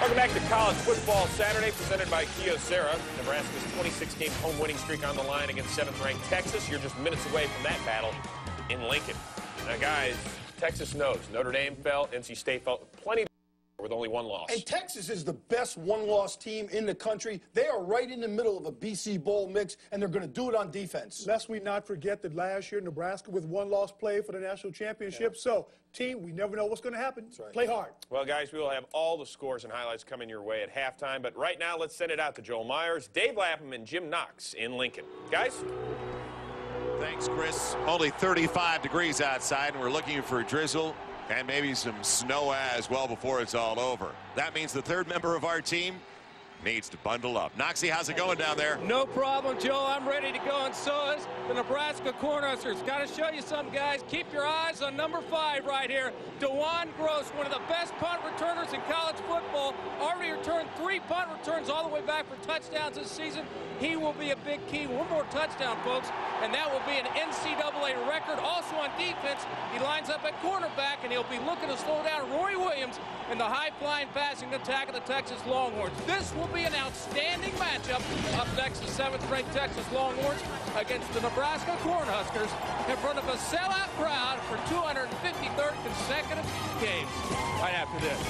Welcome back to College Football Saturday, presented by Kyocera. Nebraska's 26-game home winning streak on the line against 7th-ranked Texas. You're just minutes away from that battle in Lincoln. Now, guys, Texas knows Notre Dame fell, NC State fell, plenty with only one loss. And Texas is the best one-loss team in the country. They are right in the middle of a BC Bowl mix, and they're going to do it on defense. Lest we not forget that last year Nebraska with one loss played for the national championship. Yeah. So, team, we never know what's going to happen. Right. Play hard. Well, guys, we will have all the scores and highlights coming your way at halftime. But right now, let's send it out to Joel Myers, Dave Lapham, and Jim Knox in Lincoln. Guys? Thanks, Chris. Only 35 degrees outside, and we're looking for drizzle and maybe some snow as well before it's all over. That means the third member of our team needs to bundle up. Noxie, how's it going down there? No problem, Joe. I'm ready to go, and so is the Nebraska Cornhuskers. Got to show you something, guys. Keep your eyes on number 5 right here. DeJuan Gross, one of the best punt returners in college football. Already returned 3 punt returns all the way back for touchdowns this season. He will be a big key. One more touchdown, folks, and that will be an NCAA record. Also on defense, he lines up at cornerback, and he'll be looking to slow down Roy Williams in the high-flying passing attack of the Texas Longhorns. This will be an outstanding matchup. Up next, the 7th-ranked Texas Longhorns against the Nebraska Cornhuskers in front of a sellout crowd for 253rd consecutive games. Right after this.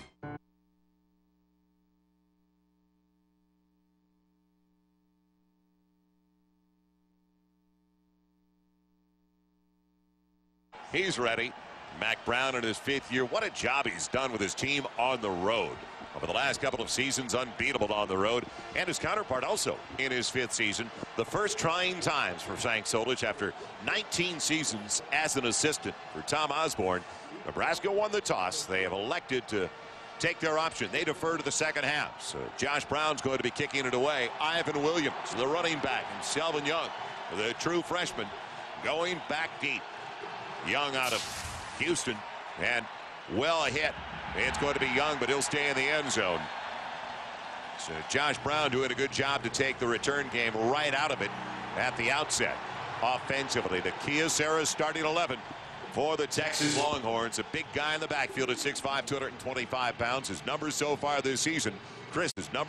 He's ready. Mack Brown in his 5th year. What a job he's done with his team on the road. Over the last couple of seasons, unbeatable on the road. And his counterpart also in his 5th season. The first trying times for Frank Solich after 19 seasons as an assistant for Tom Osborne. Nebraska won the toss. They have elected to take their option. They defer to the second half. So Josh Brown's going to be kicking it away. Ivan Williams, the running back, and Selvin Young, the true freshman, going back deep. Young out of Houston, and well hit. It's going to be Young, but he'll stay in the end zone. So Josh Brown doing a good job to take the return game right out of it at the outset. Offensively, the Kyocera starting 11 for the Texas Longhorns. A big guy in the backfield at 6'5", 225 pounds. His numbers so far this season. Chris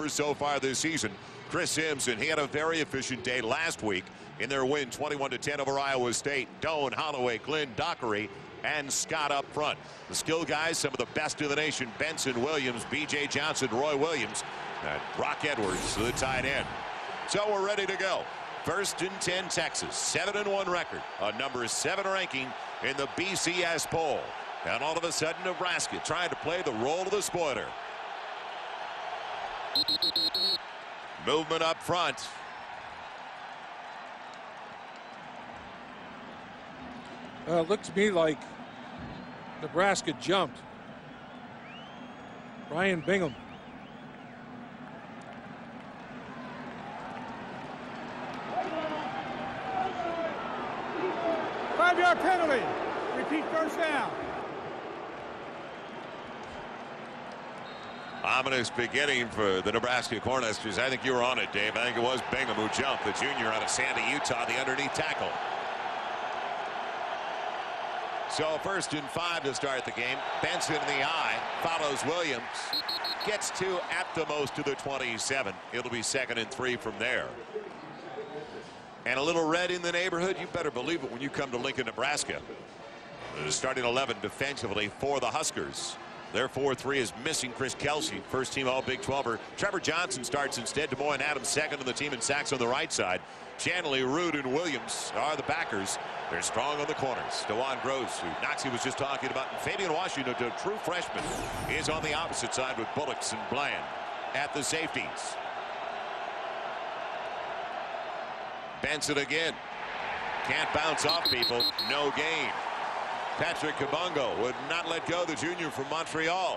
Simpson, he had a very efficient day last week in their win 21-10 over Iowa State. Doan, Holloway, Glenn Dockery, and Scott up front. The skill guys, some of the best in the nation. Benson Williams, B.J. Johnson, Roy Williams, and Brock Edwards, the tight end. So we're ready to go. 1st and 10 Texas, 7-1 record, a number 7 ranking in the BCS poll. And all of a sudden Nebraska trying to play the role of the spoiler. Movement up front. It looked to me like Nebraska jumped. Ryan Bingham. Five-yard penalty. Repeat, first down. Ominous beginning for the Nebraska Cornhuskers. I think you were on it, Dave. I think it was Bingham who jumped, the junior out of Sandy, Utah, the underneath tackle. So 1st and 5 to start the game. Benson in the eye, follows Williams. Gets to at the most to the 27. It'll be 2nd and 3 from there. And a little red in the neighborhood. You better believe it when you come to Lincoln, Nebraska. The starting 11 defensively for the Huskers. Their 4-3 is missing Chris Kelsey, first team all Big 12er. Trevor Johnson starts instead. Des Moines Adams second on the team in sacks on the right side. Shanley, Rude, and Williams are the backers. They're strong on the corners. DeJuan Gross, who Noxie was just talking about, and Fabian Washington, a true freshman, is on the opposite side with Bullocks and Bland at the safeties. Benson again. Can't bounce off people. No gain. Patrick Kabongo would not let go, the junior from Montreal.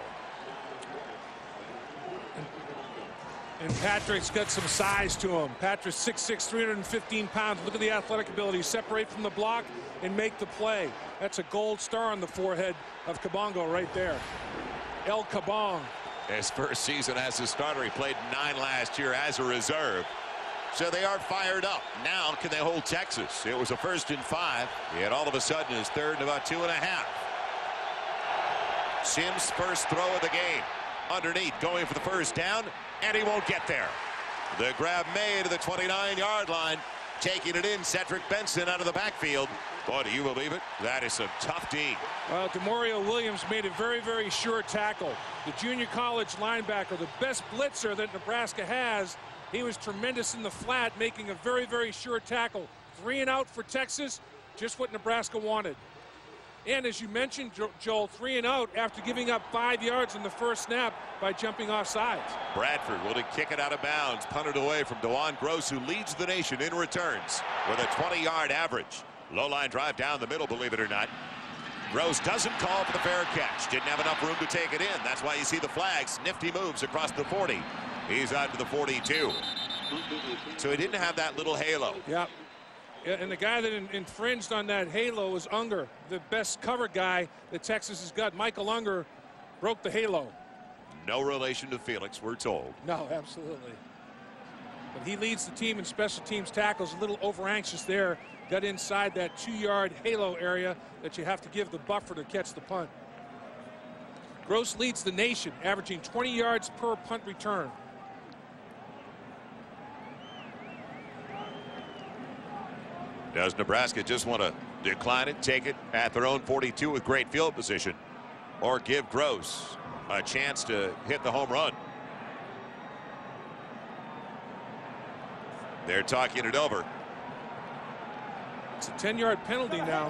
And Patrick's got some size to him. Patrick's 6'6", 315 pounds. Look at the athletic ability. Separate from the block and make the play. That's a gold star on the forehead of Kabongo right there. El Kabong. His first season as a starter. He played 9 last year as a reserve. So they are fired up. Now can they hold Texas? It was a 1st and 5. Yet all of a sudden his 3rd and about 2.5. Sims' first throw of the game. underneath, going for the first down, and he won't get there. The grab made to the 29-yard line. Taking it in, Cedric Benson out of the backfield. Boy, do you believe it? That is some tough D. Well, Demario Williams made a very, very sure tackle. The junior college linebacker, the best blitzer that Nebraska has. He was tremendous in the flat, making a very, very sure tackle. 3 and out for Texas, just what Nebraska wanted. And as you mentioned, Joel, 3 and out after giving up 5 yards in the first snap by jumping off sides. Bradford will kick it out of bounds, punted away from Dewan Gross, who leads the nation in returns with a 20-yard average. Low line drive down the middle, believe it or not. Gross doesn't call for the fair catch. Didn't have enough room to take it in. That's why you see the flags. Nifty moves across the 40. He's out to the 42. So he didn't have that little halo. Yep. Yeah, and the guy that infringed on that halo was Unger, the best cover guy that Texas has got. Michael Unger broke the halo. No relation to Felix, we're told. No, absolutely. But he leads the team in special teams tackles. A little over anxious there. Got inside that 2-yard halo area that you have to give the buffer to catch the punt. Gross leads the nation, averaging 20 yards per punt return. Does Nebraska just want to decline it, take it at their own 42 with great field position, or give Gross a chance to hit the home run? They're talking it over. It's a 10-yard penalty now.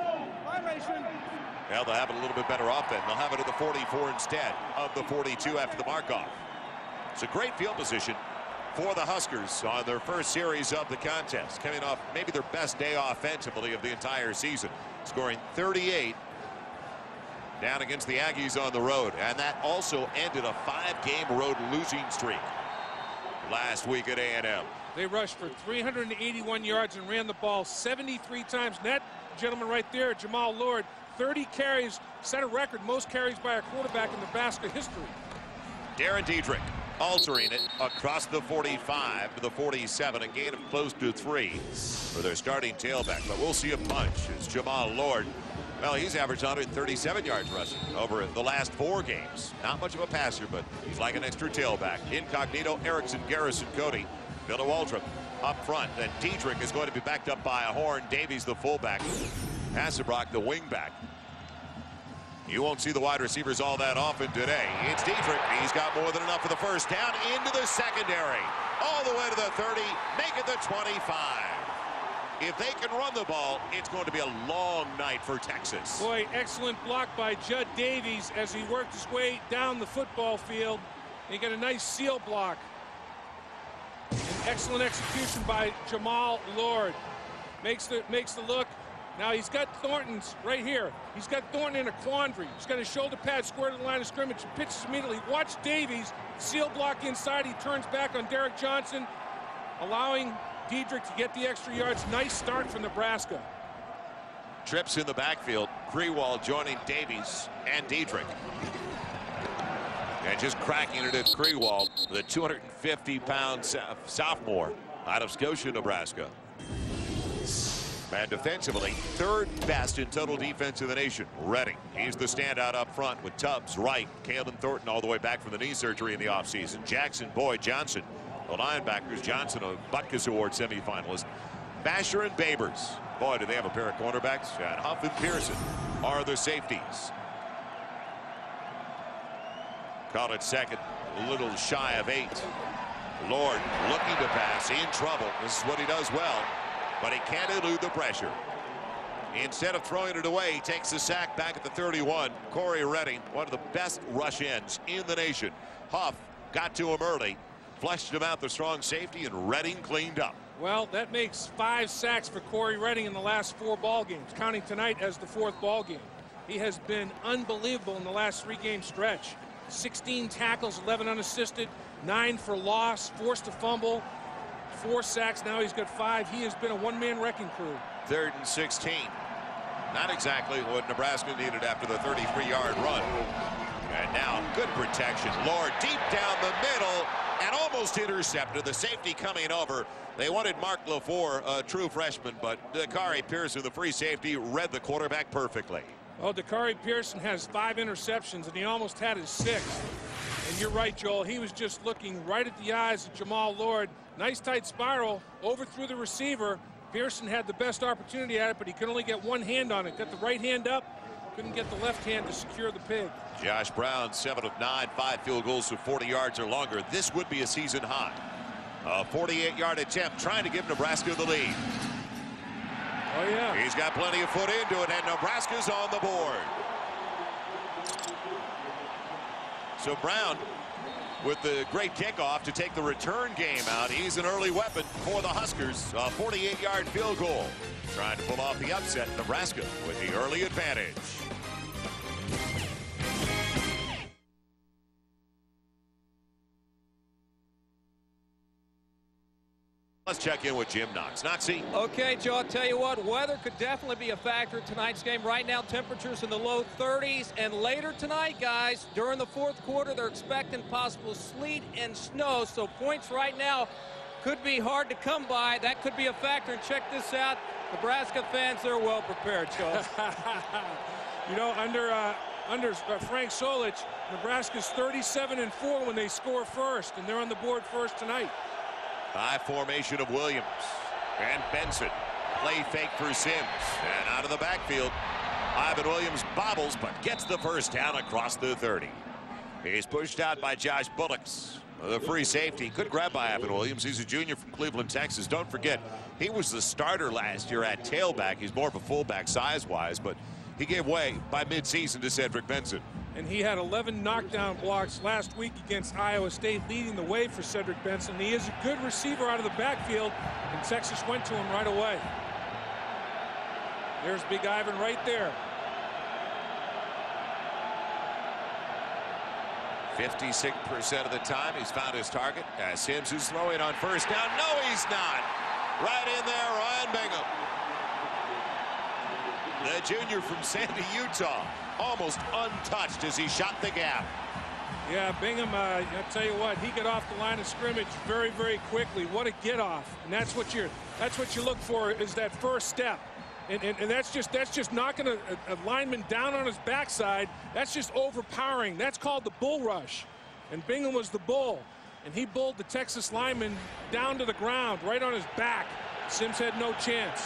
Well, they'll have it a little bit better off then. They'll have it at the 44 instead of the 42 after the mark-off. It's a great field position for the Huskers on their first series of the contest, coming off maybe their best day offensively of the entire season, scoring 38 down against the Aggies on the road, and that also ended a 5-game road losing streak last week at A&M. They rushed for 381 yards and ran the ball 73 times. And that gentleman right there, Jamal Lord, 30 carries, set a record, most carries by a quarterback in Nebraska history. Darren Diedrich altering it across the 45 to the 47, a gain of close to 3 for their starting tailback. But we'll see a punch as Jamal Lord, well, he's averaged 137 yards rushing over the last 4 games. Not much of a passer, but he's like an extra tailback. Incognito, Erickson, Garrison, Cody, Bill Waldrop up front. Then Diedrich is going to be backed up by a Horn. Davies, the fullback. Hasselbrock, the wingback. You won't see the wide receivers all that often today. It's Diedrich. He's got more than enough for the first down into the secondary. All the way to the 30, make it the 25. If they can run the ball, it's going to be a long night for Texas. Boy, excellent block by Judd Davies as he worked his way down the football field. He got a nice seal block. An excellent execution by Jamal Lord. Makes the look. Now he's got Thornton's right here. He's got Thornton in a quandary. He's got his shoulder pad square to the line of scrimmage. Pitches immediately. Watch Davies. Seal block inside. He turns back on Derek Johnson, allowing Diedrich to get the extra yards. Nice start from Nebraska. Trips in the backfield. Grewal joining Davies and Diedrich. And just cracking it at Grewal, the 250-pound sophomore out of Scotia, Nebraska. And defensively, 3rd best in total defense in the nation. Redding, he's the standout up front with Tubbs, Wright, Kalen Thornton all the way back from the knee surgery in the offseason. Jackson, Boyd, Johnson, the linebackers. Johnson, a Butkus Award semifinalist. Basher and Babers. Boy, do they have a pair of cornerbacks. And Huff and Pearson are the safeties. Caught it second, a little shy of 8. Lord looking to pass, in trouble. This is what he does well, but he can't elude the pressure. Instead of throwing it away, he takes the sack back at the 31. Corey Redding, one of the best rush ends in the nation. Huff got to him early, flushed him out the strong safety, and Redding cleaned up. Well, that makes 5 sacks for Corey Redding in the last 4 ball games, counting tonight as the 4th ball game. He has been unbelievable in the last 3-game stretch. 16 tackles, 11 unassisted, 9 for loss, forced to fumble, 4 sacks. Now he's got 5. He has been a one-man wrecking crew. 3rd and 16. Not exactly what Nebraska needed after the 33-yard run. And now good protection. Lord deep down the middle and almost intercepted. The safety coming over. They wanted Mark LaFleur, a true freshman, but Dakari Pearson, the free safety, read the quarterback perfectly. Well, Dakari Pearson has 5 interceptions, and he almost had his 6th. And you're right, Joel. He was just looking right at the eyes of Jamal Lord. Nice tight spiral, overthrew the receiver. Pearson had the best opportunity at it, but he could only get one hand on it. Got the right hand up, couldn't get the left hand to secure the pig. Josh Brown, 7 of 9, 5 field goals of 40 yards or longer. This would be a season high. A 48-yard attempt trying to give Nebraska the lead. Oh, yeah. He's got plenty of foot into it, and Nebraska's on the board. So Brown with the great kickoff to take the return game out. He's an early weapon for the Huskers. A 48-yard field goal. Trying to pull off the upset. Nebraska with the early advantage. Let's check in with Jim Knox. Knoxy. Okay, Joe, I'll tell you what, weather could definitely be a factor in tonight's game. Right now, temperatures in the low 30s. And later tonight, guys, during the fourth quarter, they're expecting possible sleet and snow. So points right now could be hard to come by. That could be a factor. And check this out. Nebraska fans, they're well prepared, Joe. You know, under Frank Solich, Nebraska's 37-4 when they score first, and they're on the board first tonight. High formation of Williams and Benson. Play fake for Sims. And out of the backfield, Ivan Williams bobbles but gets the first down across the 30. He's pushed out by Josh Bullocks. The free safety. Good grab by Ivan Williams. He's a junior from Cleveland, Texas. Don't forget, he was the starter last year at tailback. He's more of a fullback size-wise, but he gave way by midseason to Cedric Benson. And he had 11 knockdown blocks last week against Iowa State, leading the way for Cedric Benson. He is a good receiver out of the backfield, and Texas went to him right away. There's Big Ivan right there. 56% of the time he's found his target. As Sims is throwing on first down. No, he's not. Right in there, Ryan Bingham. The junior from Sandy, Utah. Almost untouched as he shot the gap. Yeah, Bingham, I'll tell you what, he got off the line of scrimmage very, very quickly. What a get off. And that's what you look for, is that first step. And that's just knocking a lineman down on his backside. That's just overpowering. That's called the bull rush. And Bingham was the bull. And he bulled the Texas lineman down to the ground, right on his back. Sims had no chance.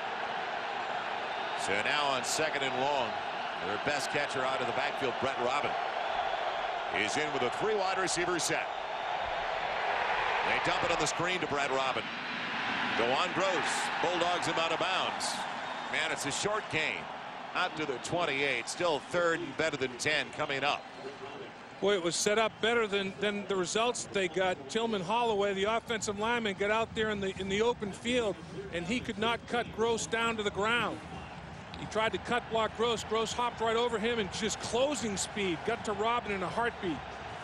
So now on 2nd and long, their best catcher out of the backfield, Brett Robin, is in with a 3 wide receiver set. They dump it on the screen to Brett Robin. DeJuan Gross bulldogs him out of bounds. Man, it's a short gain. Out to the 28. Still 3rd and better than 10 coming up. Boy, it was set up better than the results that they got. Tillman Holloway, the offensive lineman, got out there in the open field, and he could not cut Gross down to the ground. He tried to cut block Gross. Gross hopped right over him and just closing speed. Got to Robin in a heartbeat.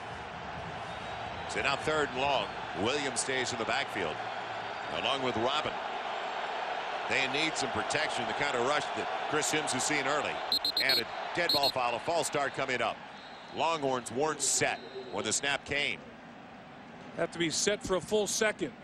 So now 3rd and long. Williams stays in the backfield along with Robin. They need some protection, the kind of rush that Chris Sims has seen early. And a dead ball foul, a false start coming up. Longhorns weren't set when the snap came. Have to be set for a full second.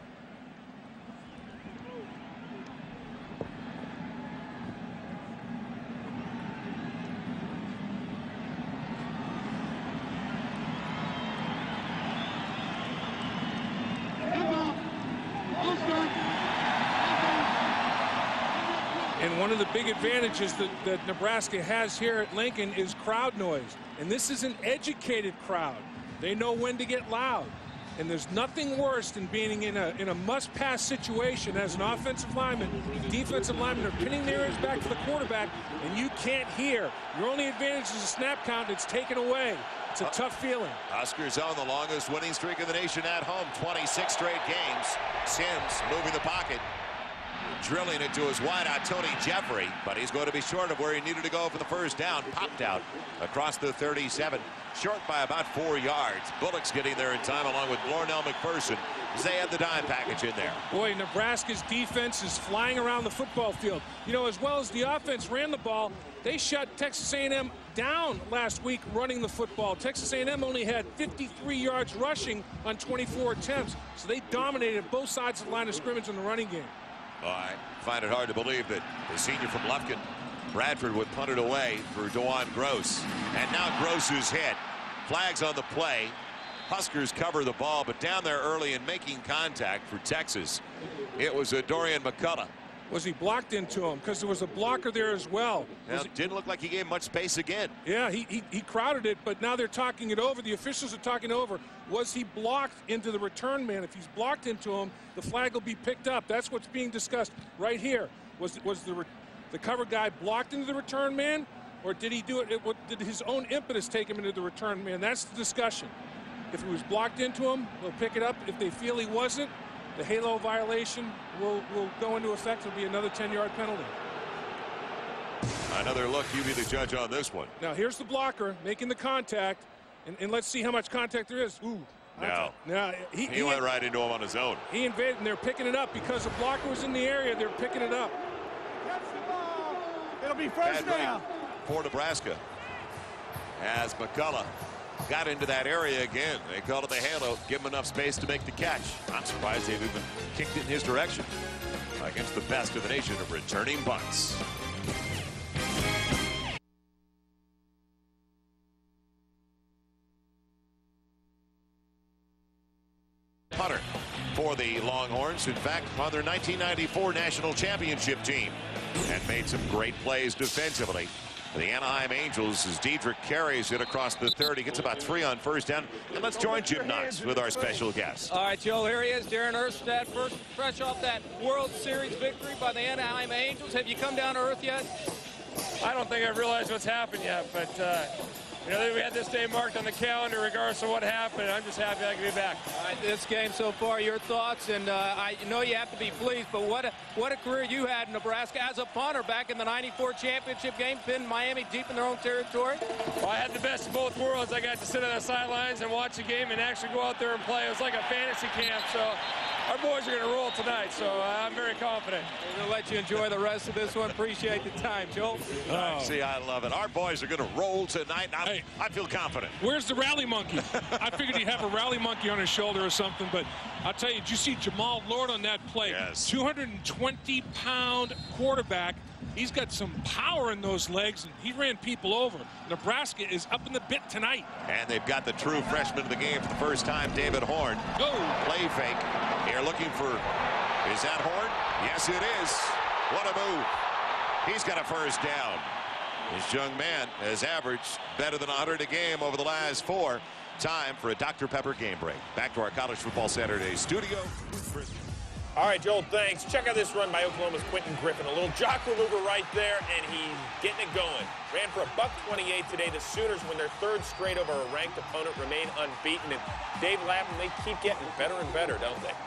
And one of the big advantages that Nebraska has here at Lincoln is crowd noise. And this is an educated crowd. They know when to get loud. And there's nothing worse than being in a must-pass situation as an offensive lineman. Defensive linemen are pinning their ears back to the quarterback, and you can't hear. Your only advantage is a snap count. It's taken away. It's a tough feeling. Huskers on the longest winning streak of the nation at home. 26 straight games. Sims moving the pocket. Drilling it to his wideout, Tony Jeffrey, but he's going to be short of where he needed to go for the first down. Popped out across the 37, short by about 4 yards. Bullocks getting there in time along with Lornell McPherson. They had the dime package in there. Boy, Nebraska's defense is flying around the football field. You know, as well as the offense ran the ball, they shut Texas A&M down last week running the football. Texas A&M only had 53 yards rushing on 24 attempts, so they dominated both sides of the line of scrimmage in the running game. I find it hard to believe that the senior from Lufkin, Bradford, would punt it away for DeJuan Gross. And now Gross is hit. Flags on the play. Huskers cover the ball, but down there early and making contact for Texas, it was a Dorian McCullough. Was he blocked into him? Because there was a blocker there as well. Now, it didn't look like he gave much space again. Yeah, he crowded it, but now they're talking it over. The officials are talking over. Was he blocked into the return man? If he's blocked into him, the flag will be picked up. That's what's being discussed right here. Was the cover guy blocked into the return man, or did he do it? Did his own impetus take him into the return man? That's the discussion. If he was blocked into him, they'll pick it up. If they feel he wasn't, the halo violation will go into effect. It'll be another 10-yard penalty. Another look. You be the judge on this one. Now here's the blocker making the contact, and let's see how much contact there is. Ooh. No. Now he went right into him on his own. He invaded, and they're picking it up because the blocker was in the area. They're picking it up. It'll be first down for Nebraska. As McCullough got into that area again. They called it the halo. Give him enough space to make the catch. I'm surprised they've even kicked it in his direction against the best of the nation of returning punts. Punter for the Longhorns. In fact, on their 1994 national championship team, and made some great plays defensively. The Anaheim Angels, as Diedrich carries it across the 30, gets about 3 on first down. And let's join Jim Knox with our special guest. All right, Joe, here he is, Darren Erstad, fresh off that World Series victory by the Anaheim Angels. Have you come down to earth yet? I don't think I've realized what's happened yet, but you know, we had this day marked on the calendar regardless of what happened. I'm just happy I can be back. All right, this game so far, your thoughts, and I know you have to be pleased, but what a career you had in Nebraska as a punter back in the '94 championship game, pinned Miami deep in their own territory. Well, I had the best of both worlds. I got to sit on the sidelines and watch the game and actually go out there and play. It was like a fantasy camp, so our boys are going to roll tonight, so I'm very confident. We're going to let you enjoy the rest of this one. Appreciate the time, Joe. See, I love it. Our boys are going to roll tonight. I feel confident. Where's the rally monkey? I figured he'd have a rally monkey on his shoulder or something, but I'll tell you, did you see Jamal Lord on that play? Yes. 220-pound quarterback. He's got some power in those legs, and he ran people over. Nebraska is up in the bit tonight. And they've got the true freshman of the game for the first time, David Horn. Oh. Play fake. They're looking for, is that Horn? Yes, it is. What a move. He's got a first down. This young man has averaged better than 100 a game over the last 4. Time for a Dr. Pepper game break. Back to our College Football Saturday studio. All right, Joel, thanks. Check out this run by Oklahoma's Quentin Griffin. A little jock maneuver right there, and he's getting it going. Ran for a $128 today. The Sooners win their 3rd straight over a ranked opponent, remain unbeaten. And Dave Lapham, they keep getting better and better, don't they?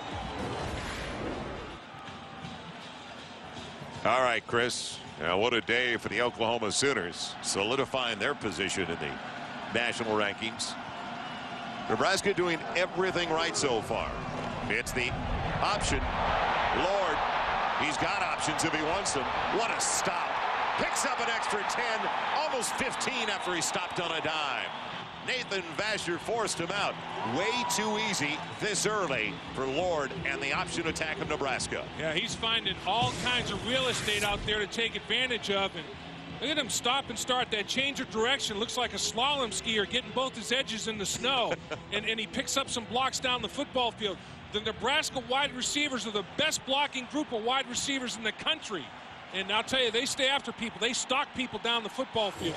All right, Chris. Now, what a day for the Oklahoma Sooners, solidifying their position in the national rankings. Nebraska doing everything right so far. It's the option. Lord, he's got options if he wants them. What a stop. Picks up an extra 10, almost 15 after he stopped on a dime. Nathan Vasher forced him out. Way too easy this early for Lord and the option attack of Nebraska. Yeah, he's finding all kinds of real estate out there to take advantage of. And look at him stop and start. That change of direction looks like a slalom skier getting both his edges in the snow. and he picks up some blocks down the football field. The Nebraska wide receivers are the best blocking group of wide receivers in the country. And I'll tell you, they stay after people. They stalk people down the football field.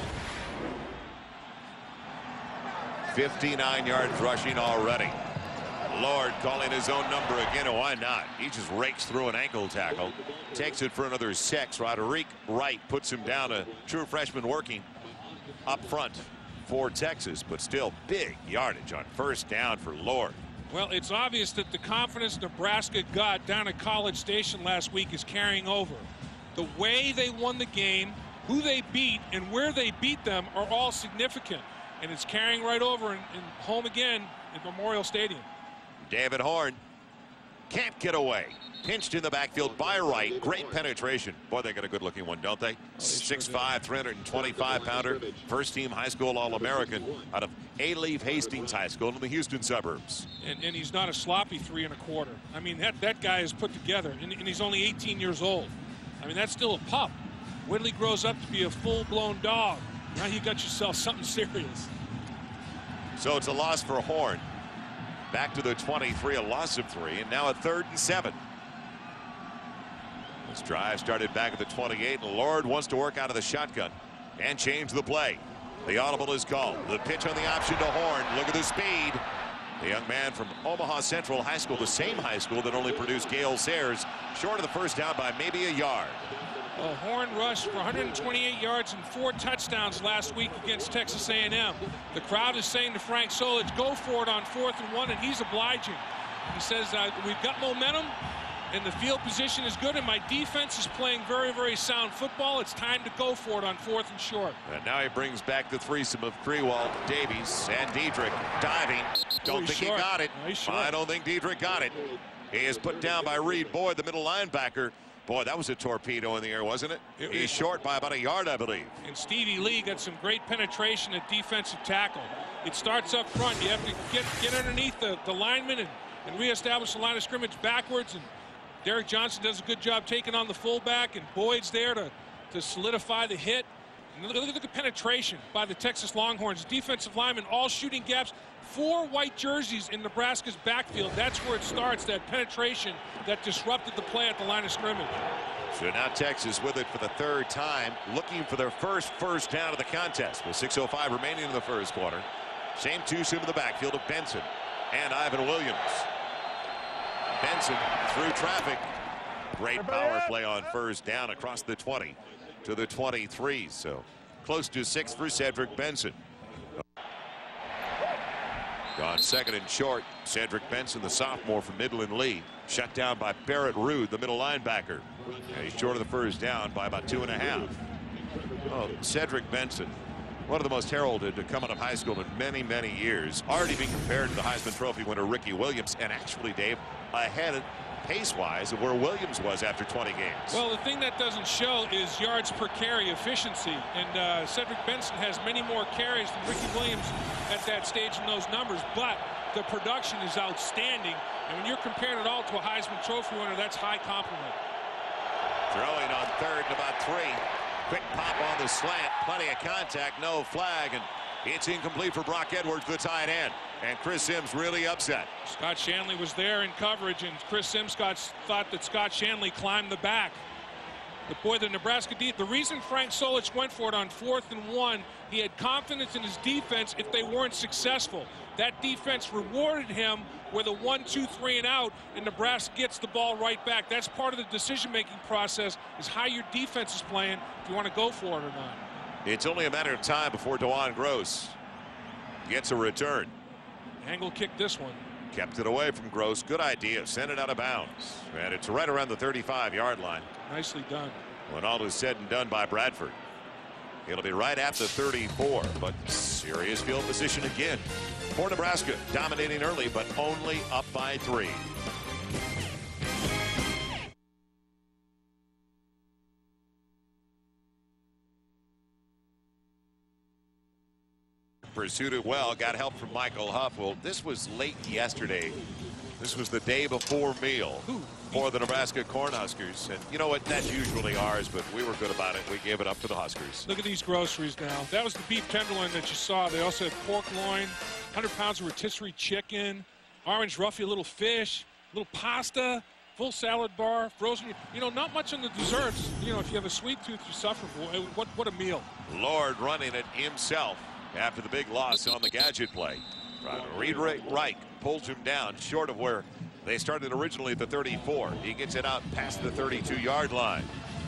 59 yards rushing already. Lord calling his own number again, and why not? He just rakes through an ankle tackle. Takes it for another 6. Roderick Wright puts him down, a true freshman working up front for Texas, but still big yardage on first down for Lord. Well, it's obvious that the confidence Nebraska got down at College Station last week is carrying over. The way they won the game, who they beat, and where they beat them are all significant. And it's carrying right over and home again at Memorial Stadium. David Horn can't get away. Pinched in the backfield by Wright. Great penetration. Boy, they got a good-looking one, don't they? 6'5", 325-pounder. First-team high school All-American out of A-Leaf Hastings High School in the Houston suburbs. And he's not a sloppy 3 1/4. I mean, that guy is put together, and he's only 18 years old. I mean, that's still a pup. Whitley grows up to be a full-blown dog. Now you got yourself something serious. So it's a loss for Horn. Back to the 23, a loss of 3, and now a 3rd and 7. This drive started back at the 28, and Lord wants to work out of the shotgun and change the play. The audible is called. The pitch on the option to Horn. Look at the speed. The young man from Omaha Central High School, the same high school that only produced Gale Sayers, short of the first down by maybe a yard. Well, Horn rushed for 128 yards and 4 touchdowns last week against Texas A&M. The crowd is saying to Frank Solich, go for it on 4th and 1, and he's obliging. He says, we've got momentum, and the field position is good, and my defense is playing very, very sound football. It's time to go for it on 4th and short. And now he brings back the threesome of Krewald, Davies, and Diedrich. Diving. Don't think he got it. I don't think Diedrich got it. He is put down by Reed Boyd, the middle linebacker. Boy, that was a torpedo in the air, wasn't it? He's short by about a yard, I believe. And Stevie Lee got some great penetration at defensive tackle. It starts up front. You have to get underneath the lineman and reestablish the line of scrimmage backwards. And Derek Johnson does a good job taking on the fullback, and Boyd's there to solidify the hit. And look at the penetration by the Texas Longhorns. Defensive linemen all shooting gaps. 4 white jerseys in Nebraska's backfield. That's where it starts, that penetration that disrupted the play at the line of scrimmage. So now Texas with it for the 3rd time, looking for their first down of the contest with 6:05 remaining in the first quarter. Same twosome in the backfield of Benson and Ivan Williams. Benson through traffic. Great power play on first down across the 20 to the 23. So close to 6 for Cedric Benson. On 2nd and short, Cedric Benson, the sophomore from Midland Lee, shut down by Barrett Ruud, the middle linebacker. And he's short of the first down by about 2.5. Oh, Cedric Benson, one of the most heralded to come out of high school in many, many years. Already being compared to the Heisman Trophy winner Ricky Williams, and actually, Dave, ahead pace-wise of where Williams was after 20 games. Well, the thing that doesn't show is yards per carry efficiency, and Cedric Benson has many more carries than Ricky Williams at that stage in those numbers, but the production is outstanding, and when you're comparing it all to a Heisman Trophy winner, that's high compliment. Throwing on 3rd and about 3. Quick pop on the slant, plenty of contact, no flag, and it's incomplete for Brock Edwards, the tight end. And Chris Sims really upset. Scott Shanley was there in coverage, and Chris Sims thought that Scott Shanley climbed the back. But boy, the Nebraska the reason Frank Solich went for it on 4th and 1, he had confidence in his defense if they weren't successful. That defense rewarded him with a 1, 2, 3 and out, and Nebraska gets the ball right back. That's part of the decision-making process, is how your defense is playing, if you want to go for it or not. It's only a matter of time before DeJuan Gross gets a return. Angle kicked this one. Kept it away from Gross. Good idea. Sent it out of bounds. And it's right around the 35-yard line. Nicely done. When all is said and done by Bradford. It'll be right at the 34, but serious field position again for Nebraska. Dominating early, but only up by 3. Pursued it well, got help from Michael Huff. Well, this was late yesterday. This was the day before meal for the Nebraska Cornhuskers. And you know what? That's usually ours, but we were good about it. We gave it up to the Huskers. Look at these groceries now. That was the beef tenderloin that you saw. They also had pork loin, 100 pounds of rotisserie chicken, orange roughy little fish, little pasta, full salad bar, frozen. You know, not much on the desserts. You know, if you have a sweet tooth, you suffer. What a meal. Lord running it himself after the big loss on the gadget play. Reed Reich pulls him down short of where they started originally at the 34. He gets it out past the 32-yard line.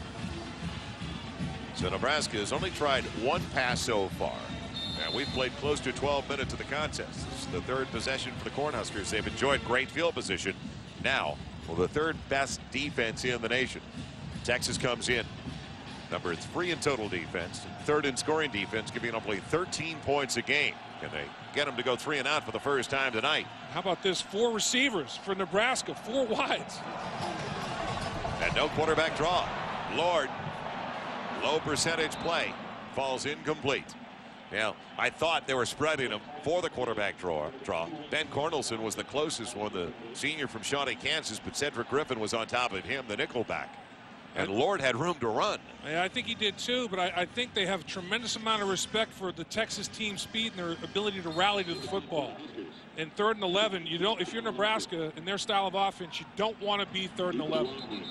So Nebraska has only tried 1 pass so far. And we've played close to 12 minutes of the contest. This is the 3rd possession for the Cornhuskers. They've enjoyed great field position. Now, for the 3rd best defense in the nation. Texas comes in number 3 in total defense, 3rd in scoring defense, giving up only 13 points a game. Can they get them to go 3 and out for the first time tonight? How about this? 4 receivers for Nebraska, 4 wides. And no quarterback draw. Lord, low percentage play, falls incomplete. Now, I thought they were spreading him for the quarterback draw. Ben Cornelson was the closest one, the senior from Shawnee, Kansas, but Cedric Griffin was on top of him, the nickelback. And Lord had room to run. Yeah, I think he did too, but I think they have a tremendous amount of respect for the Texas team speed and their ability to rally to the football. In 3rd and 11, you don't. If you're Nebraska in their style of offense, you don't want to be 3rd and 11.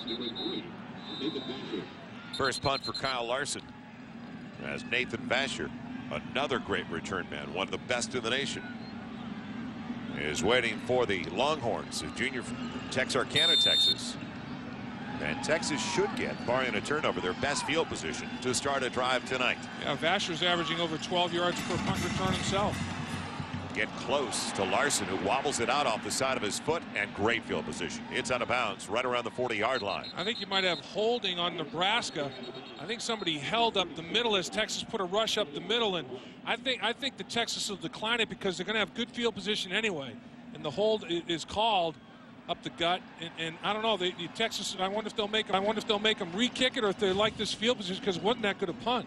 First punt for Kyle Larson. As Nathan Vasher, another great return man, one of the best in the nation, is waiting for the Longhorns, a junior from Texarkana, Texas. And Texas should get, barring a turnover, their best field position to start a drive tonight. Yeah, Vasher's averaging over 12 yards per punt return himself. Get close to Larson, who wobbles it out off the side of his foot, and great field position. It's out of bounds right around the 40-yard line. I think you might have holding on Nebraska. I think somebody held up the middle as Texas put a rush up the middle, and I think the Texas will decline it because they're going to have good field position anyway, and the hold is called up the gut, and I don't know. The Texas. I wonder if they'll make them re-kick it, or if they like this field position because it wasn't that good a punt.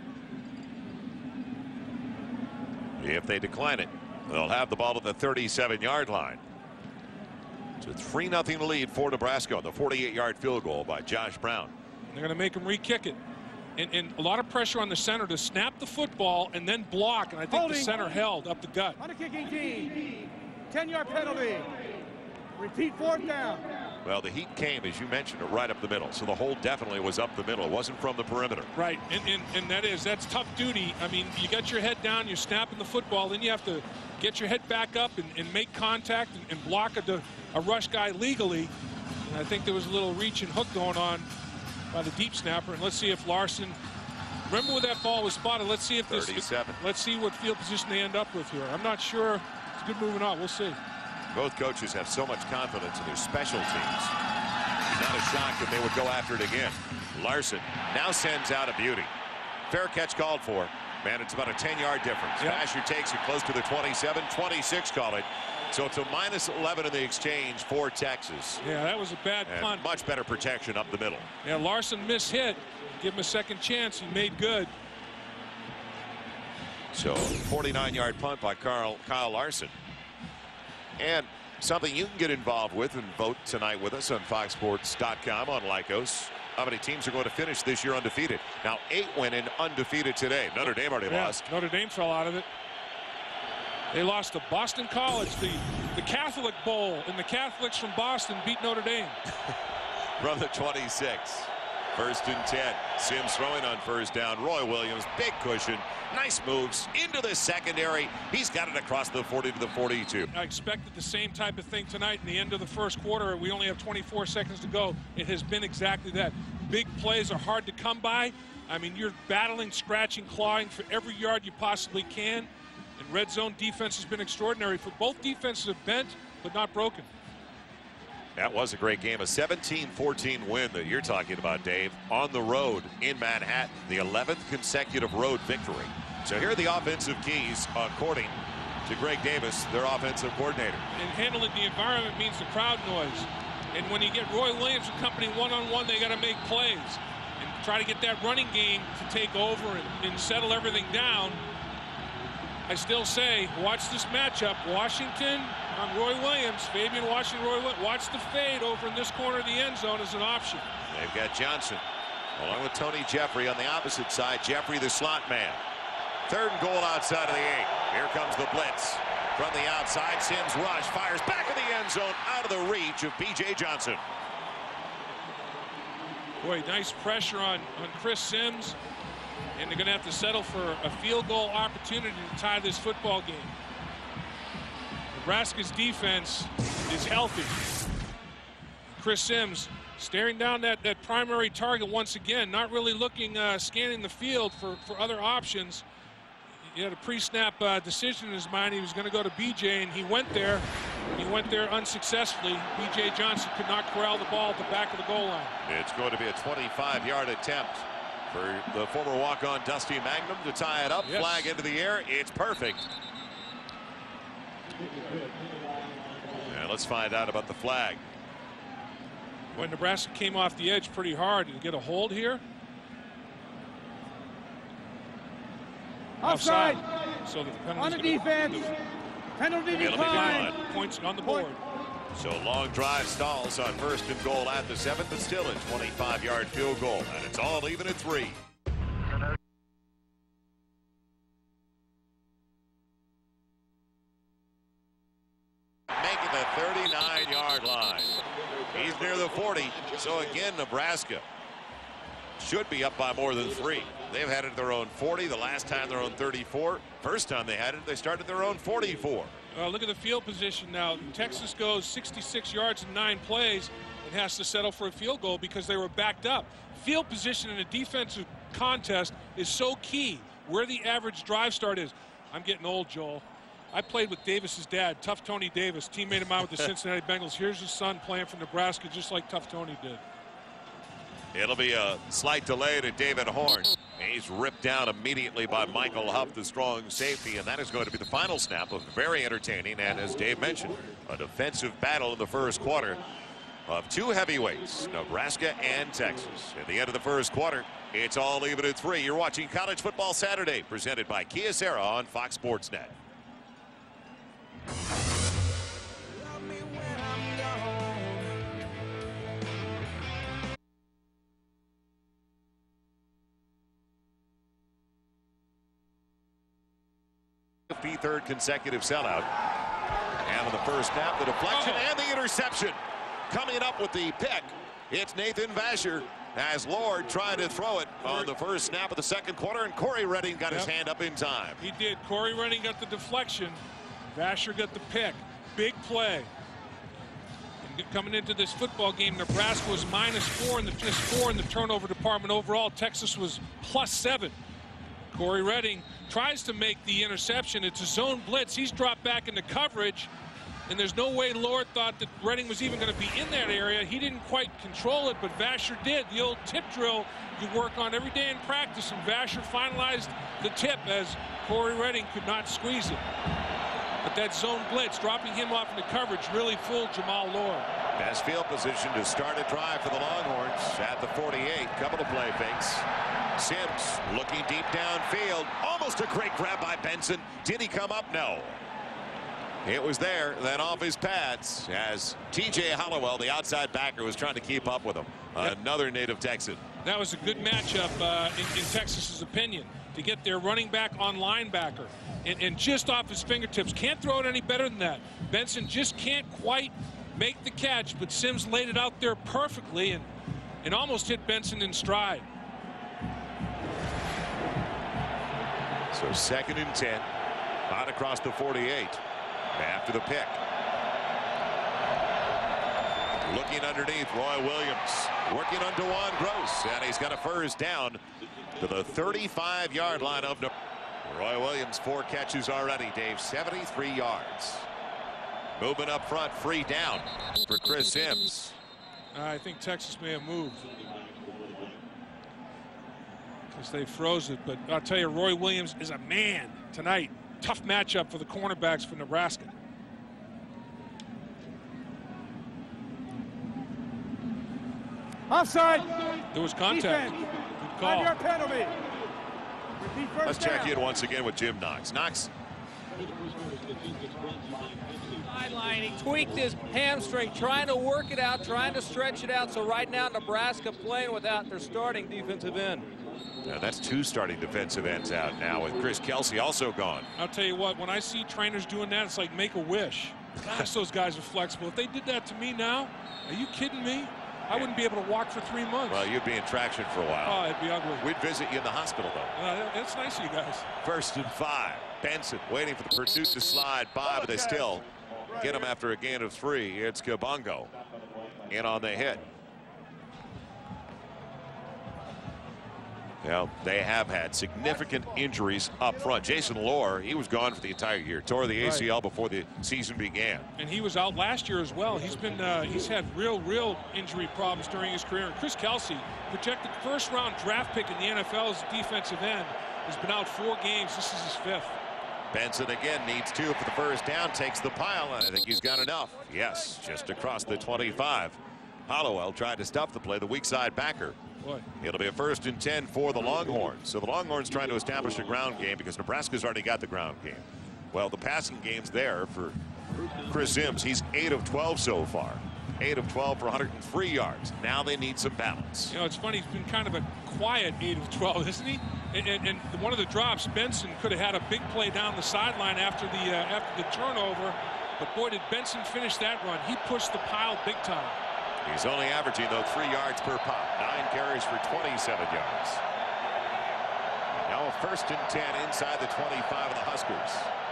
If they decline it, they'll have the ball at the 37-yard line. It's a 3-0 lead for Nebraska on the 48-yard field goal by Josh Brown. They're going to make him re-kick it. And a lot of pressure on the center to snap the football and then block. And I think the center held up the gut. On the kicking team, 10-yard penalty. Repeat 4th down. Well, the heat came, as you mentioned, right up the middle. So the hold definitely was up the middle. It wasn't from the perimeter. Right, and that's tough duty. I mean, you got your head down, you're snapping the football, then you have to get your head back up and make contact and block a rush guy legally. And I think there was a little reach and hook going on by the deep snapper. And let's see if Larson, remember where that ball was spotted. Let's see if this. 37. Let's see what field position they end up with here. I'm not sure. It's good moving on. We'll see. Both coaches have so much confidence in their special teams. Not a shock that they would go after it again. Larson now sends out a beauty. Fair catch called for. Man, it's about a 10-yard difference. Yep. Vasher takes it close to the 27, 26 call it. So it's a -11 in the exchange for Texas. Yeah, that was a bad punt. Much better protection up the middle. Yeah, Larson missed hit. Give him a second chance. He made good. So 49-yard punt by Kyle Larson. And something you can get involved with and vote tonight with us on foxsports.com on Lycos. How many teams are going to finish this year undefeated? Now 8 went in undefeated today. Notre Dame already lost. Notre Dame fell out of it. They lost to Boston College, the Catholic Bowl, and the Catholics from Boston beat Notre Dame. From the 26. 1st and 10. Sims throwing on 1st down. Roy Williams, big cushion. Nice moves into the secondary. He's got it across the 40 to the 42. I expected the same type of thing tonight in the end of the 1st quarter. We only have 24 seconds to go. It has been exactly that. Big plays are hard to come by. I mean, you're battling, scratching, clawing for every yard you possibly can. And red zone defense has been extraordinary. For both defenses have bent, but not broken. That was a great game. A 17-14 win that you're talking about, Dave, on the road in Manhattan. The 11th consecutive road victory. So here are the offensive keys, according to Greg Davis, their offensive coordinator. And handling the environment means the crowd noise. And when you get Roy Williams and company one-on-one, they got to make plays and try to get that running game to take over and settle everything down. I still say, watch this matchup. Washington on Roy Williams. Fabian Washington, Roy Williams. Watch the fade over in this corner of the end zone as an option. They've got Johnson along with Tony Jeffrey on the opposite side. Jeffrey, the slot man. 3rd and goal outside of the 8. Here comes the blitz. From the outside, Sims rush, fires back of the end zone, out of the reach of B.J. Johnson. Boy, nice pressure on Chris Sims. And they're going to have to settle for a field goal opportunity to tie this football game. Nebraska's defense is healthy. Chris Sims staring down that primary target once again, not really looking, scanning the field for other options. He had a pre-snap decision in his mind. He was going to go to B.J., and he went there. He went there unsuccessfully. B.J. Johnson could not corral the ball at the back of the goal line. It's going to be a 25-yard attempt for the former walk-on Dusty Magnum to tie it up. Yes. Flag into the air. It's perfect. And let's find out about the flag. When Nebraska came off the edge pretty hard to get a hold here. Offside. So the on the defense. Penalty decline. Points on the board. So long drive stalls on 1st and goal at the 7th, but still a 25-yard field goal, and it's all even at 3. Making the 39-yard line. He's near the 40, so again, Nebraska should be up by more than 3. They've had it at their own 40. The last time their own 34. First time they had it, they started their own 44. Look at the field position now. Texas goes 66 yards in 9 plays and has to settle for a field goal because they were backed up. Field position in a defensive contest is so key. Where the average drive start is. I'm getting old, Joel. I played with Davis's dad, Tough Tony Davis, teammate of mine with the Cincinnati Bengals. Here's his son playing for Nebraska just like Tough Tony did. It'll be a slight delay to David Horn. He's ripped down immediately by Michael Huff, the strong safety, and that is going to be the final snap of very entertaining and, as Dave mentioned, a defensive battle in the first quarter of 2 heavyweights, Nebraska and Texas. At the end of the first quarter, it's all even at 3. You're watching College Football Saturday, presented by Kyocera on Fox Sports Net. Third consecutive sellout. And on the first snap, the deflection and the interception. Coming up with the pick, it's Nathan Vasher as Lord tried to throw it on the first snap of the second quarter, and Corey Redding got his hand up in time. He did. Corey Redding got the deflection. Vasher got the pick. Big play. And coming into this football game, Nebraska was -4 in the turnover department overall. Texas was +7. Corey Redding tries to make the interception. It's a zone blitz. He's dropped back into coverage, and there's no way Lord thought that Redding was even going to be in that area. He didn't quite control it, but Vasher did. The old tip drill you work on every day in practice, and Vasher finalized the tip as Corey Redding could not squeeze it. But that zone blitz, dropping him off into coverage, really fooled Jamal Lord. Best field position to start a drive for the Longhorns at the 48. Couple of play fakes. Sims looking deep downfield. Almost a great grab by Benson. Did he come up? No. It was there, then off his pads as T.J. Hollowell, the outside backer, was trying to keep up with him. Another native Texan. That was a good matchup in Texas's opinion, to get their running back on linebacker. And just off his fingertips. Can't throw it any better than that. Benson just can't quite make the catch, but Sims laid it out there perfectly and almost hit Benson in stride. So 2nd and 10, out across the 48 after the pick. Looking underneath, Roy Williams working on DeJuan Gross, and he's got a first down to the 35-yard line of Nebraska. Roy Williams, 4 catches already, Dave, 73 yards. Moving up front, free down for Chris Sims. I think Texas may have moved, because they froze it, but I'll tell you, Roy Williams is a man tonight. Tough matchup for the cornerbacks for Nebraska. Offside. There was contact. Defense. Good call. 5-yard penalty. Repeat first Let's down. check in once again with Jim Knox. Knox. Sideline, he tweaked his hamstring, trying to work it out, trying to stretch it out. So right now, Nebraska playing without their starting defensive end. Now that's 2 starting defensive ends out now, with Chris Kelsey also gone. I'll tell you what, when I see trainers doing that, it's like make a wish. Gosh, those guys are flexible. If they did that to me now, are you kidding me? I wouldn't be able to walk for 3 months. Well, you'd be in traction for a while. Oh, it'd be ugly. We'd visit you in the hospital, though. That's nice of you guys. 1st and 5. Benson waiting for the pursuit to slide by, but they still get him after a gain of 3. It's Kabongo in on the hit. Well, they have had significant injuries up front. Jason Lohr, he was gone for the entire year. Tore the ACL before the season began. And he was out last year as well. He's been he's had real injury problems during his career. And Chris Kelsey, projected 1st-round draft pick in the NFL's defensive end, has been out 4 games. This is his 5th. Benson again needs 2 for the first down, takes the pile, and I think he's got enough. Yes, just across the 25. Hollowell tried to stuff the play, the weak side backer. Boy. It'll be a 1st and 10 for the Longhorns. So the Longhorns trying to establish a ground game because Nebraska's already got the ground game. Well, the passing game's there for Chris Sims, he's 8 of 12 so far. 8 of 12 for 103 yards. Now they need some balance. You know, it's funny. He's been kind of a quiet 8 of 12, isn't he? And one of the drops, Benson could have had a big play down the sideline after the turnover. But boy, did Benson finish that run. He pushed the pile big time. He's only averaging, though, 3 yards per pop. 9 carries for 27 yards. Now a 1st and 10 inside the 25 of the Huskers.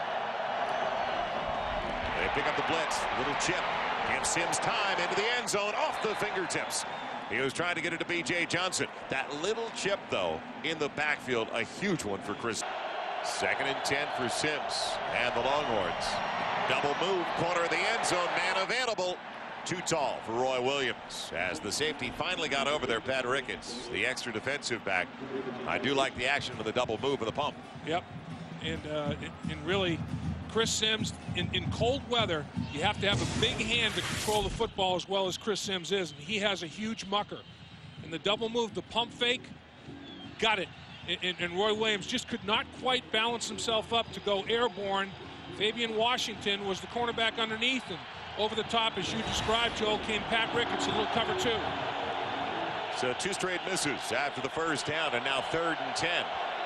They pick up the blitz. Little chip. Gives Sims time into the end zone off the fingertips. He was trying to get it to B.J. Johnson. That little chip, though, in the backfield, a huge one for Chris. 2nd and 10 for Sims and the Longhorns. Double move, corner of the end zone, man available. Too tall for Roy Williams as the safety finally got over there. Pat Ricketts, the extra defensive back. I do like the action of the double move of the pump. Yep, and really, Chris Sims, in cold weather, you have to have a big hand to control the football as well as Chris Sims is. And he has a huge mucker. And the double move, the pump fake, got it. And Roy Williams just could not quite balance himself up to go airborne. Fabian Washington was the cornerback underneath, and over the top, as you described, Joel, came Pat Ricketts, a little cover 2. So 2 straight misses after the 1st down, and now 3rd and 10.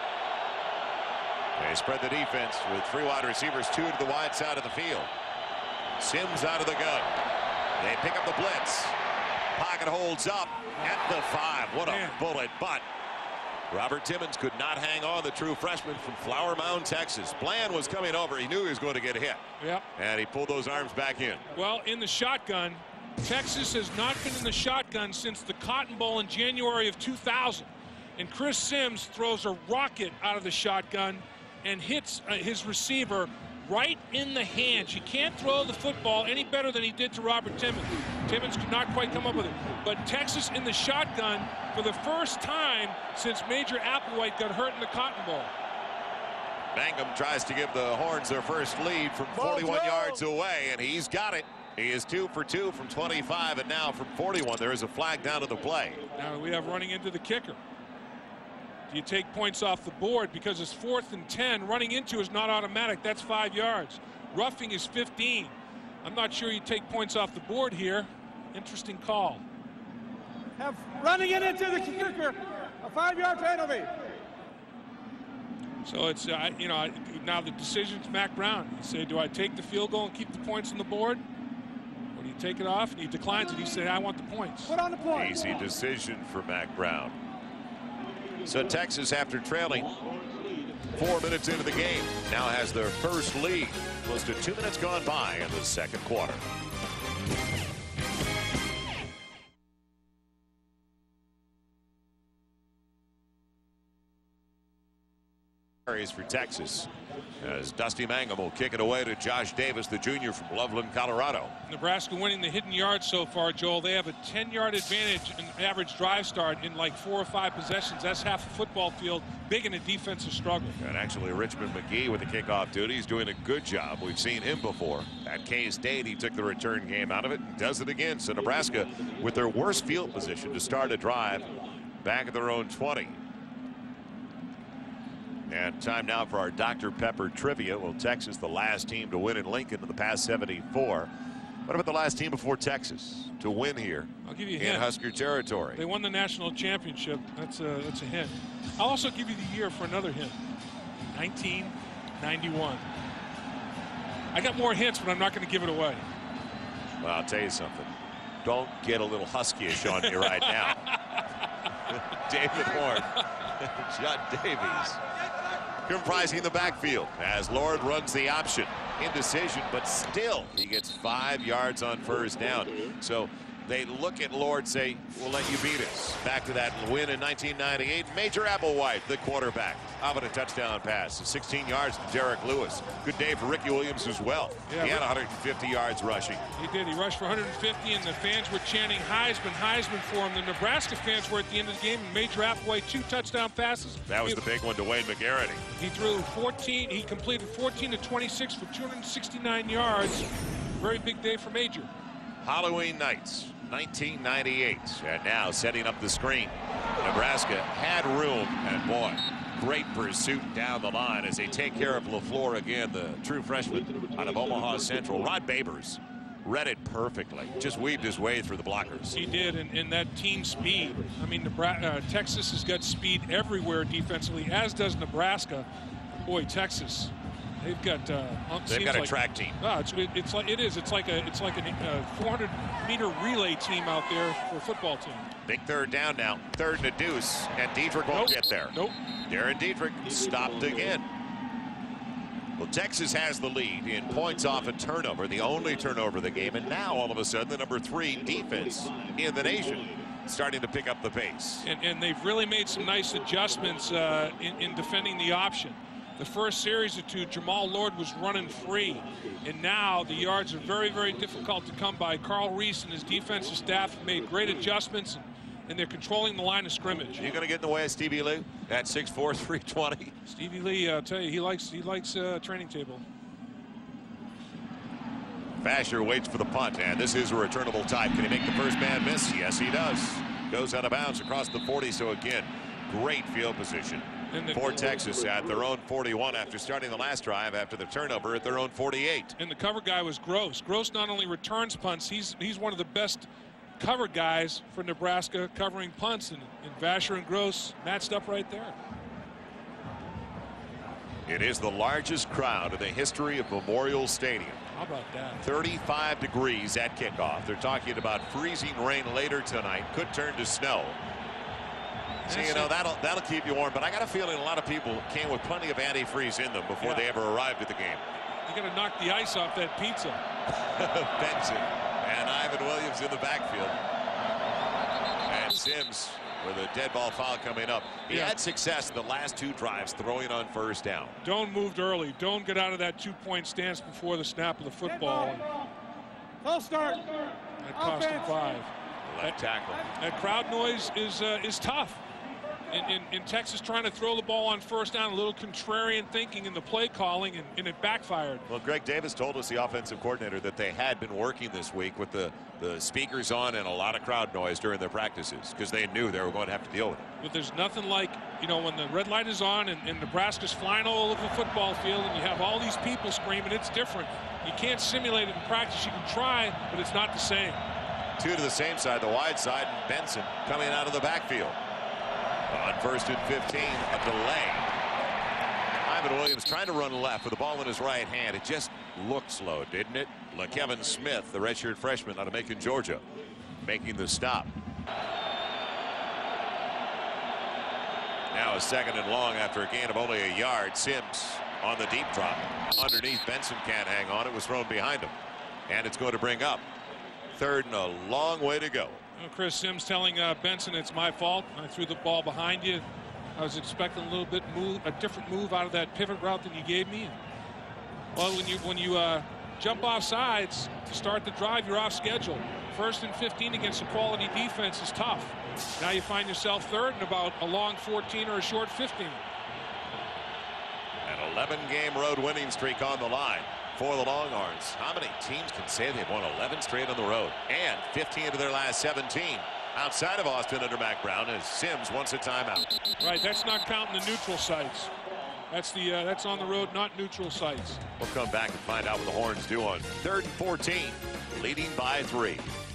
They spread the defense with 3 wide receivers, 2 to the wide side of the field. Sims out of the gun. They pick up the blitz. Pocket holds up at the 5. What a bullet, but Robert Timmons could not hang on, the true freshman from Flower Mound, Texas. Bland was coming over. He knew he was going to get hit. Yep. And he pulled those arms back in. Well, in the shotgun, Texas has not been in the shotgun since the Cotton Bowl in January of 2000. And Chris Sims throws a rocket out of the shotgun and hits his receiver right in the hands. You can't throw the football any better than he did to Robert Timmons. Timmons could not quite come up with it. But Texas in the shotgun for the first time since Major Applewhite got hurt in the Cotton Bowl. Mangum tries to give the Horns their first lead from 41 yards away, and he's got it. He is 2 for 2 from 25, and now from 41 there is a flag down to the play. Now we have running into the kicker. Do you take points off the board? Because it's 4th and 10. Running into is not automatic. That's 5 yards. Roughing is 15. I'm not sure you take points off the board here. Interesting call. Have running it into the kicker, a 5-yard penalty. So it's, now the decision's Mac Brown. You say, do I take the field goal and keep the points on the board? Or do you take it off? And he declines it. He said, I want the points. Put on the points. Easy decision for Mac Brown. So Texas, after trailing 4 minutes into the game, now has their first lead. Close to 2 minutes gone by in the 2nd quarter. For Texas, as Dusty Mangum will kick it away to Josh Davis, the junior from Loveland, Colorado. Nebraska winning the hidden yards so far, Joel. They have a 10-yard advantage in average drive start in like 4 or 5 possessions. That's half the football field, big in a defensive struggle. And actually Richmond McGee with the kickoff duty. He's doing a good job. We've seen him before. At K-State, he took the return game out of it and does it again. So Nebraska with their worst field position to start a drive back at their own 20. And time now for our Dr. Pepper trivia. Well, Texas, the last team to win in Lincoln in the past 74. What about the last team before Texas to win here? I'll give you a in hint. Husker territory? They won the national championship. That's a hint. I'll also give you the year for another hint. 1991. I got more hints, but I'm not going to give it away. Well, I'll tell you something. Don't get a little Huskyish on me right now. David Horn, John Davies. Comprising the backfield as Lord runs the option. Indecision, but still he gets 5 yards on 1st down. So they look at Lord, say, we'll let you beat us. Back to that win in 1998. Major Applewhite, the quarterback, off of a touchdown pass. 16 yards to Derek Lewis. Good day for Ricky Williams as well. Yeah, he had 150 yards rushing. He did. He rushed for 150, and the fans were chanting Heisman, Heisman for him. The Nebraska fans were at the end of the game. Major Applewhite, 2 touchdown passes. That was the big one to Wayne McGarity. He threw 14. He completed 14 to 26 for 269 yards. Very big day for Major. Halloween nights, 1998, and now setting up the screen. Nebraska had room, and boy, great pursuit down the line as they take care of LaFleur again, the true freshman out of Omaha Central. Rod Babers read it perfectly, just weaved his way through the blockers. He did, and that team speed. I mean, Texas has got speed everywhere defensively, as does Nebraska. Boy, Texas, they've got a track team. It's like a 400-meter relay team out there for a football team. Big third down now, third and a deuce, and Dietrich won't get there. Nope. Darren Dietrich stopped again. Well, Texas has the lead in points off a turnover, the only turnover of the game, and now all of a sudden the number 3 defense in the nation starting to pick up the pace. And they've really made some nice adjustments in defending the option. The first series or two, Jamal Lord was running free, and now the yards are very, very difficult to come by. Carl Reese and his defensive staff have made great adjustments, and they're controlling the line of scrimmage. You're going to get in the way of Stevie Lee at 6'4", 320. Stevie Lee, I'll tell you, he likes training table. Fasher waits for the punt, and this is a returnable type. Can he make the first man miss? Yes, he does. Goes out of bounds across the 40, so again, great field position for Texas at their own 41 after starting the last drive after the turnover at their own 48. And the cover guy was Gross. Gross not only returns punts, he's one of the best cover guys for Nebraska covering punts, and Vasher and Gross matched up right there. It is the largest crowd in the history of Memorial Stadium. How about that? 35 degrees at kickoff. They're talking about freezing rain later tonight. Could turn to snow. So, you know, that'll keep you warm. But I got a feeling a lot of people came with plenty of antifreeze in them before they ever arrived at the game. You got to knock the ice off that pizza. Benson and Ivan Williams in the backfield. And Sims with a dead ball foul coming up. He had success in the last 2 drives throwing on first down. Doan moved early. Doan got out of that 2-point stance before the snap of the football. False start. That cost him 5. Left tackle. That crowd noise is tough. In Texas trying to throw the ball on first down, a little contrarian thinking in the play calling, and it backfired. Well, Greg Davis told us, the offensive coordinator, that they had been working this week with the speakers on and a lot of crowd noise during their practices because they knew they were going to have to deal with it. But there's nothing like, you know, when the red light is on and Nebraska's flying all over the football field and you have all these people screaming, it's different. You can't simulate it in practice. You can try, but it's not the same. 2 to the same side, the wide side, and Benson coming out of the backfield. On 1st and 15, a delay. Ivan Williams trying to run left with the ball in his right hand. It just looked slow, didn't it? LaKevin Smith, the redshirt freshman out of Macon, Georgia, making the stop. Now a 2nd and long after a gain of only a yard. Sims on the deep drop. Underneath, Benson can't hang on. It was thrown behind him. And it's going to bring up 3rd and a long way to go. Chris Sims telling Benson, it's my fault. I threw the ball behind you. I was expecting a different move out of that pivot route than you gave me. Well, when you jump off sides to start the drive, you're off schedule. 1st and 15 against a quality defense is tough. Now you find yourself 3rd and about a long 14 or a short 15. An 11-game road winning streak on the line for the Longhorns. How many teams can say they've won 11 straight on the road? And 15 of their last 17 outside of Austin under Mack Brown, as Sims wants a timeout. Right, that's not counting the neutral sites. That's on the road, not neutral sites. We'll come back and find out what the Horns do on 3rd and 14, leading by 3.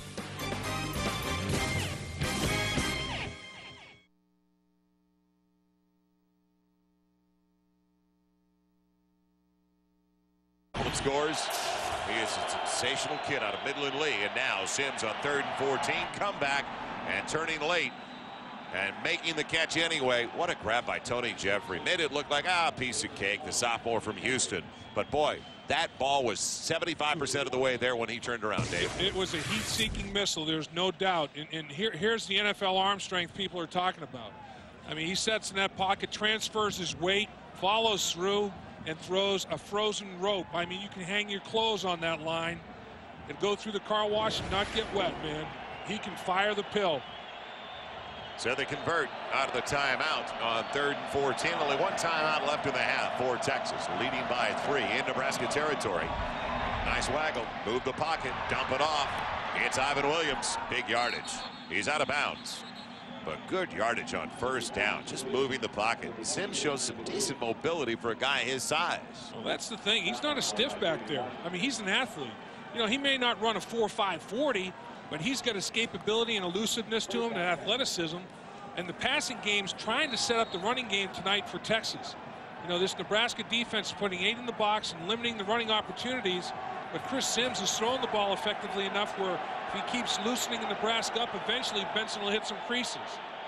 Scores. He is a sensational kid out of Midland Lee, and now Sims on 3rd and 14, come back and turning late and making the catch anyway. What a grab by Tony Jeffrey. Made it look like a piece of cake, the sophomore from Houston. But boy, that ball was 75% of the way there when he turned around, Dave. It was a heat-seeking missile, there's no doubt. And here's the NFL arm strength people are talking about. I mean, he sets in that pocket, transfers his weight, follows through, and throws a frozen rope. I mean, you can hang your clothes on that line and go through the car wash and not get wet, man. He can fire the pill. So they convert out of the timeout on 3rd and 14. Only 1 timeout left in the half for Texas, leading by 3 in Nebraska territory. Nice waggle, move the pocket, dump it off. It's Ivan Williams, big yardage. He's out of bounds. but good yardage on first down, just moving the pocket. Sims shows some decent mobility for a guy his size. Well, that's the thing. He's not a stiff back there. I mean, he's an athlete. You know, he may not run a 4.5 40, but he's got escapability and elusiveness to him and athleticism. And the passing game's trying to set up the running game tonight for Texas. You know, this Nebraska defense is putting 8 in the box and limiting the running opportunities. But Chris Sims is throwing the ball effectively enough where if he keeps loosening Nebraska up, eventually Benson will hit some creases.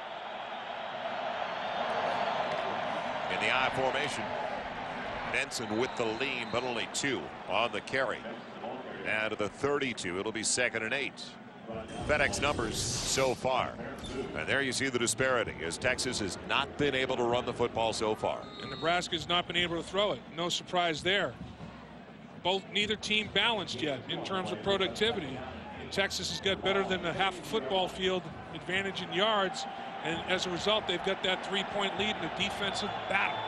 In the I formation, Benson with the lean, but only 2 on the carry. Now to the 32, it'll be 2nd and 8. FedEx numbers so far. And there you see the disparity as Texas has not been able to run the football so far. And Nebraska's not been able to throw it. No surprise there. Neither team balanced yet in terms of productivity. And Texas has got better than a half a football field advantage in yards. And as a result, they've got that 3-point lead in a defensive battle.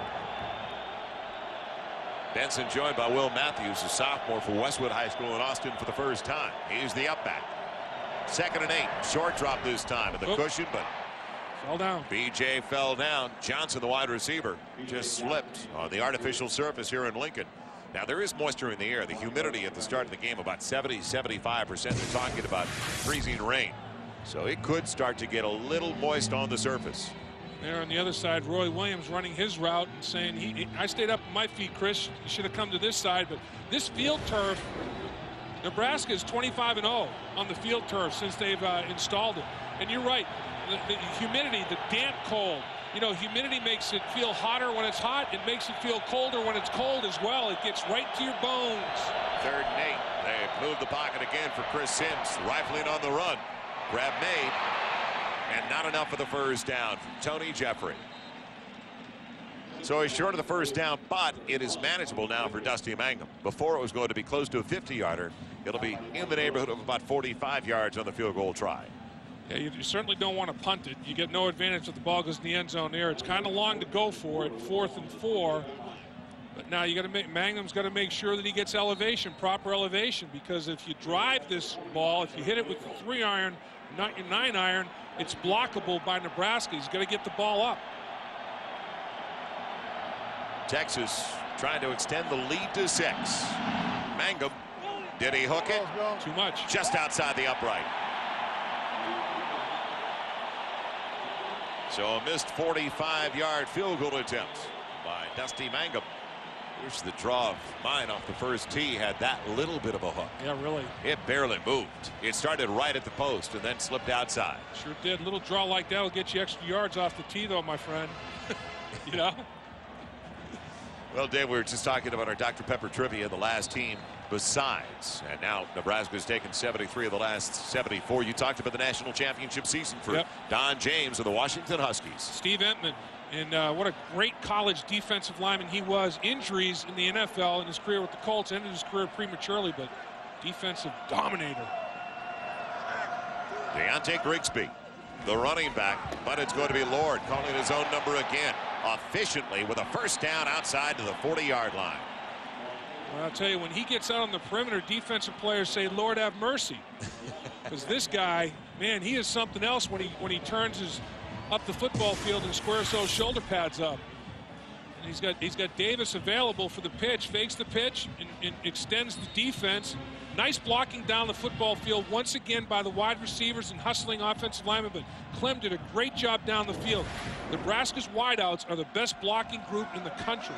Benson joined by Will Matthews, a sophomore for Westwood High School in Austin for the first time. He's the up back. 2nd and 8. Short drop this time at the cushion, but fell down. BJ fell down. Johnson, the wide receiver, just slipped on the artificial surface here in Lincoln. Now, there is moisture in the air. The humidity at the start of the game about 70-75%. They're talking about freezing rain. So it could start to get a little moist on the surface. There on the other side, Roy Williams running his route and saying, I stayed up on my feet, Chris. You should have come to this side. But this field turf, Nebraska is 25-0 on the field turf since they've installed it. And you're right, the humidity, the damp cold. You know, humidity makes it feel hotter when it's hot. It makes it feel colder when it's cold as well. It gets right to your bones. 3rd and 8. They move the pocket again for Chris Sims. Rifling on the run. Grab made. And not enough for the first down from Tony Jeffrey. So he's short of the first down, but it is manageable now for Dusty Mangum. Before it was going to be close to a 50-yarder. It'll be in the neighborhood of about 45 yards on the field goal try. Yeah, you certainly don't want to punt it. You get no advantage if the ball goes in the end zone there. It's kind of long to go for it, 4th and 4. But now you got to make Mangum's got to make sure that he gets elevation, proper elevation, because if you drive this ball, if you hit it with the 3-iron, not your 9-iron, it's blockable by Nebraska. He's got to get the ball up. Texas trying to extend the lead to 6. Mangum, did he hook it? Too much. Just outside the upright. So a missed 45-yard field goal attempt by Dusty Mangum. Here's the draw of mine off the first tee. Had that little bit of a hook. Yeah, really. It barely moved. It started right at the post and then slipped outside. Sure did. A little draw like that will get you extra yards off the tee, though, my friend. You know? Well, Dave, we were just talking about our Dr. Pepper trivia, the last team besides. And now Nebraska's taken 73 of the last 74. You talked about the national championship season for Don James of the Washington Huskies. Steve Entman, and what a great college defensive lineman he was. Injuries in the NFL in his career with the Colts, ended his career prematurely, but defensive dominator. Deontay Grigsby, the running back, but it's going to be Lord calling his own number again, efficiently with a first down outside to the 40-yard line. Well, I'll tell you, when he gets out on the perimeter, defensive players say, Lord have mercy. Because this guy, man, he is something else when he turns up the football field and squares those shoulder pads up. And he's got Davis available for the pitch, fakes the pitch, and extends the defense. Nice blocking down the football field once again by the wide receivers and hustling offensive linemen, but Clem did a great job down the field. Nebraska's wideouts are the best blocking group in the country.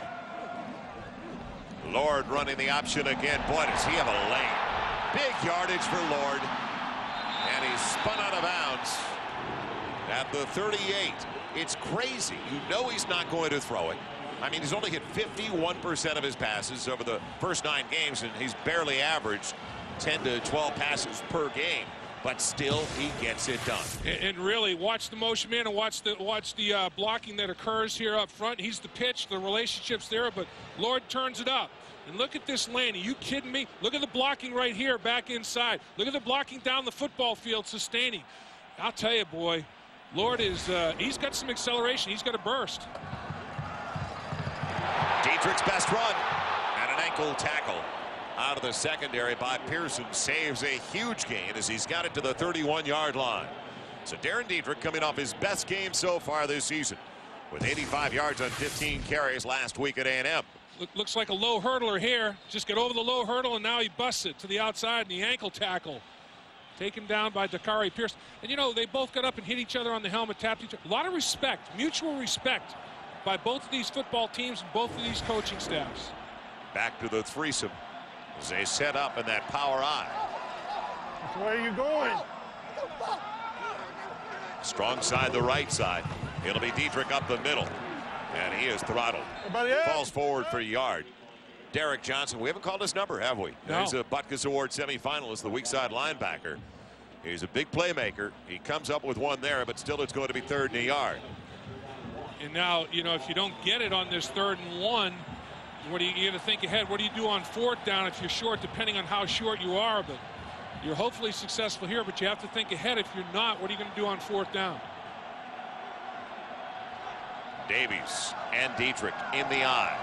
Lord running the option again. Boy, does he have a lane. Big yardage for Lord. And he's spun out of bounds at the 38. It's crazy. You know he's not going to throw it. I mean, he's only hit 51% of his passes over the first 9 games, and he's barely averaged 10 to 12 passes per game. But still, he gets it done. And really, watch the motion man and watch the blocking that occurs here up front. He's the pitch, the relationship's there, but Lord turns it up. And look at this lane. Are you kidding me? Look at the blocking right here back inside. Look at the blocking down the football field, sustaining. I'll tell you, boy, Lord is he's got some acceleration. He's got a burst. Dietrich's best run and an ankle tackle out of the secondary by Pearson saves a huge gain as he's got it to the 31-yard line. So Darren Dietrich coming off his best game so far this season with 85 yards on 15 carries last week at A&M. Looks like a low hurdler here. Just get over the low hurdle, and now he busts it to the outside in the ankle tackle. Taken down by Dakari Pierce. And, you know, they both got up and hit each other on the helmet, tapped each other. A lot of respect, mutual respect by both of these football teams and both of these coaching staffs. Back to the threesome as they set up in that power I. Where are you going? Strong side, the right side. It'll be Dietrich up the middle. And he is throttled. Falls forward for a yard. Derek Johnson, we haven't called his number, have we? No. He's a Butkus Award semifinalist, the weak side linebacker. He's a big playmaker. He comes up with one there, but still it's going to be 3rd and a yard. And now, you know, if you don't get it on this 3rd and 1, what do you got to think ahead? What do you do on 4th down if you're short, depending on how short you are? But you're hopefully successful here, but you have to think ahead. If you're not, what are you going to do on 4th down? Davies and Dietrich in the eye.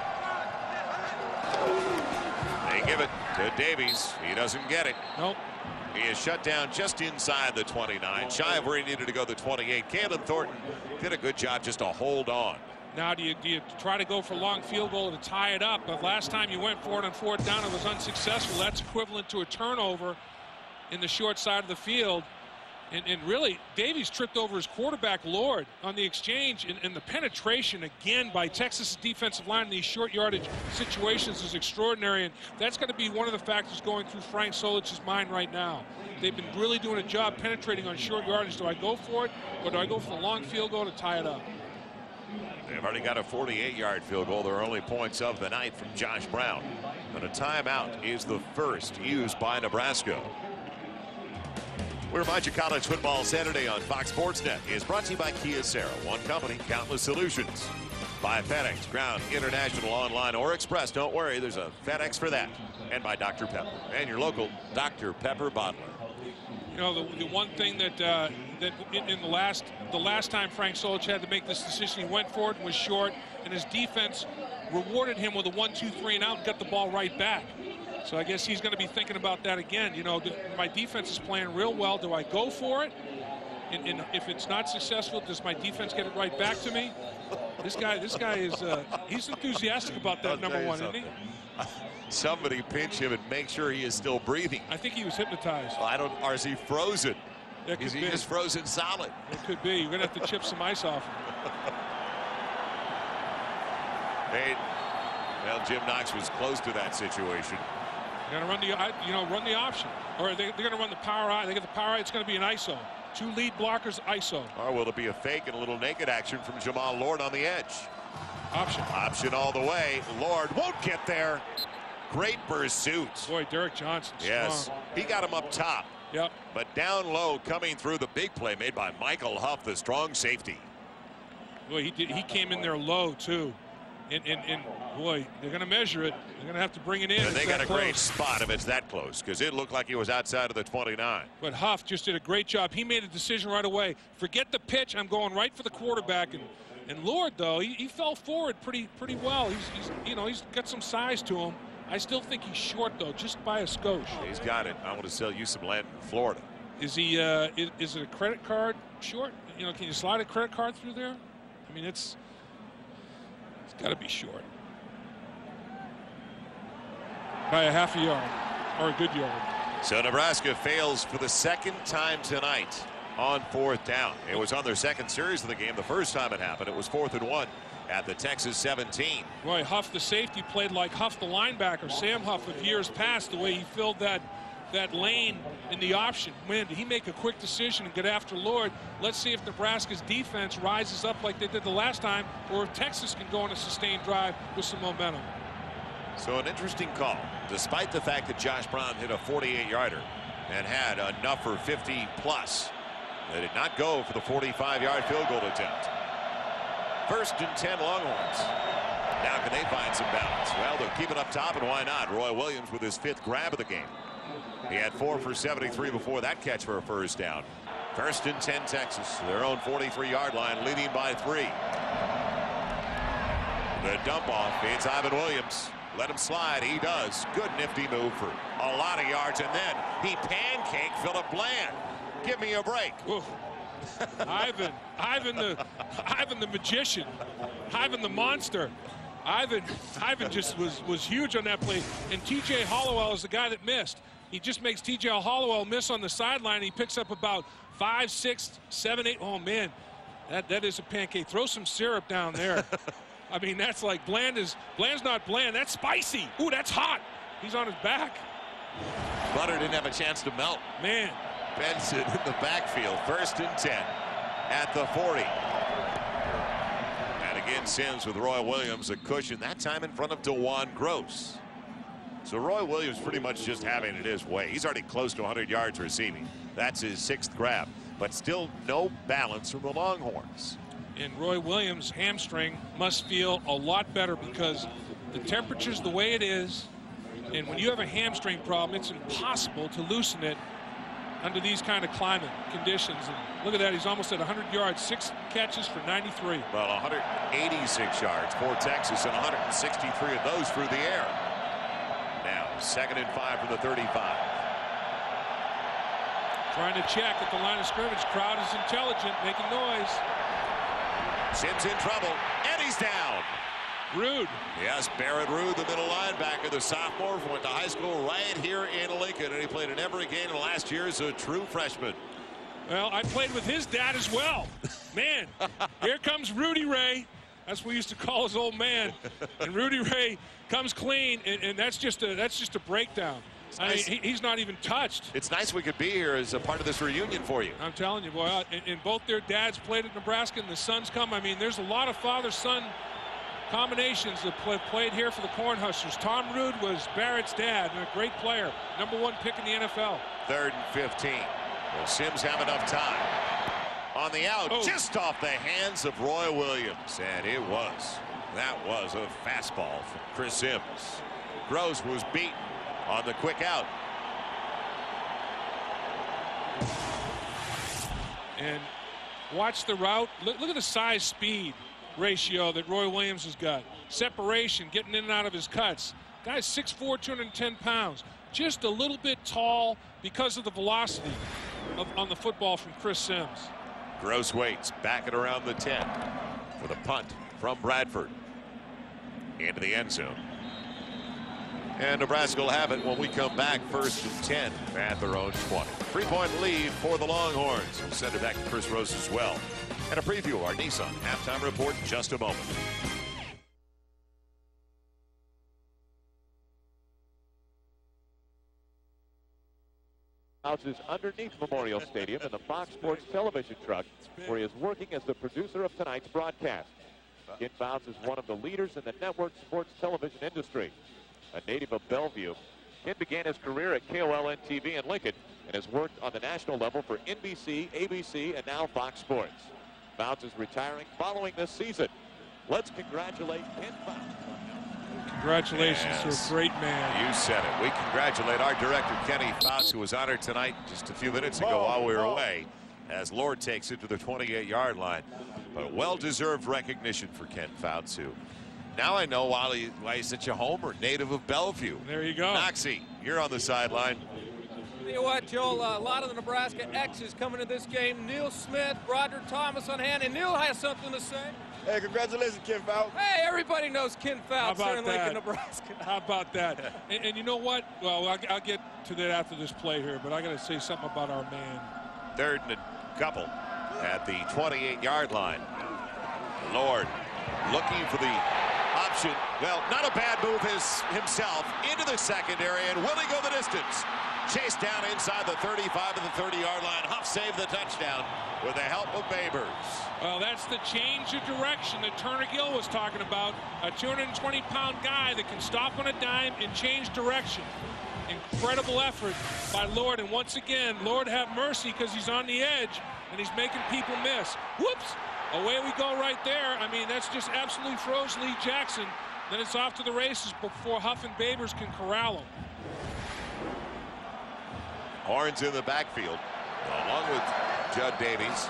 They give it to Davies. He doesn't get it. Nope. He is shut down just inside the 29, shy of where he needed to go, the 28. Kalen Thornton did a good job just to hold on. Now, do you try to go for a long field goal to tie it up? But last time you went for it on 4th down, it was unsuccessful. That's equivalent to a turnover in the short side of the field. And really, Davies tripped over his quarterback, Lord, on the exchange. And the penetration, again, by Texas' defensive line in these short yardage situations is extraordinary. And that's going to be one of the factors going through Frank Solich's mind right now. They've been really doing a job penetrating on short yardage. Do I go for it, or do I go for a long field goal to tie it up? They've already got a 48-yard field goal. Their only points of the night from Josh Brown. And a timeout is the first used by Nebraska. We remind you, College Football Saturday on Fox Sports Net is brought to you by Kia Sarah. One company, countless solutions. By FedEx, Ground, International, Online, or Express. Don't worry, there's a FedEx for that. And by Dr. Pepper. And your local Dr. Pepper bottler. You know, the one thing that in the last time Frank Solich had to make this decision, he went for it and was short, and his defense rewarded him with a 1-2-3 and out and got the ball right back. So I guess he's going to be thinking about that again. You know, my defense is playing real well. Do I go for it? And if it's not successful, does my defense get it right back to me? This guy is he's enthusiastic about that number one, isn't he? Somebody pinch him and make sure he is still breathing. I think he was hypnotized. Well, or is he frozen? Is he just frozen solid? It could be. You're going to have to chip some ice off him. Hey, well, Jim Knox was close to that situation. They're going to run the option, or they're going to run the power eye. They get the power eye. It's going to be an ISO. 2 lead blockers, ISO. Or will it be a fake and a little naked action from Jamal Lord on the edge? Option all the way. Lord won't get there. Great pursuit. Boy, Derek Johnson. Yes, strong. he got him up top. Yep. But down low, coming through, the big play made by Michael Huff, the strong safety. Boy, he came in there low too. And boy, they're going to measure it. They're going to have to bring it in. And they got a great spot if it's that close, because it looked like he was outside of the 29. But Huff just did a great job. He made a decision right away. Forget the pitch. I'm going right for the quarterback. And Lord, though, he fell forward pretty well. He's got some size to him. I still think he's short, though, just by a skosh. He's got it. I want to sell you some land in Florida. Is he? Is it a credit card short? You know, can you slide a credit card through there? I mean, it's got to be short by a half a yard or a good yard. So Nebraska fails for the second time tonight on 4th down. It was on their second series of the game. The first time it happened, it was 4th and 1 at the Texas 17. Boy, Huff, the safety, played like Huff, the linebacker, Sam Huff of years past, the way he filled that lane in the option. Man, did he make a quick decision and get after Lord. Let's see if Nebraska's defense rises up like they did the last time, or if Texas can go on a sustained drive with some momentum. So an interesting call, despite the fact that Josh Brown hit a 48-yarder and had enough for 50+. They did not go for the 45-yard field goal attempt. 1st and 10 Longhorns. Now can they find some balance? Well, they'll keep it up top, and why not? Roy Williams with his 5th grab of the game. He had 4 for 73 before that catch for a first down. 1st and 10 Texas, their own 43-yard line, leading by 3. The dump off, it's Ivan Williams. Let him slide, he does. Good nifty move for a lot of yards, and then he pancaked Phillip Bland. Give me a break. Oof. Ivan the magician, Ivan the monster. Ivan just was huge on that play. And T.J. Hollowell is the guy that missed. He just makes T.J. Hollowell miss on the sideline. He picks up about 5, 6, 7, 8. Oh man, that is a pancake. Throw some syrup down there. I mean, that's like bland's not bland. That's spicy. Ooh, that's hot. He's on his back. Butter didn't have a chance to melt. Man. Benson in the backfield. 1st and 10 at the 40. And again, Sims with Roy Williams, a cushion, that time in front of DeJuan Gross. So Roy Williams pretty much just having it his way. He's already close to 100 yards receiving. That's his 6th grab. But still no balance from the Longhorns. And Roy Williams' hamstring must feel a lot better because the temperature's the way it is. And when you have a hamstring problem, it's impossible to loosen it under these kind of climate conditions. And look at that, he's almost at 100 yards, 6 catches for 93. Well, 186 yards for Texas and 163 of those through the air. Now 2nd and 5 from the 35. Trying to check at the line of scrimmage. Crowd is intelligent, making noise. Sims in trouble, and he's down. Rude. Yes, Barrett Rude, the middle linebacker, the sophomore, went to high school right here in Lincoln, and he played in every game last year as a true freshman. Well, I played with his dad as well. Man, here comes Rudy Ray. That's what we used to call his old man. And Rudy Ray comes clean, and that's just a breakdown. I mean, he's not even touched. It's nice we could be here as a part of this reunion for you. I'm telling you, boy, and both their dads played at Nebraska, and the sons come. I mean, there's a lot of father-son combinations that played here for the Cornhuskers. Tom Rude was Barrett's dad, and a great player. #1 pick in the NFL. 3rd and 15. Will Sims have enough time? On the out, just off the hands of Roy Williams. And that was a fastball from Chris Sims. Gross was beaten on the quick out. And watch the route. Look at the size speed ratio that Roy Williams has got. Separation, getting in and out of his cuts. Guy's 6'4", 210 pounds. Just a little bit tall because of the velocity on the football from Chris Sims. Gross waits back at around the 10 for the punt from Bradford into the end zone. And Nebraska will have it when we come back. 1st and 10 at their own 20. 3-point lead for the Longhorns. We'll send it back to Chris Rose as well. And a preview of our Nissan halftime report in just a moment. House is underneath Memorial Stadium in the Fox Sports television truck, where he is working as the producer of tonight's broadcast. Ken Fouts is one of the leaders in the network sports television industry. A native of Bellevue, Ken began his career at KOLN-TV in Lincoln and has worked on the national level for NBC, ABC, and now Fox Sports. Fouts is retiring following this season. Let's congratulate Ken Fouts. Congratulations to a great man. You said it. We congratulate our director, Kenny Fouts, who was honored tonight just a few minutes ago while we were away, as Lord takes it to the 28-yard line. But a well-deserved recognition for Ken Fouts, who now I know why he's such a homer, native of Bellevue. There you go. Noxie, you're on the sideline. Tell you what, Joel, a lot of the Nebraska X's coming to this game. Neil Smith, Broderick Thomas on hand, and Neil has something to say. Hey, congratulations, Ken Fouts. Hey, everybody knows Ken Fouts here in Lincoln, Nebraska. How about that? And you know what? Well, I'll get to that after this play here, but I got to say something about our man. 3rd and a couple at the 28-yard line. Lord looking for the option. Well, not a bad move himself into the secondary, and will he go the distance? Chased down inside the 35 of the 30-yard line. Huff saved the touchdown with the help of Babers. Well, that's the change of direction that Turner Gill was talking about. A 220-pound guy that can stop on a dime and change direction. Incredible effort by Lord. And once again, Lord have mercy, because he's on the edge and he's making people miss. Whoops! Away we go right there. I mean, that's just absolutely froze Lee Jackson. Then it's off to the races before Huff and Babers can corral him. Horns in the backfield, along with Judd Davies.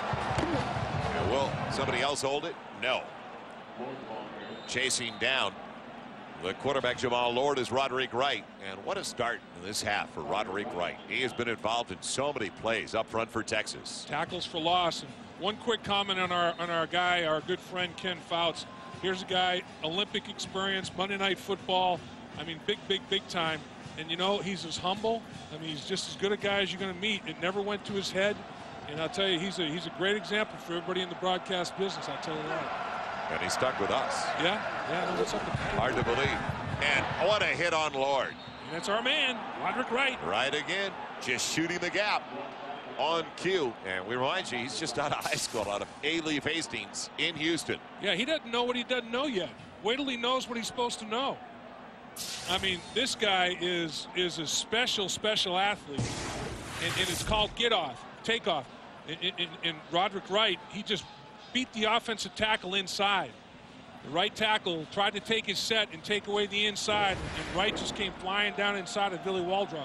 And will somebody else hold it? No. Chasing down The quarterback, Jamal Lord, is Roderick Wright. And what a start in this half for Roderick Wright. He has been involved in so many plays up front for Texas. Tackles for loss. And one quick comment on our guy, our good friend Ken Fouts. Here's a guy, Olympic experience, Monday Night Football. I mean, big time. And, you know, he's as humble. I mean, he's just as good a guy as you're going to meet. It never went to his head. And I'll tell you, he's a great example for everybody in the broadcast business. I'll tell you that. And he stuck with us. Yeah, no, that's something. Hard to believe. And what a hit on Lord. And that's our man, Roderick Wright. Right again, just shooting the gap on cue. And we remind you, he's just out of high school, out of A-Leaf Hastings in Houston. Yeah, he doesn't know what he doesn't know yet. Wait till he knows what he's supposed to know. I mean, this guy is a special athlete. And it's called takeoff. And Roderick Wright, he just beat the offensive tackle inside. The right tackle tried to take his set and take away the inside, and Wright just came flying down inside of Billy Waldrop.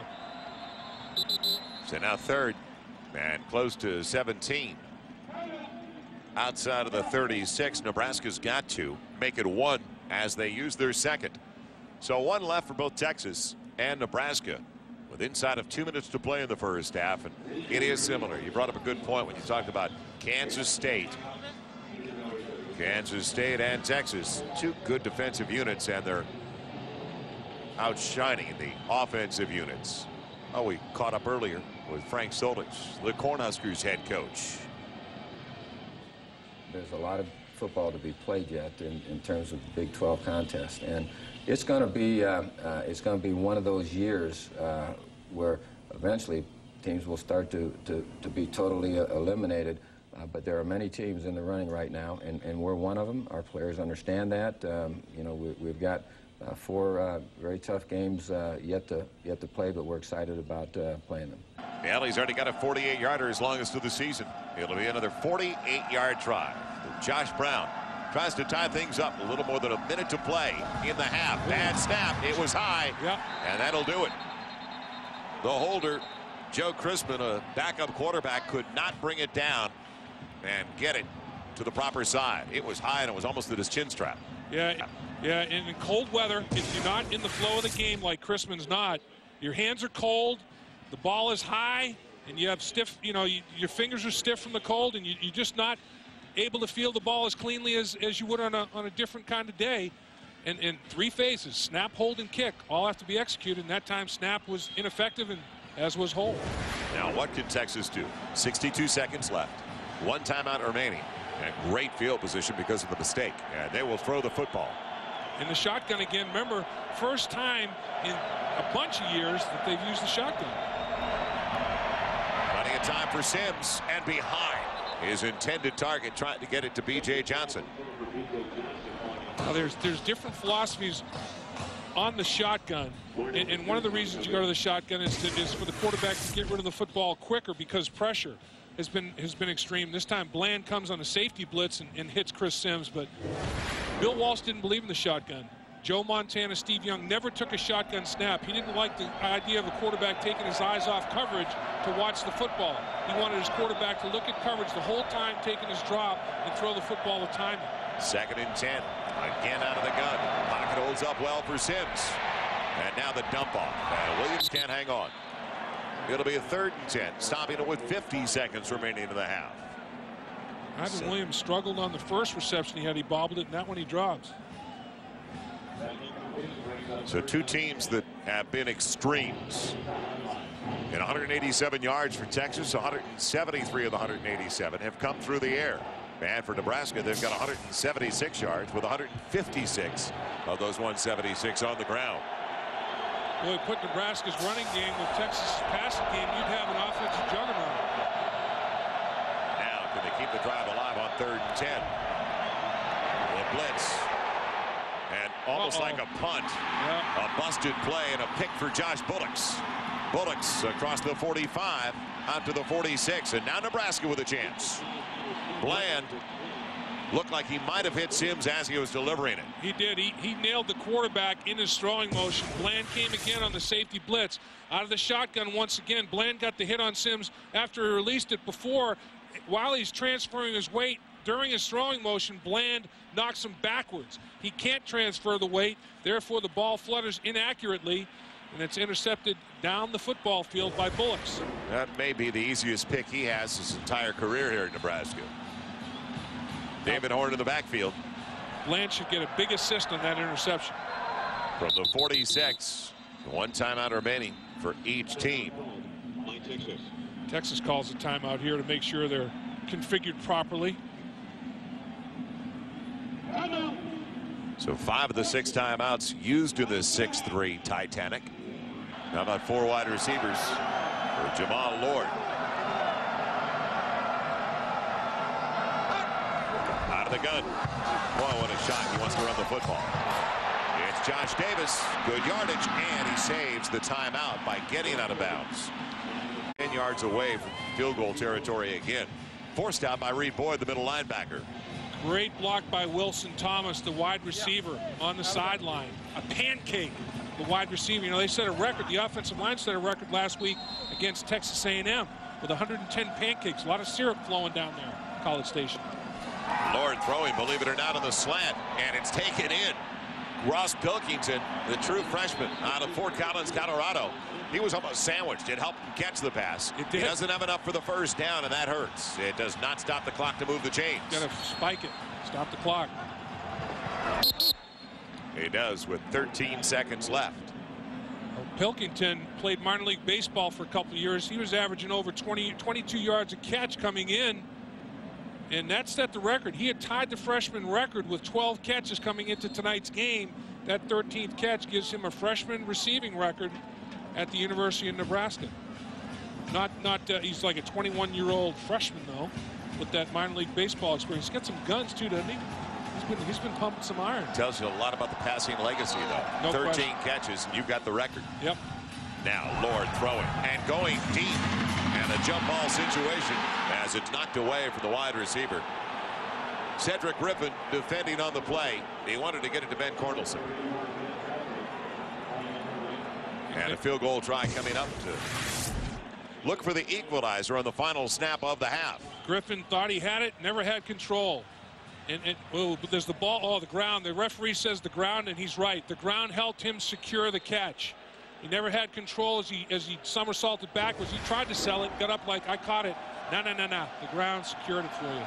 So now third and close to 17. Outside of the 36, Nebraska's got to make it 1 as they use their second. So 1 left for both Texas and Nebraska with inside of 2 minutes to play in the first half. And it is similar. You brought up a good point when you talked about Kansas State. Kansas State and Texas, 2 good defensive units, and they're outshining the offensive units. Oh, we caught up earlier with Frank Solich, the Cornhuskers head coach. There's a lot of football to be played yet in terms of the Big 12 contest, and it's going to be one of those years where eventually teams will start to be totally eliminated. But there are many teams in the running right now, and we're one of them. Our players understand that. You know, we've got 4 very tough games yet to play, but we're excited about playing them. Well, he's already got a 48-yarder his longest of the season. It'll be another 48-yard try. Josh Brown tries to tie things up. A little more than a minute to play in the half. Bad snap. It was high, and that'll do it. The holder, Joe Chrisman, a backup quarterback, could not bring it down and get it to the proper side. It was high, and it was almost at his chin strap. Yeah, in cold weather, if you're not in the flow of the game like Chrisman's not, your hands are cold, the ball is high, and you have stiff, you know, your fingers are stiff from the cold, and you're just not able to feel the ball as cleanly as you would on a different kind of day. And 3 phases, snap, hold, and kick, all have to be executed, and that time snap was ineffective, and as was hold. Now, what can Texas do? 62 seconds left. 1 timeout remaining. And great field position because of the mistake. And they will throw the football. In the shotgun again. Remember, first time in a bunch of years that they've used the shotgun. Running a time for Sims, and behind his intended target, trying to get it to B.J. Johnson. Now, there's different philosophies on the shotgun, and one of the reasons you go to the shotgun is for the quarterback to get rid of the football quicker because pressure has been extreme. This time Bland comes on a safety blitz and hits Chris Sims, but Bill Walsh didn't believe in the shotgun. Joe Montana, Steve Young never took a shotgun snap. He didn't like the idea of a quarterback taking his eyes off coverage to watch the football. He wanted his quarterback to look at coverage the whole time, taking his drop, and throw the football with timing. 2nd and 10. Again out of the gun. Pocket holds up well for Sims. And now the dump off. And Williams can't hang on. It'll be a 3rd and 10, stopping it with 50 seconds remaining in the half. Ivan Williams struggled on the first reception he had. He bobbled it, and that one he drops. So 2 teams that have been extremes. And 187 yards for Texas, 173 of the 187 have come through the air. And for Nebraska, they've got 176 yards with 156 of those 176 on the ground. Boy, put Nebraska's running game with Texas' passing game, you'd have an offensive juggernaut. Now, can they keep the drive alive on 3rd and 10? The blitz. And almost like a punt. A busted play and a pick for Josh Bullocks. Bullocks across the 45 out to the 46. And now Nebraska with a chance. Bland looked like he might have hit Sims as he was delivering it. He did. He nailed the quarterback in his throwing motion. Bland came again on the safety blitz. Out of the shotgun once again. Bland got the hit on Sims after he released it before. While he's transferring his weight during his throwing motion, Bland knocks him backwards. He can't transfer the weight, therefore the ball flutters inaccurately, and it's intercepted down the football field by Bullocks. That may be the easiest pick he has his entire career here in Nebraska. David Horn in the backfield. Bland should get a big assist on that interception. From the 46, one timeout remaining for each team. Texas calls a timeout here to make sure they're configured properly. So 5 of the 6 timeouts used in this 6-3 Titanic. How about 4 wide receivers for Jamal Lord? Out of the gun. Boy, what a shot. He wants to run the football. It's Josh Davis. Good yardage, and he saves the timeout by getting out of bounds. 10 yards away from field goal territory again. Forced out by Reed Boyd, the middle linebacker. Great block by Wilson Thomas, the wide receiver, on the sideline. A pancake, the wide receiver. You know, they set a record. The offensive line set a record last week against Texas A&M with 110 pancakes. A lot of syrup flowing down there, College Station. Lord throwing, believe it or not, on the slant, and it's taken in. Ross Pilkington, the true freshman out of Fort Collins, Colorado. He was almost sandwiched. It helped him catch the pass. He doesn't have enough for the first down, and that hurts. It does not stop the clock to move the chains. Got to spike it. Stop the clock. He does with 13 seconds left. Pilkington played minor league baseball for a couple of years. He was averaging over 22 yards a catch coming in, and that set the record. He had tied the freshman record with 12 catches coming into tonight's game. That 13th catch gives him a freshman receiving record at the University of Nebraska. He's like a 21-year-old freshman though, with that minor league baseball experience. He's got some guns too, doesn't he? He's been pumping some iron. Tells you a lot about the passing legacy though. No 13 question. catches, and you've got the record. Yep. Now Lord throwing and going deep, and a jump ball situation as it's knocked away from the wide receiver. Cedric Griffin defending on the play. He wanted to get it to Ben Cornelson. And a field goal try coming up to look for the equalizer on the final snap of the half. Griffin thought he had it, never had control. And there's the ball, the ground. The referee says the ground, and he's right. The ground helped him secure the catch. He never had control as he somersaulted backwards. He tried to sell it, got up like, I caught it. No. The ground secured it for you.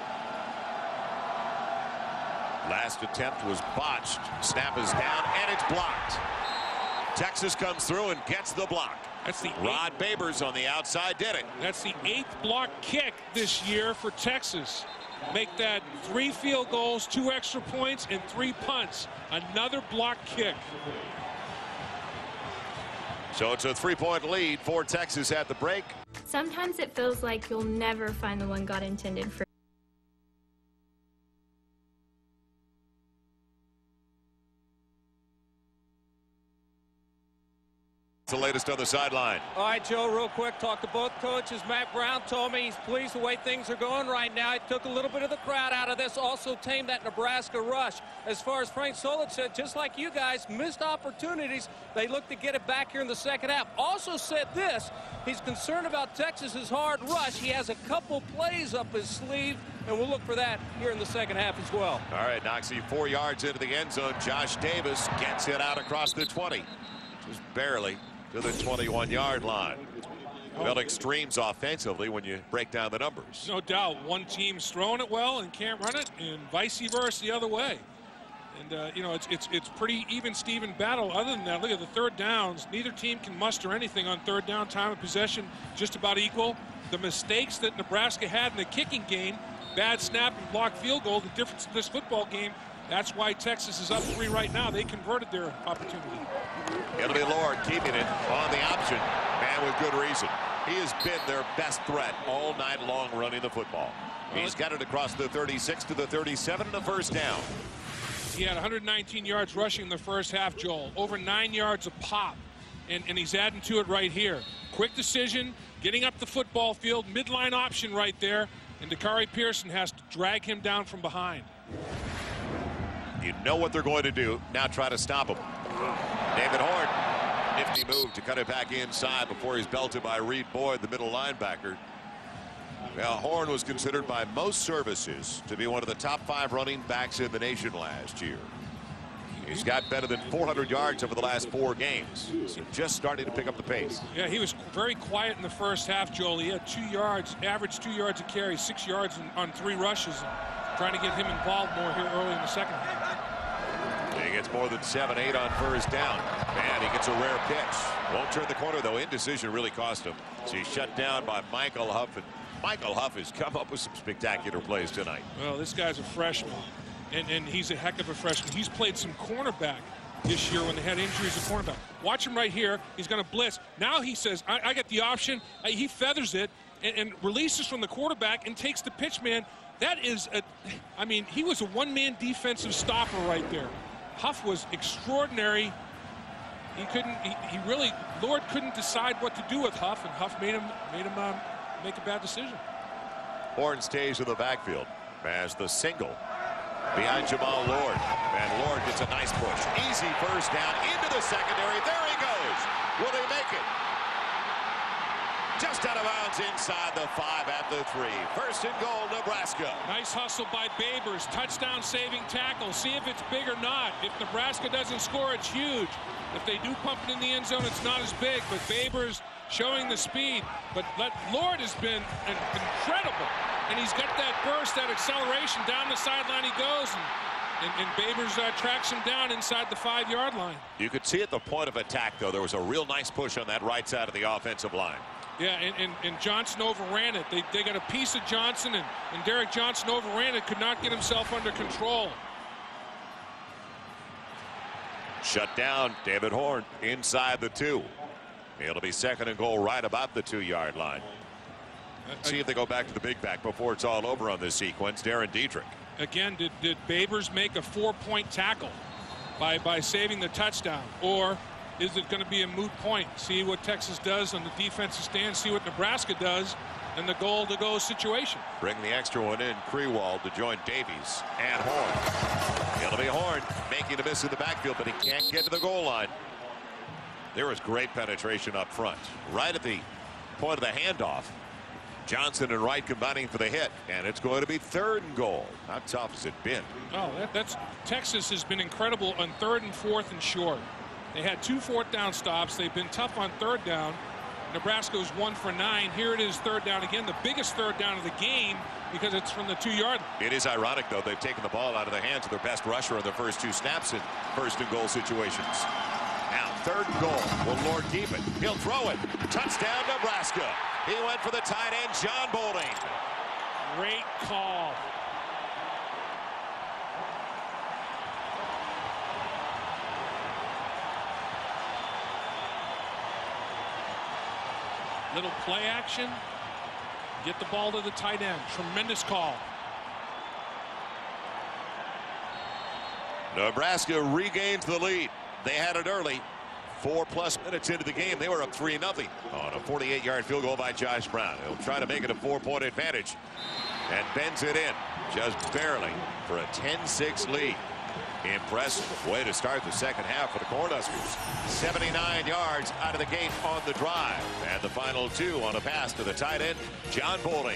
Last attempt was botched. Snap is down, and it's blocked. Texas comes through and gets the block. That's the Rod Babers on the outside did it. That's the 8th block kick this year for Texas. Make that 3 field goals, 2 extra points, and 3 punts. Another block kick. So it's a 3-point lead for Texas at the break. Sometimes it feels like you'll never find the one God intended for. The latest on the sideline. All right, Joe, real quick, talked to both coaches. Matt Brown told me he's pleased the way things are going right now. He took a little bit of the crowd out of this, also tamed that Nebraska rush. As far as Frank Solich said, just like you guys, missed opportunities. They look to get it back here in the second half. Also said this, he's concerned about Texas's hard rush. He has a couple plays up his sleeve, and we'll look for that here in the second half as well. All right, Noxie 4 yards into the end zone. Josh Davis gets it out across the 20. Just barely to the 21-yard line. Well, extremes offensively when you break down the numbers. No doubt. One team's throwing it well and can't run it, and vice versa the other way. And, you know, it's pretty even Steven battle. Other than that, look at the third downs. Neither team can muster anything on third down. Time of possession just about equal. The mistakes that Nebraska had in the kicking game, bad snap and blocked field goal, the difference in this football game, that's why Texas is up 3 right now. They converted their opportunity. It'll be Lord keeping it on the option, and with good reason. He has been their best threat all night long running the football. He's got it across the 36 to the 37 and a first down. He had 119 yards rushing in the first half, Joel. Over 9 yards a pop, and he's adding to it right here. Quick decision, getting up the football field, midline option right there, and Dakari Pearson has to drag him down from behind. You know what they're going to do. Now try to stop him. David Horn, nifty move to cut it back inside before he's belted by Reed Boyd, the middle linebacker. Now, Horn was considered by most services to be one of the top 5 running backs in the nation last year. He's got better than 400 yards over the last 4 games. So just starting to pick up the pace. Yeah, he was very quiet in the first half, Joel. He had 2 yards, averaged 2 yards a carry, 6 yards on 3 rushes. Trying to get him involved more here early in the second half. He gets more than 7-8 on first down. Man, he gets a rare pitch. Won't turn the corner, though. Indecision really cost him. So he's shut down by Michael Huff. And Michael Huff has come up with some spectacular plays tonight. Well, this guy's a freshman. And he's a heck of a freshman. He's played some cornerback this year when they had injuries at cornerback. Watch him right here. He's going to blitz. Now he says, I get the option. He feathers it and releases from the quarterback and takes the pitch man. That is, I mean, he was a one-man defensive stopper right there. Huff was extraordinary. He really, Lord couldn't decide what to do with Huff, and Huff made him make a bad decision. Horn stays in the backfield as the single behind Jamal Lord. And Lord gets a nice push. Easy first down into the secondary. There he goes. Will he make it? Just out of bounds inside the 5 at the 3. First and goal, Nebraska. Nice hustle by Babers. Touchdown saving tackle. See if it's big or not. If Nebraska doesn't score, it's huge. If they do pump it in the end zone, it's not as big. But Babers showing the speed. But Lord has been incredible. And he's got that burst, that acceleration. Down the sideline he goes. And Babers tracks him down inside the 5-yard line. You could see at the point of attack, though, there was a real nice push on that right side of the offensive line. Yeah, and Johnson overran it. They got a piece of Johnson, and Derek Johnson overran it, could not get himself under control. Shut down, David Horn inside the 2. It'll be second and goal right about the 2-yard line. See if they go back to the big back before it's all over on this sequence. Darren Diedrich. Again, did Babers make a 4-point tackle by saving the touchdown, or is it going to be a moot point? See what Texas does on the defensive stand, see what Nebraska does in the goal-to-go situation. Bring the extra one in, Krewald to join Davies and Horn. It'll be Horn making a miss in the backfield, but he can't get to the goal line. There was great penetration up front. Right at the point of the handoff, Johnson and Wright combining for the hit, and it's going to be third and goal. How tough has it been? Oh, Texas has been incredible on 3rd and 4th and short. They had 2 4th down stops. They've been tough on 3rd down. Nebraska was 1 for 9. Here it is 3rd down again, the biggest 3rd down of the game because it's from the 2-yard line. It is ironic, though, they've taken the ball out of the hands of their best rusher in the first 2 snaps in first and goal situations. Now 3rd and goal. Will Lord keep it? He'll throw it. Touchdown, Nebraska. He went for the tight end, John Bowling. Great call. Little play action. Get the ball to the tight end. Tremendous call. Nebraska regains the lead. They had it early. 4+ minutes into the game, they were up 3-0 on a 48-yard field goal by Josh Brown. He'll try to make it a 4-point advantage and bends it in just barely for a 10-6 lead. Impressive way to start the second half for the Cornhuskers. 79 yards out of the gate on the drive, and the final 2 on a pass to the tight end, John Bowling.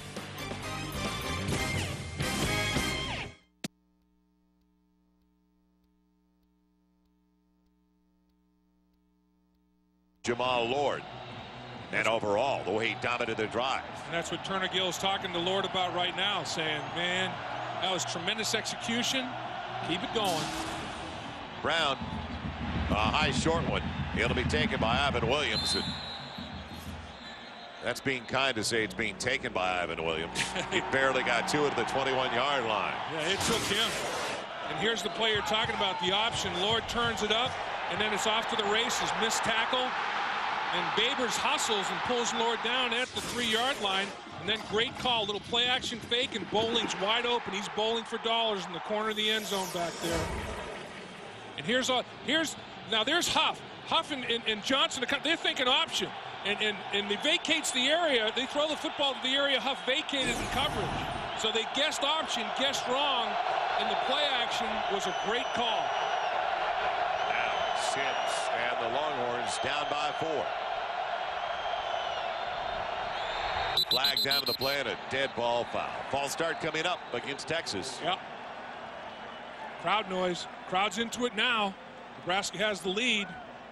Jamal Lord. And overall, the way he dominated the drive. And that's what Turner Gill's talking to Lord about right now, saying, man, that was tremendous execution. Keep it going. Brown, a high short one. It'll be taken by Ivan Williams. And that's being kind to say it's being taken by Ivan Williams. He barely got to it at the 21-yard line. Yeah, it took him. And here's the play you're talking about, the option. Lord turns it up, and then it's off to the races. Missed tackle. And Babers hustles and pulls Lord down at the 3-yard line. And then great call, little play action fake, and Bowling's wide open. He's bowling for dollars in the corner of the end zone back there. And there's Huff. Huff and Johnson, they're thinking option. And they vacates the area. They throw the football to the area Huff vacated in coverage. So they guessed option, guessed wrong, and the play action was a great call. Now Sims and the Longhorns down by 4. Flag down to the play and a dead ball foul. False start coming up against Texas. Yep. Crowd noise. Crowd's into it now. Nebraska has the lead.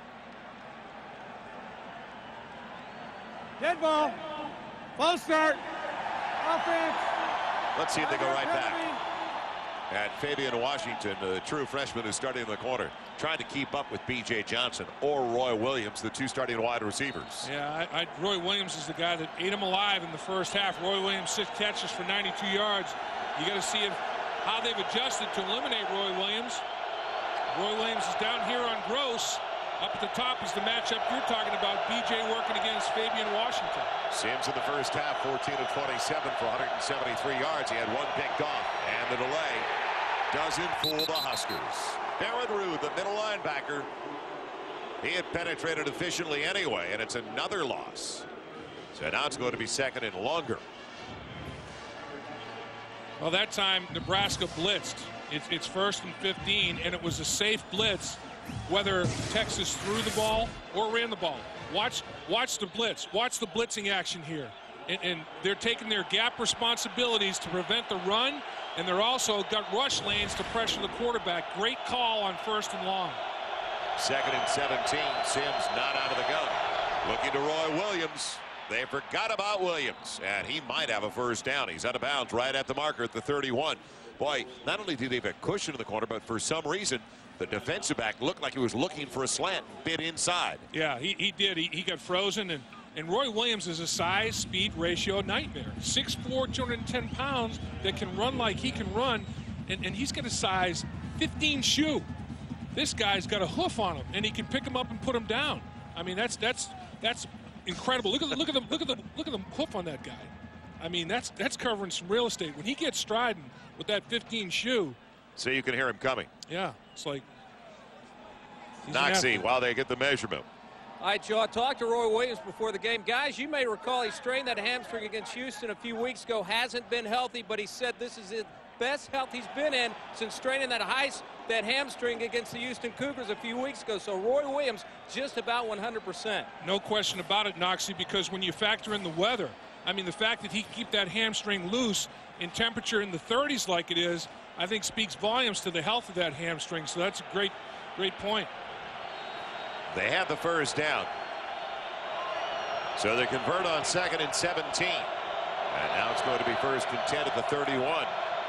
Dead ball. False start. Offense. Let's see if they go right back. And Fabian Washington, the true freshman who's starting in the corner, trying to keep up with B.J. Johnson or Roy Williams, the two starting wide receivers. Yeah, Roy Williams is the guy that ate him alive in the first half. Roy Williams 6 catches for 92 yards. You got to see how they've adjusted to eliminate Roy Williams. Roy Williams is down here on Gross. Up at the top is the matchup you're talking about. B.J. working against Fabian Washington. Sims in the first half, 14 of 27 for 173 yards. He had one picked off, and the delay doesn't fool the Huskers. Darren Rude, the middle linebacker, he had penetrated efficiently anyway, and it's another loss. So now it's going to be second and longer. Well, that time Nebraska blitzed. It's first and 15, and it was a safe blitz, whether Texas threw the ball or ran the ball. Watch the blitz. Watch the blitzing action here. And they're taking their gap responsibilities to prevent the run, and they're also got rush lanes to pressure the quarterback. Great call on first and long. Second and 17. Sims not out of the gun. Looking to Roy Williams. They forgot about Williams, and he might have a first down. He's out of bounds right at the marker at the 31. Boy, not only did he have a cushion in the corner, but for some reason, the defensive back looked like he was looking for a slant, bit inside. Yeah, he did. He got frozen, and Roy Williams is a size-speed ratio nightmare. 6'4", 210 pounds that can run like he can run, and he's got a size 15 shoe. This guy's got a hoof on him, and he can pick him up and put him down. I mean, that's incredible. Look at the hoof on that guy. I mean, that's covering some real estate. When he gets striding with that 15 shoe. So you can hear him coming. Yeah, it's like Noxie while they get the measurement. All right, Joe, I talked to Roy Williams before the game. Guys, you may recall he strained that hamstring against Houston a few weeks ago. Hasn't been healthy, but he said this is his best health he's been in since straining that hamstring against the Houston Cougars a few weeks ago. So Roy Williams just about 100%. No question about it, Noxie, because when you factor in the weather, I mean, the fact that he can keep that hamstring loose in temperature in the 30s like it is, I think speaks volumes to the health of that hamstring. So that's a great point. They have the first down. So they convert on second and 17. And now it's going to be first and 10 at the 31.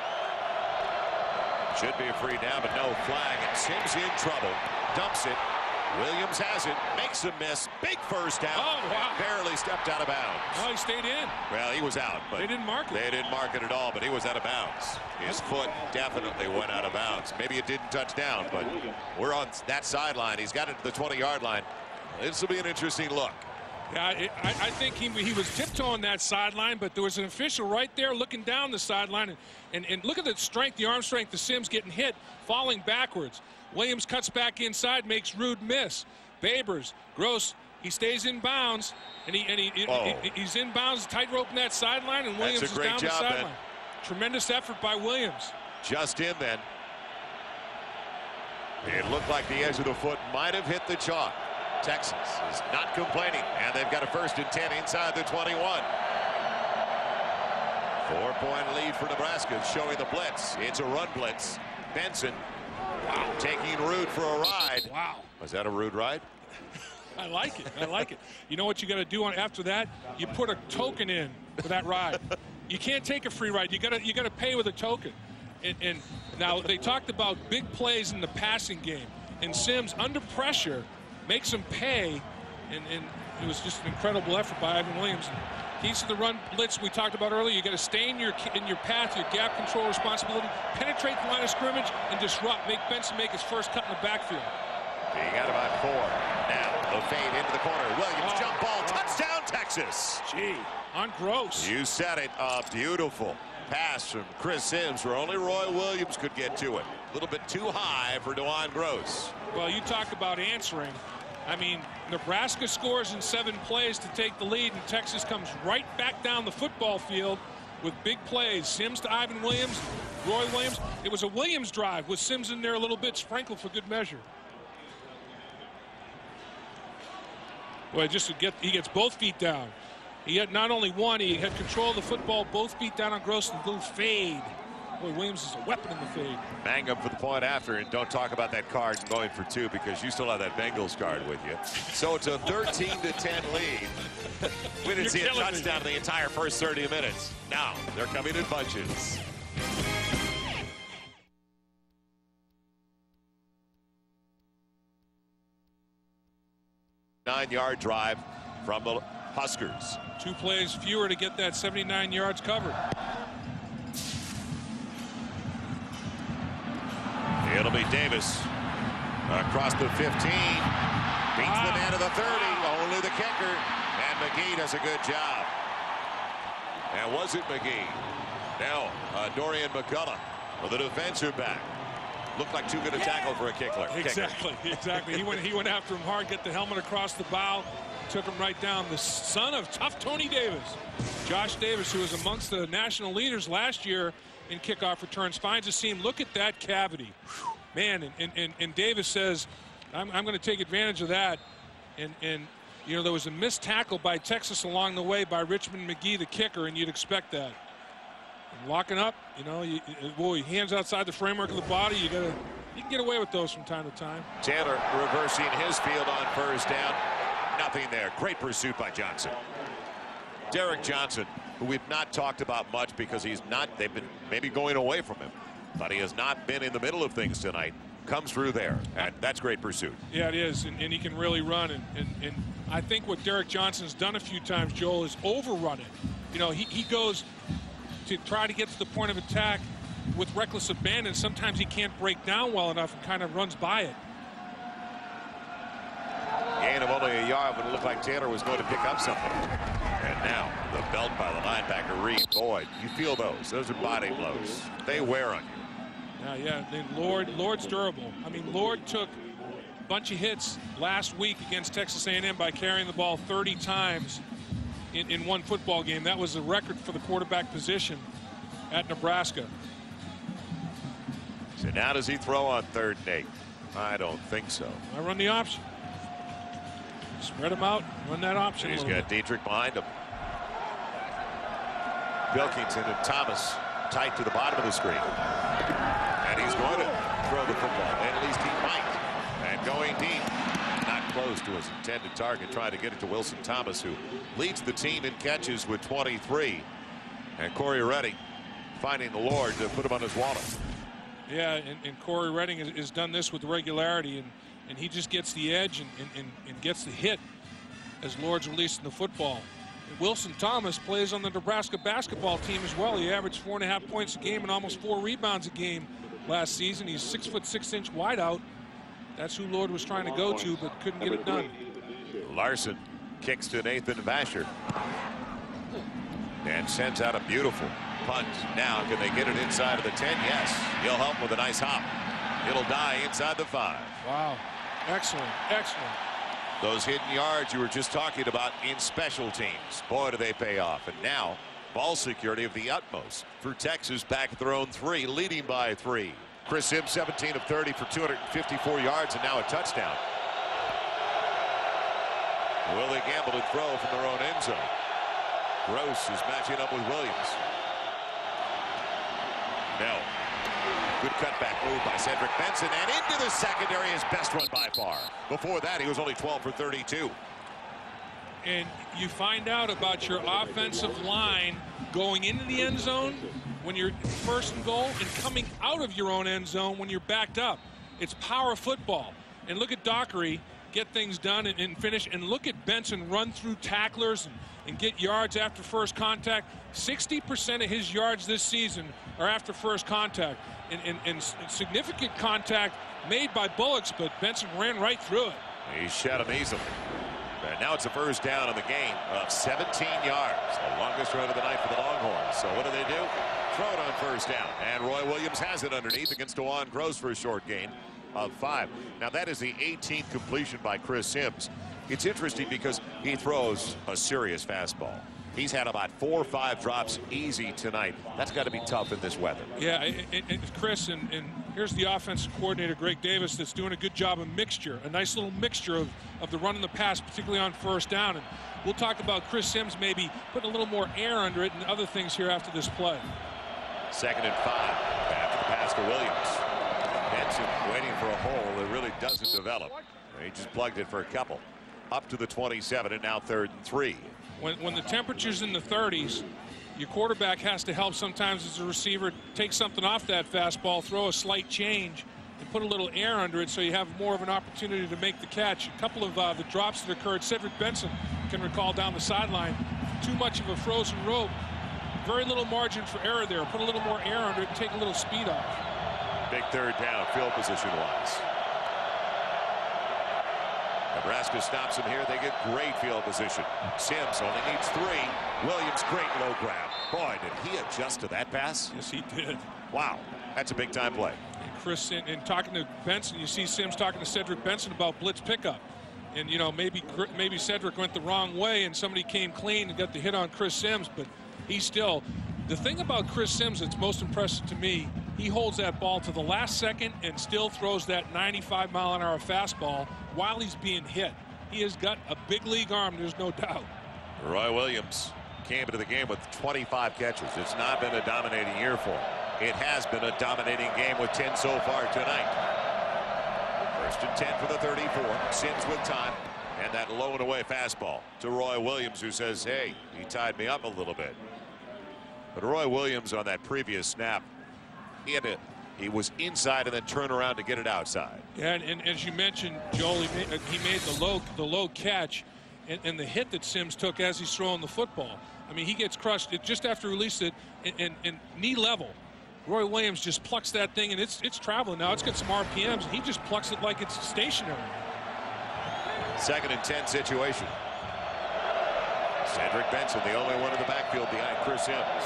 Should be a free down, but no flag. And Sims in trouble. Dumps it. Williams has it. Makes a miss. Big first down. Oh, wow. Barely stepped out of bounds. Well, he stayed in. Well, he was out. But they didn't mark it. They didn't mark it at all, but he was out of bounds. His foot definitely went out of bounds. Maybe it didn't touch down, but we're on that sideline. He's got it to the 20-yard line. This will be an interesting look. Yeah, I think he was tiptoeing that sideline, but there was an official right there looking down the sideline. And look at the strength, the arm strength, the Sims getting hit, falling backwards. Williams cuts back inside, makes Rude miss. Babers, Gross, he stays in bounds, and he's in bounds, tight rope in that sideline, and Williams is down the sideline. Ben. Tremendous effort by Williams. Just in then. It looked like the edge of the foot might have hit the chalk. Texas is not complaining, and they've got a first and 10 inside the 21. 4-point lead for Nebraska, showing the blitz. It's a run blitz. Benson, wow, taking Rude for a ride. Wow. Was that a Rude ride? I like it. I like it. You know what you got to do after that? You put a token in for that ride. You can't take a free ride. You got to pay with a token. And now they talked about big plays in the passing game, and Sims under pressure makes him pay, and it was just an incredible effort by Ivan Williams. Keys to the run blitz we talked about earlier. You got to stay in your path, your gap control responsibility, penetrate the line of scrimmage, and disrupt. Make Benson make his first cut in the backfield. He got about 4. Now the fade into the corner. Williams jump ball, touchdown Texas. Gee, on Gross. You said it. A beautiful pass from Chris Sims, where only Roy Williams could get to it. A little bit too high for DeJuan Gross. Well, you talk about answering. I mean, Nebraska scores in 7 plays to take the lead, and Texas comes right back down the football field with big plays. Sims to Ivan Williams, Roy Williams. It was a Williams drive with Sims in there a little bit, sprinkled for good measure. Boy, he gets both feet down. He had not only one, he had control of the football, both feet down on Gross, and a little fade. Boy, Williams is a weapon in the fade. Mangum for the point after, and don't talk about that card and going for 2 because you still have that Bengals card with you. So it's a 13-10 lead. We didn't see a touchdown in the entire first 30 minutes. Now they're coming in bunches. Nine-yard drive from the Huskers. 2 plays fewer to get that 79 yards covered. It'll be Davis across the 15. Beats the man to the 30. Only the kicker. And McGee does a good job. And was it McGee? No, Dorian McCullough, the defensive back. Looked like too good a tackle for a kicker. Exactly. He went after him hard, get the helmet across the bow, took him right down. The son of tough Tony Davis. Josh Davis, who was amongst the national leaders last year in kickoff returns, finds a seam. Look at that cavity. Man, and Davis says, I'm going to take advantage of that. And you know, there was a missed tackle by Texas along the way by Richmond McGee, the kicker, and you'd expect that. And locking up, you know, boy, hands outside the framework of the body, you can get away with those from time to time. Taylor reversing his field on first down. Nothing there. Great pursuit by Johnson. Derek Johnson, who we've not talked about much because they've been maybe going away from him, but he has not been in the middle of things tonight. Comes through there, and that's great pursuit. Yeah, it is, and he can really run. And I think what Derek Johnson's done a few times, Joel, is overrun it. You know, he goes to try to get to the point of attack with reckless abandon. Sometimes he can't break down well enough and kind of runs by it. Gain of only a yard, but it looked like Taylor was going to pick up something. And now the belt by the linebacker Reed. Boy, you feel those. Those are body blows. They wear on you. Yeah. Lord's durable. I mean, Lord took a bunch of hits last week against Texas A&M by carrying the ball 30 times in one football game. That was the record for the quarterback position at Nebraska. So now does he throw on 3rd and 8? I don't think so. I run the option. Spread him out, run that option. He's got Dietrich behind him. Pilkington and Thomas tight to the bottom of the screen. And he's going to throw the football. At least he might. And going deep. Not close to his intended target. Trying to get it to Wilson Thomas, who leads the team in catches with 23. And Corey Redding finding the Lord to put him on his wallet. Yeah, and Corey Redding has done this with regularity, and he just gets the edge and gets the hit as Lord's releasing the football. And Wilson Thomas plays on the Nebraska basketball team as well. He averaged 4.5 points a game and almost 4 rebounds a game last season. He's 6'6" wideout. That's who Lord was trying to go to, but couldn't get it done. Larson kicks to Nathan Vasher and sends out a beautiful punt. Now can they get it inside of the 10? Yes. He'll help with a nice hop. It'll die inside the 5. Wow. Excellent. Those hidden yards you were just talking about in special teams. Boy, do they pay off. And now ball security of the utmost for Texas back at their own 3, leading by 3. Chris Sims 17 of 30 for 254 yards and now a touchdown. Will they gamble and throw from their own end zone? Gross is matching up with Williams. No. Good cutback move by Cedric Benson, and into the secondary, his best run by far. Before that, he was only 12 for 32. And you find out about your offensive line going into the end zone when you're 1st and goal and coming out of your own end zone when you're backed up. It's power football. And look at Dockery get things done and finish. And look at Benson run through tacklers and get yards after first contact. 60% of his yards this season are after first contact. And significant contact made by Bullocks, but Benson ran right through it. He shot him easily. And now it's a first down in the game of 17 yards. The longest run of the night for the Longhorns. So what do? Throw it on first down. And Roy Williams has it underneath against DeJuan Gross for a short gain of 5. Now that is the 18th completion by Chris Sims. It's interesting because he throws a serious fastball. He's had about 4 or 5 drops easy tonight. That's got to be tough in this weather. Yeah, Chris, and here's the offensive coordinator, Greg Davis, that's doing a good job of mixture, a nice little mixture of the run and the pass, particularly on first down. And we'll talk about Chris Sims maybe putting a little more air under it and other things here after this play. 2nd and 5 after the pass to Williams. Benson waiting for a hole that really doesn't develop. He just plugged it for a couple. Up to the 27, and now 3rd and 3. When the temperature's in the 30s, your quarterback has to help sometimes as a receiver take something off that fastball, throw a slight change, and put a little air under it so you have more of an opportunity to make the catch. A couple of the drops that occurred, Cedric Benson can recall down the sideline. Too much of a frozen rope. Very little margin for error there. Put a little more air under it and take a little speed off. Big 3rd down, field position-wise. Nebraska stops him here. They get great field position. Sims only needs 3. Williams, great low grab. Boy, did he adjust to that pass? Yes, he did. Wow, that's a big-time play. And Chris, in talking to Benson, you see Sims talking to Cedric Benson about blitz pickup. And, you know, maybe Cedric went the wrong way and somebody came clean and got the hit on Chris Sims, but he still. The thing about Chris Sims that's most impressive to me, he holds that ball to the last second and still throws that 95-mile-an-hour fastball while he's being hit. He has got a big league arm, there's no doubt. Roy Williams came into the game with 25 catches. It's not been a dominating year for him. It has been a dominating game with 10 so far tonight. 1st and 10 for the 34. Sims with time. And that low and away fastball to Roy Williams, who says, hey, he tied me up a little bit. But Roy Williams on that previous snap, he was inside and then turned around to get it outside. Yeah, and as you mentioned, Joel, he made the low catch and the hit that Sims took as he's throwing the football. I mean, he gets crushed just after release it and knee level. Roy Williams just plucks that thing and it's traveling now. It's got some RPMs. And he just plucks it like it's stationary. 2nd and 10 situation. Cedric Benson, the only one in the backfield behind Chris Sims.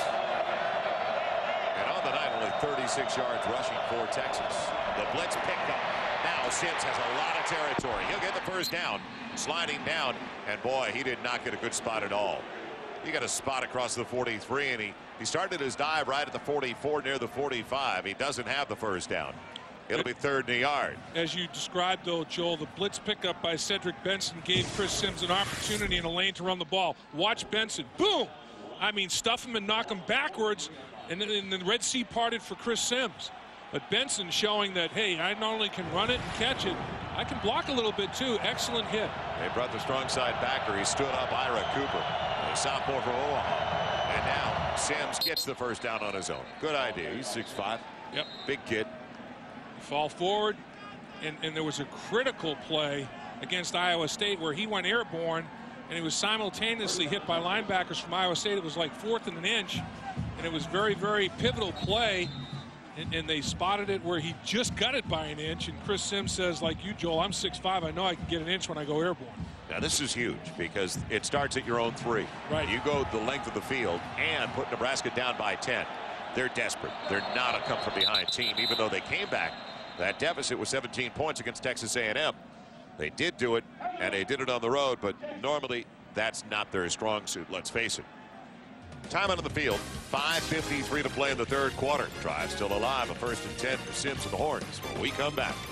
And on the night, only 36 yards rushing for Texas. The blitz picked up. Now Sims has a lot of territory. He'll get the 1st down, sliding down. And boy, he did not get a good spot at all. He got a spot across the 43, and he started his dive right at the 44 near the 45. He doesn't have the 1st down. It'll be 3rd and a yard. As you described, though, Joel, the blitz pickup by Cedric Benson gave Chris Sims an opportunity in a lane to run the ball. Watch Benson. Boom! I mean, stuff him and knock him backwards, and then the Red Sea parted for Chris Sims. But Benson showing that, hey, I not only can run it and catch it, I can block a little bit, too. Excellent hit. They brought the strong side backer. He stood up Ira Cooper, a sophomore from Omaha. And now Sims gets the 1st down on his own. Good idea. He's 6'5". Yep. Big kid. Fall forward, and there was a critical play against Iowa State where he went airborne, and he was simultaneously hit by linebackers from Iowa State. It was like 4th and an inch, and it was very, very pivotal play, and they spotted it where he just got it by an inch, and Chris Sims says, like you, Joel, I'm 6'5". I know I can get an inch when I go airborne. Now, this is huge because it starts at your own 3. Right. You go the length of the field and put Nebraska down by 10. They're desperate. They're not a come-from-behind team, even though they came back. That deficit was 17 points against Texas A&M. They did do it, and they did it on the road, but normally that's not their strong suit, let's face it. Time out on the field, 5:53 to play in the 3rd quarter. Drive still alive, a 1st and 10 for Sims and the Horns when we come back.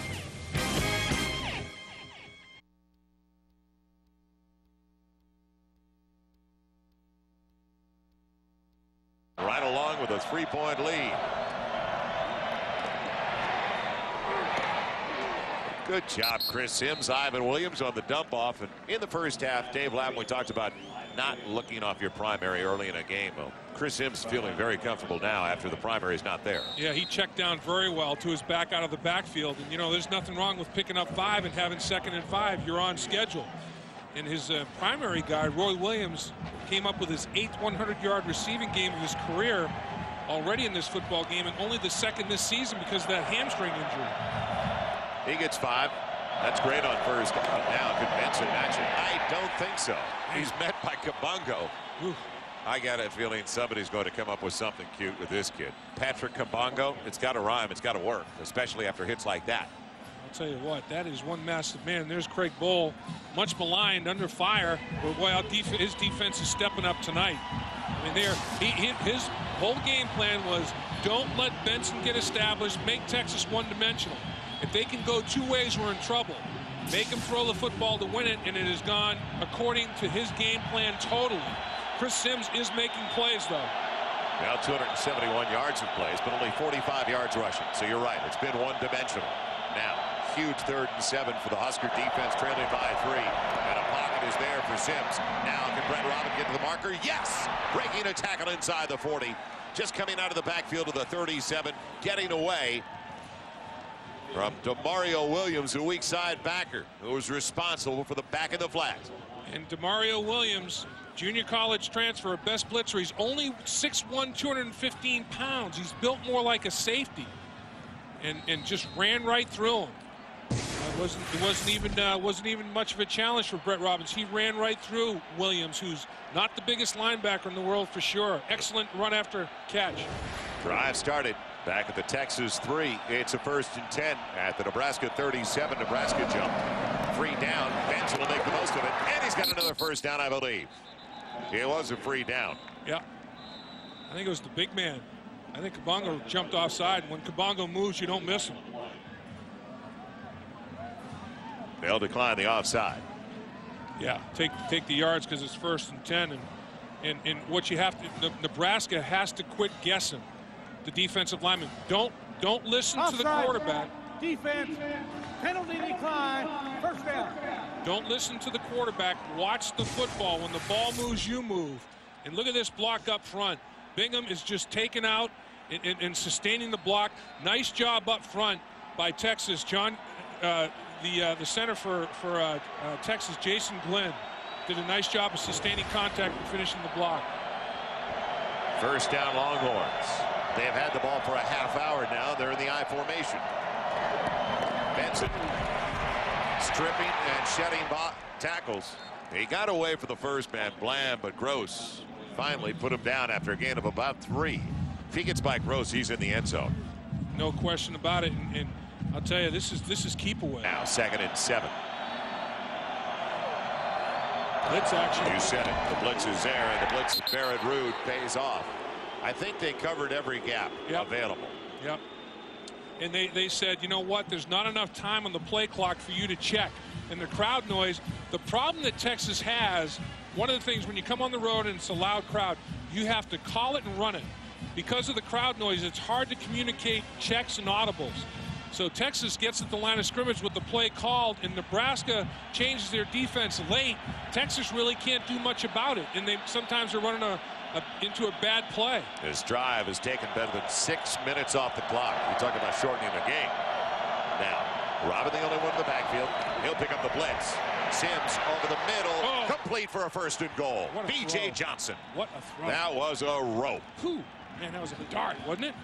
Right along with a 3-point lead. Good job, Chris Sims. Ivan Williams on the dump off. And in the 1st half, Dave Lapham, we talked about not looking off your primary early in a game. Well, Chris Sims feeling very comfortable now after the primary is not there. Yeah, he checked down very well to his back out of the backfield. And, you know, there's nothing wrong with picking up 5 and having 2nd and 5. You're on schedule. And his primary guy, Roy Williams, came up with his 8th 100-yard receiving game of his career already in this football game, and only the 2nd this season because of that hamstring injury. He gets 5. That's great on 1st down. Now, could Benson match it? I don't think so. He's met by Kabongo. I got a feeling somebody's going to come up with something cute with this kid. Patrick Kabongo, it's got to rhyme. It's got to work, especially after hits like that. I'll tell you what, that is one massive man. There's Craig Bohl, much maligned, under fire. But boy, his defense is stepping up tonight. I mean, his whole game plan was don't let Benson get established. Make Texas one-dimensional. If they can go two ways, we're in trouble. Make him throw the football to win it, and it has gone according to his game plan totally. Chris Sims is making plays, though. Now 271 yards of plays, but only 45 yards rushing. So you're right. It's been one-dimensional. Now, huge 3rd and 7 for the Husker defense, trailing by 3. And a pocket is there for Sims. Now, can Brett Robin get to the marker? Yes! Breaking a tackle inside the 40. Just coming out of the backfield of the 37, getting away from DeMario Williams, a weak side backer, who was responsible for the back of the flat. And DeMario Williams, junior college transfer, best blitzer. He's only 6'1", 215 pounds. He's built more like a safety, and just ran right through him. It wasn't even much of a challenge for Brett Robbins. He ran right through Williams, who's not the biggest linebacker in the world for sure. Excellent run after catch. Drive started back at the Texas 3. It's a 1st and 10 at the Nebraska 37. Nebraska jump. 3 down. Benson will make the most of it, and he's got another 1st down, I believe. It was a free down. Yeah. I think it was the big man. I think Kabongo jumped offside. When Kabongo moves, you don't miss him. They'll decline the offside. Yeah, take the yards because it's 1st and 10. And what you have to, Nebraska has to quit guessing. The defensive lineman. Don't listen offside, to the quarterback. Defense, penalty decline, 1st down. Don't listen to the quarterback. Watch the football. When the ball moves, you move. And look at this block up front. Bingham is just taken out and sustaining the block. Nice job up front by Texas. John, the center for Texas, Jason Glenn, did a nice job of sustaining contact and finishing the block. 1st down, Longhorns. They have had the ball for a half hour now. They're in the I formation. Benson stripping and shedding tackles. He got away for the first man, Bland, but Gross finally put him down after a gain of about 3. If he gets by Gross, he's in the end zone. No question about it. And I'll tell you, this is keep away. Now 2nd and 7. Blitz action. You said it. The blitz is there, and the blitz of Barrett Ruud pays off. I think they covered every gap available. Yep. And they said, you know what, there's not enough time on the play clock for you to check. And the crowd noise, the problem that Texas has, one of the things when you come on the road and it's a loud crowd, you have to call it and run it. Because of the crowd noise, it's hard to communicate checks and audibles. So Texas gets at the line of scrimmage with the play called, and Nebraska changes their defense late. Texas really can't do much about it, and they sometimes are running into a bad play. This drive has taken better than 6 minutes off the clock. You talk about shortening the game. Now, Robin the only one in the backfield. He'll pick up the blitz. Sims over the middle, complete for a 1st and goal. B.J. Johnson. What a throw. That was a rope. Whew. Man, that was a dart, wasn't it?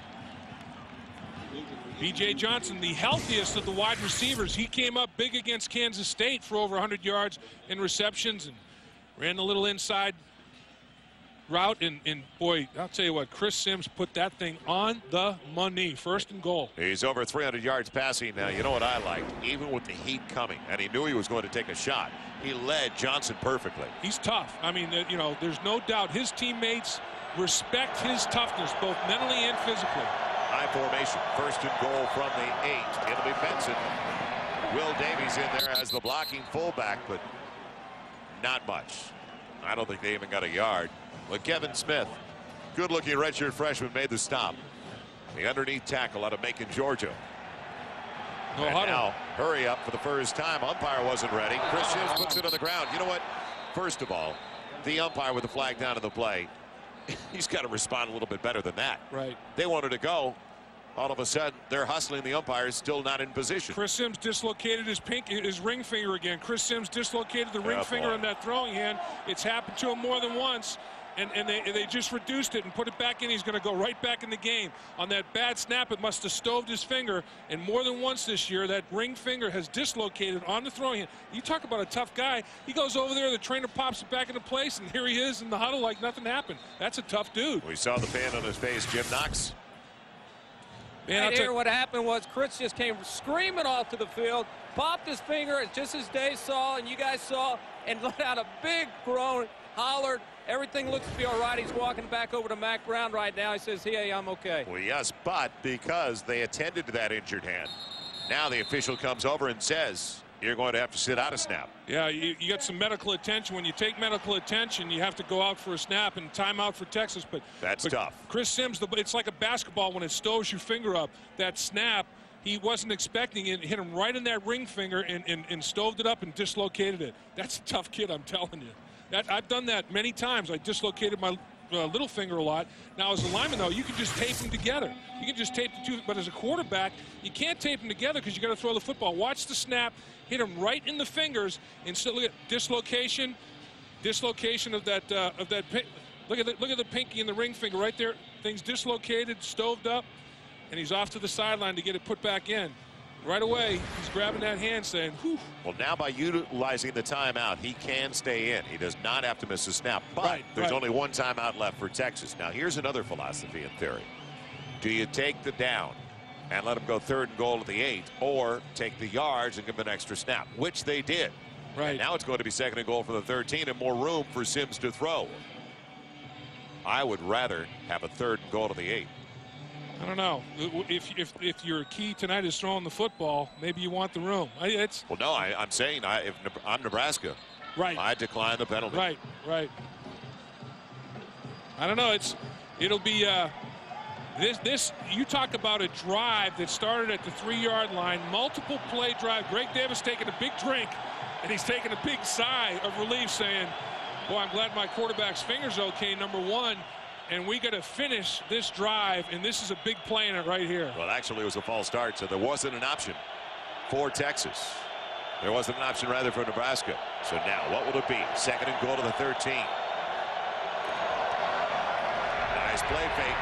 B.J. Johnson, the healthiest of the wide receivers. He came up big against Kansas State for over 100 yards in receptions and ran a little inside route. And boy, I'll tell you what, Chris Sims put that thing on the money. 1st and goal. He's over 300 yards passing now. You know what I liked? Even with the heat coming, and he knew he was going to take a shot, he led Johnson perfectly. He's tough. I mean, you know, there's no doubt his teammates respect his toughness, both mentally and physically. High formation, 1st and goal from the 8. It'll be Benson. Will Davies in there as the blocking fullback, but not much. I don't think they even got a yard. But Kevin Smith, good-looking redshirt freshman, made the stop. The underneath tackle out of Macon, Georgia. And now, hurry up for the first time. Umpire wasn't ready. Chris Sims puts it on the ground. You know what? First of all, the umpire with the flag down in the play, he's got to respond a little bit better than that. Right. They wanted to go. All of a sudden, they're hustling the umpires, still not in position. Chris Sims dislocated his ring finger again. Chris Sims dislocated the ring finger on that throwing hand. It's happened to him more than once. And they just reduced it and put it back in. He's going to go right back in the game. On that bad snap, it must have stoved his finger. And more than once this year, that ring finger has dislocated on the throwing hand. You talk about a tough guy. He goes over there, the trainer pops it back into place, and here he is in the huddle like nothing happened. That's a tough dude. We saw the pain on his face, Jim Knox. And here what happened was Chris just came screaming off to the field, popped his finger, just as Dave saw and you guys saw, and let out a big groan, hollered, Everything looks to be all right. He's walking back over to Mack Brown right now. He says, hey, I'm okay. Well, yes, but because they attended to that injured hand, now the official comes over and says, you're going to have to sit out a snap. Yeah, you get some medical attention. When you take medical attention, you have to go out for a snap and timeout for Texas. But that's tough. Chris Sims, it's like a basketball when it stoves your finger up. That snap, he wasn't expecting it. Hit him right in that ring finger and stoved it up and dislocated it. That's a tough kid, I'm telling you. I've done that many times. I dislocated my little finger a lot. Now, as a lineman, though, you can just tape them together. You can just tape the two. But as a quarterback, you can't tape them together because you got to throw the football. Watch the snap. Hit him right in the fingers, and still look at dislocation of that look at the pinky and the ring finger right there. Things dislocated, stoved up, and he's off to the sideline to get it put back in. Right away, he's grabbing that hand, saying, "Whew." Well, now by utilizing the timeout, he can stay in. He does not have to miss a snap. But there's only one timeout left for Texas. Now, here's another philosophy in theory: do you take the down and let them go 3rd and goal at the 8, or take the yards and give them an extra snap, which they did. Right. And now it's going to be 2nd and goal for the 13 and more room for Sims to throw. I would rather have a 3rd and goal to the 8. I don't know. If your key tonight is throwing the football, maybe you want the room. Well, no, I'm saying if I'm Nebraska, right, I decline the penalty. Right. I don't know. It'll be this. You talk about a drive that started at the 3-yard line, multiple play drive. Greg Davis taking a big drink, and he's taking a big sigh of relief, saying, "Boy, I'm glad my quarterback's finger's okay." Number one. And we got to finish this drive, and this is a big play in it right here. Well, actually, it was a false start, so there wasn't an option for Texas. There wasn't an option, rather, for Nebraska. So now, what will it be? 2nd and goal to the 13. Nice play fake.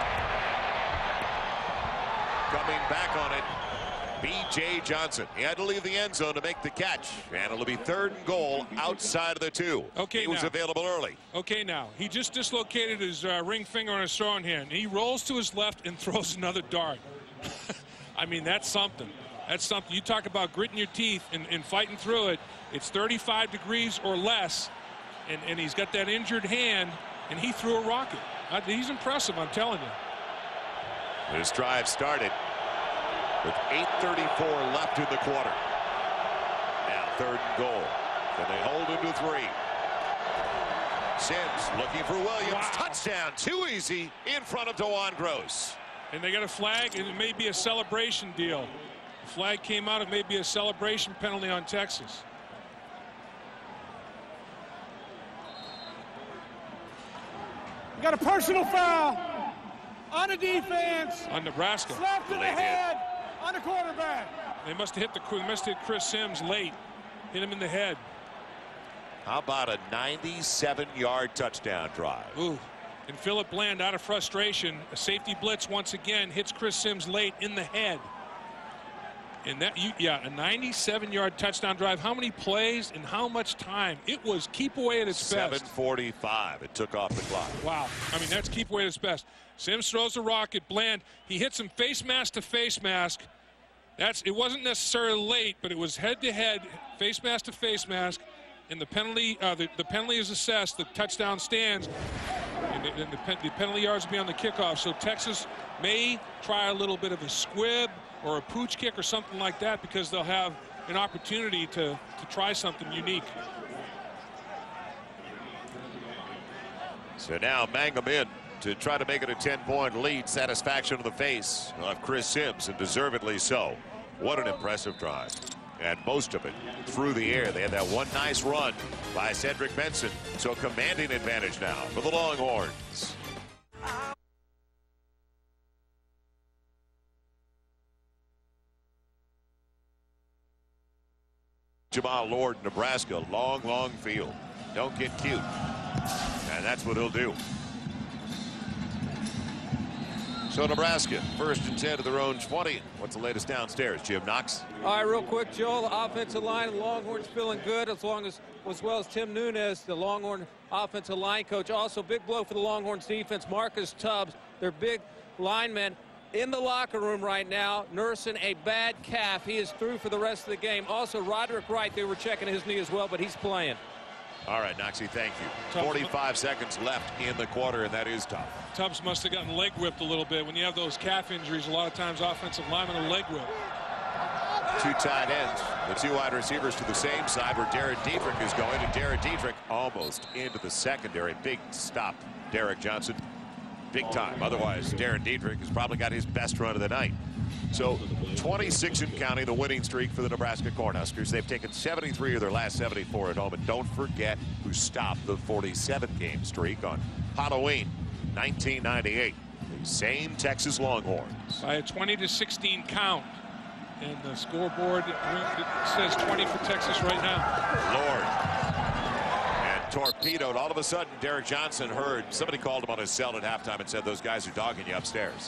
Coming back on it, B.J. Johnson. He had to leave the end zone to make the catch, and it'll be 3rd and goal outside of the 2. Okay, he was available early. Okay, now he just dislocated his ring finger on his throwing hand. He rolls to his left and throws another dart. I mean, that's something. That's something. You talk about gritting your teeth and fighting through it. It's 35 degrees or less, and he's got that injured hand, and he threw a rocket. He's impressive, I'm telling you. This drive started with 8:34 left in the quarter. Now 3rd and goal. Then they hold him to 3. Sims looking for Williams. Wow. Touchdown. Too easy in front of DeJuan Gross. And they got a flag, and it may be a celebration deal. The flag came out. It may be a celebration penalty on Texas. We got a personal foul on the defense. On Nebraska. Slap to the head on the quarterback. They must have hit Chris Sims late. Hit him in the head. How about a 97-yard touchdown drive? Ooh. And Phillip Bland, out of frustration, a safety blitz once again hits Chris Sims late in the head. And that, a 97-yard touchdown drive. How many plays and how much time? It was keep away at its best. 7:45. It took off the clock. Wow. I mean, that's keep away at its best. Sims throws a rocket. Bland, he hits him face mask to face mask. It wasn't necessarily late, but it was head-to-head, face mask to face mask. And the penalty, the penalty is assessed. The touchdown stands, and the penalty yards will be on the kickoff. So Texas may try a little bit of a squib or a pooch kick or something like that, because they'll have an opportunity to try something unique. So now Mangum in to try to make it a 10-point lead. Satisfaction on the face of Chris Sims, and deservedly so. What an impressive drive. And most of it through the air. They had that one nice run by Cedric Benson. So commanding advantage now for the Longhorns. Jamal Lord, Nebraska, long field. Don't get cute. And that's what he'll do. So Nebraska, 1st and 10 to their own 20. What's the latest downstairs, Jim Knox? All right, real quick, Joel. The offensive line, the Longhorns feeling good, as well as Tim Nunes, the Longhorn offensive line coach. Also, big blow for the Longhorns defense. Marcus Tubbs, their big lineman, in the locker room right now, nursing a bad calf. He is through for the rest of the game. Also, Roderick Wright, they were checking his knee as well, but he's playing. All right, Noxie, thank you. 45 seconds left in the quarter, and that is tough. Tubbs must have gotten leg whipped a little bit. When you have those calf injuries, a lot of times offensive linemen are leg whipped. Two tight ends. The two wide receivers to the same side where Darren Dietrich is going, and Darren Dietrich almost into the secondary. Big stop, Derek Johnson. Big time. Otherwise, Darren Dietrich has probably got his best run of the night. So 26 and counting, the winning streak for the Nebraska Cornhuskers. They've taken 73 of their last 74 at home. And don't forget who stopped the 47-game streak on Halloween 1998. The same Texas Longhorns. By a 20-16 count. And the scoreboard says 20 for Texas right now. Lord. And torpedoed. All of a sudden, Derek Johnson heard somebody called him on his cell at halftime and said, those guys are dogging you upstairs.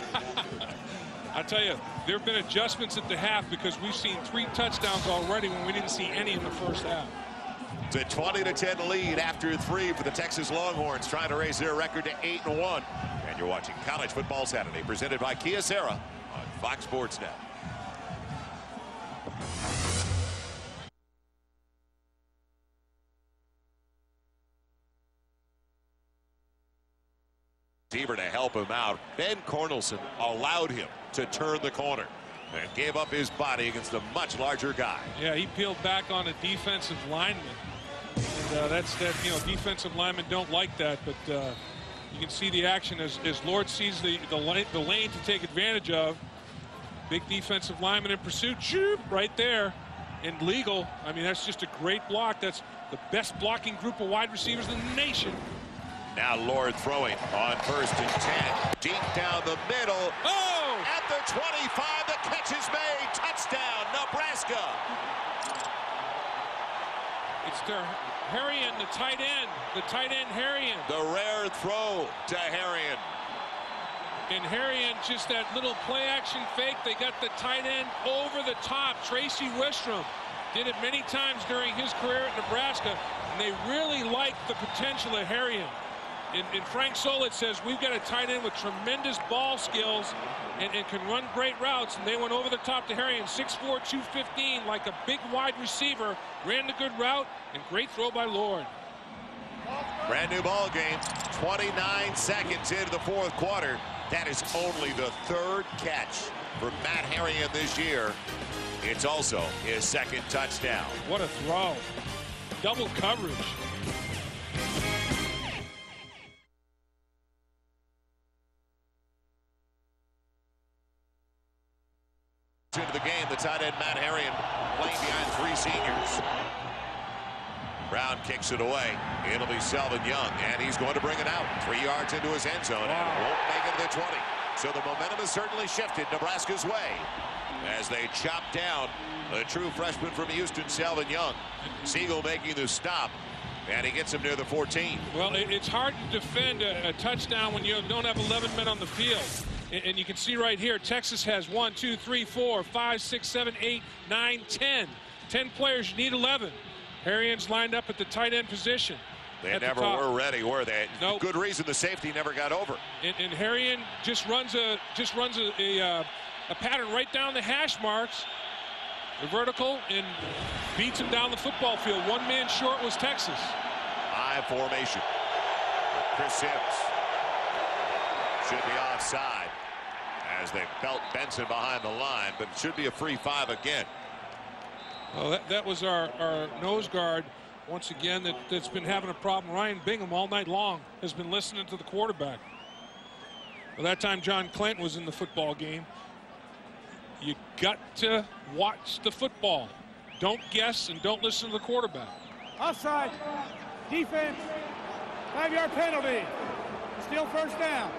I tell you, there have been adjustments at the half because we've seen 3 touchdowns already when we didn't see any in the first half. It's a 20-10 lead after 3 for the Texas Longhorns, trying to raise their record to 8-1. And you're watching College Football Saturday, presented by Kyocera on Fox Sports Net. Receiver to help him out. Ben Cornelson allowed him to turn the corner and gave up his body against a much larger guy. Yeah, he peeled back on a defensive lineman. And defensive linemen don't like that, but you can see the action as Lord sees the lane to take advantage of. Big defensive lineman in pursuit, shoot, right there, and legal. I mean, that's just a great block. That's the best blocking group of wide receivers in the nation. Now Lord throwing on 1st and 10. Deep down the middle. Oh! At the 25, the catch is made. Touchdown, Nebraska. It's their Harrion, the tight end. The tight end, Harrion. The rare throw to Harrion. And Harrion, just that little play action fake. They got the tight end over the top. Tracy Wistrom did it many times during his career at Nebraska. And they really like the potential of Harrion. And Frank Solitz says, we've got a tight end with tremendous ball skills and can run great routes. And they went over the top to Harrion, 6'4", 215, like a big wide receiver. Ran the good route, and great throw by Lord. Brand new ball game, 29 seconds into the 4th quarter. That is only the 3rd catch for Matt Harrion this year. It's also his 2nd touchdown. What a throw. Double coverage. Into the game, the tight end Matt Harrion playing behind 3 seniors. Brown kicks it away. It'll be Selvin Young, and he's going to bring it out 3 yards into his end zone. Wow. And won't make it to the 20. So the momentum has certainly shifted Nebraska's way as they chop down the true freshman from Houston, Selvin Young. Siegel making the stop, and he gets him near the 14. Well, it's hard to defend a touchdown when you don't have 11 men on the field. And you can see right here, Texas has 1, 2, 3, 4, 5, 6, 7, 8, 9, 10. 10 players, you need 11. Harrion's lined up at the tight end position. They never were ready, were they? Nope. Good reason the safety never got over. And Harrion just runs a pattern right down the hash marks, the vertical, and beats him down the football field. 1 man short was Texas. High formation. Chris Sims should be offside as they belt Benson behind the line, but it should be a free 5 again. Well, that was our nose guard once again that's been having a problem. Ryan Bingham all night long has been listening to the quarterback. Well, that time John Clinton was in the football game. You got to watch the football. Don't guess and don't listen to the quarterback. Offside. Defense. 5-yard penalty. Still 1st down.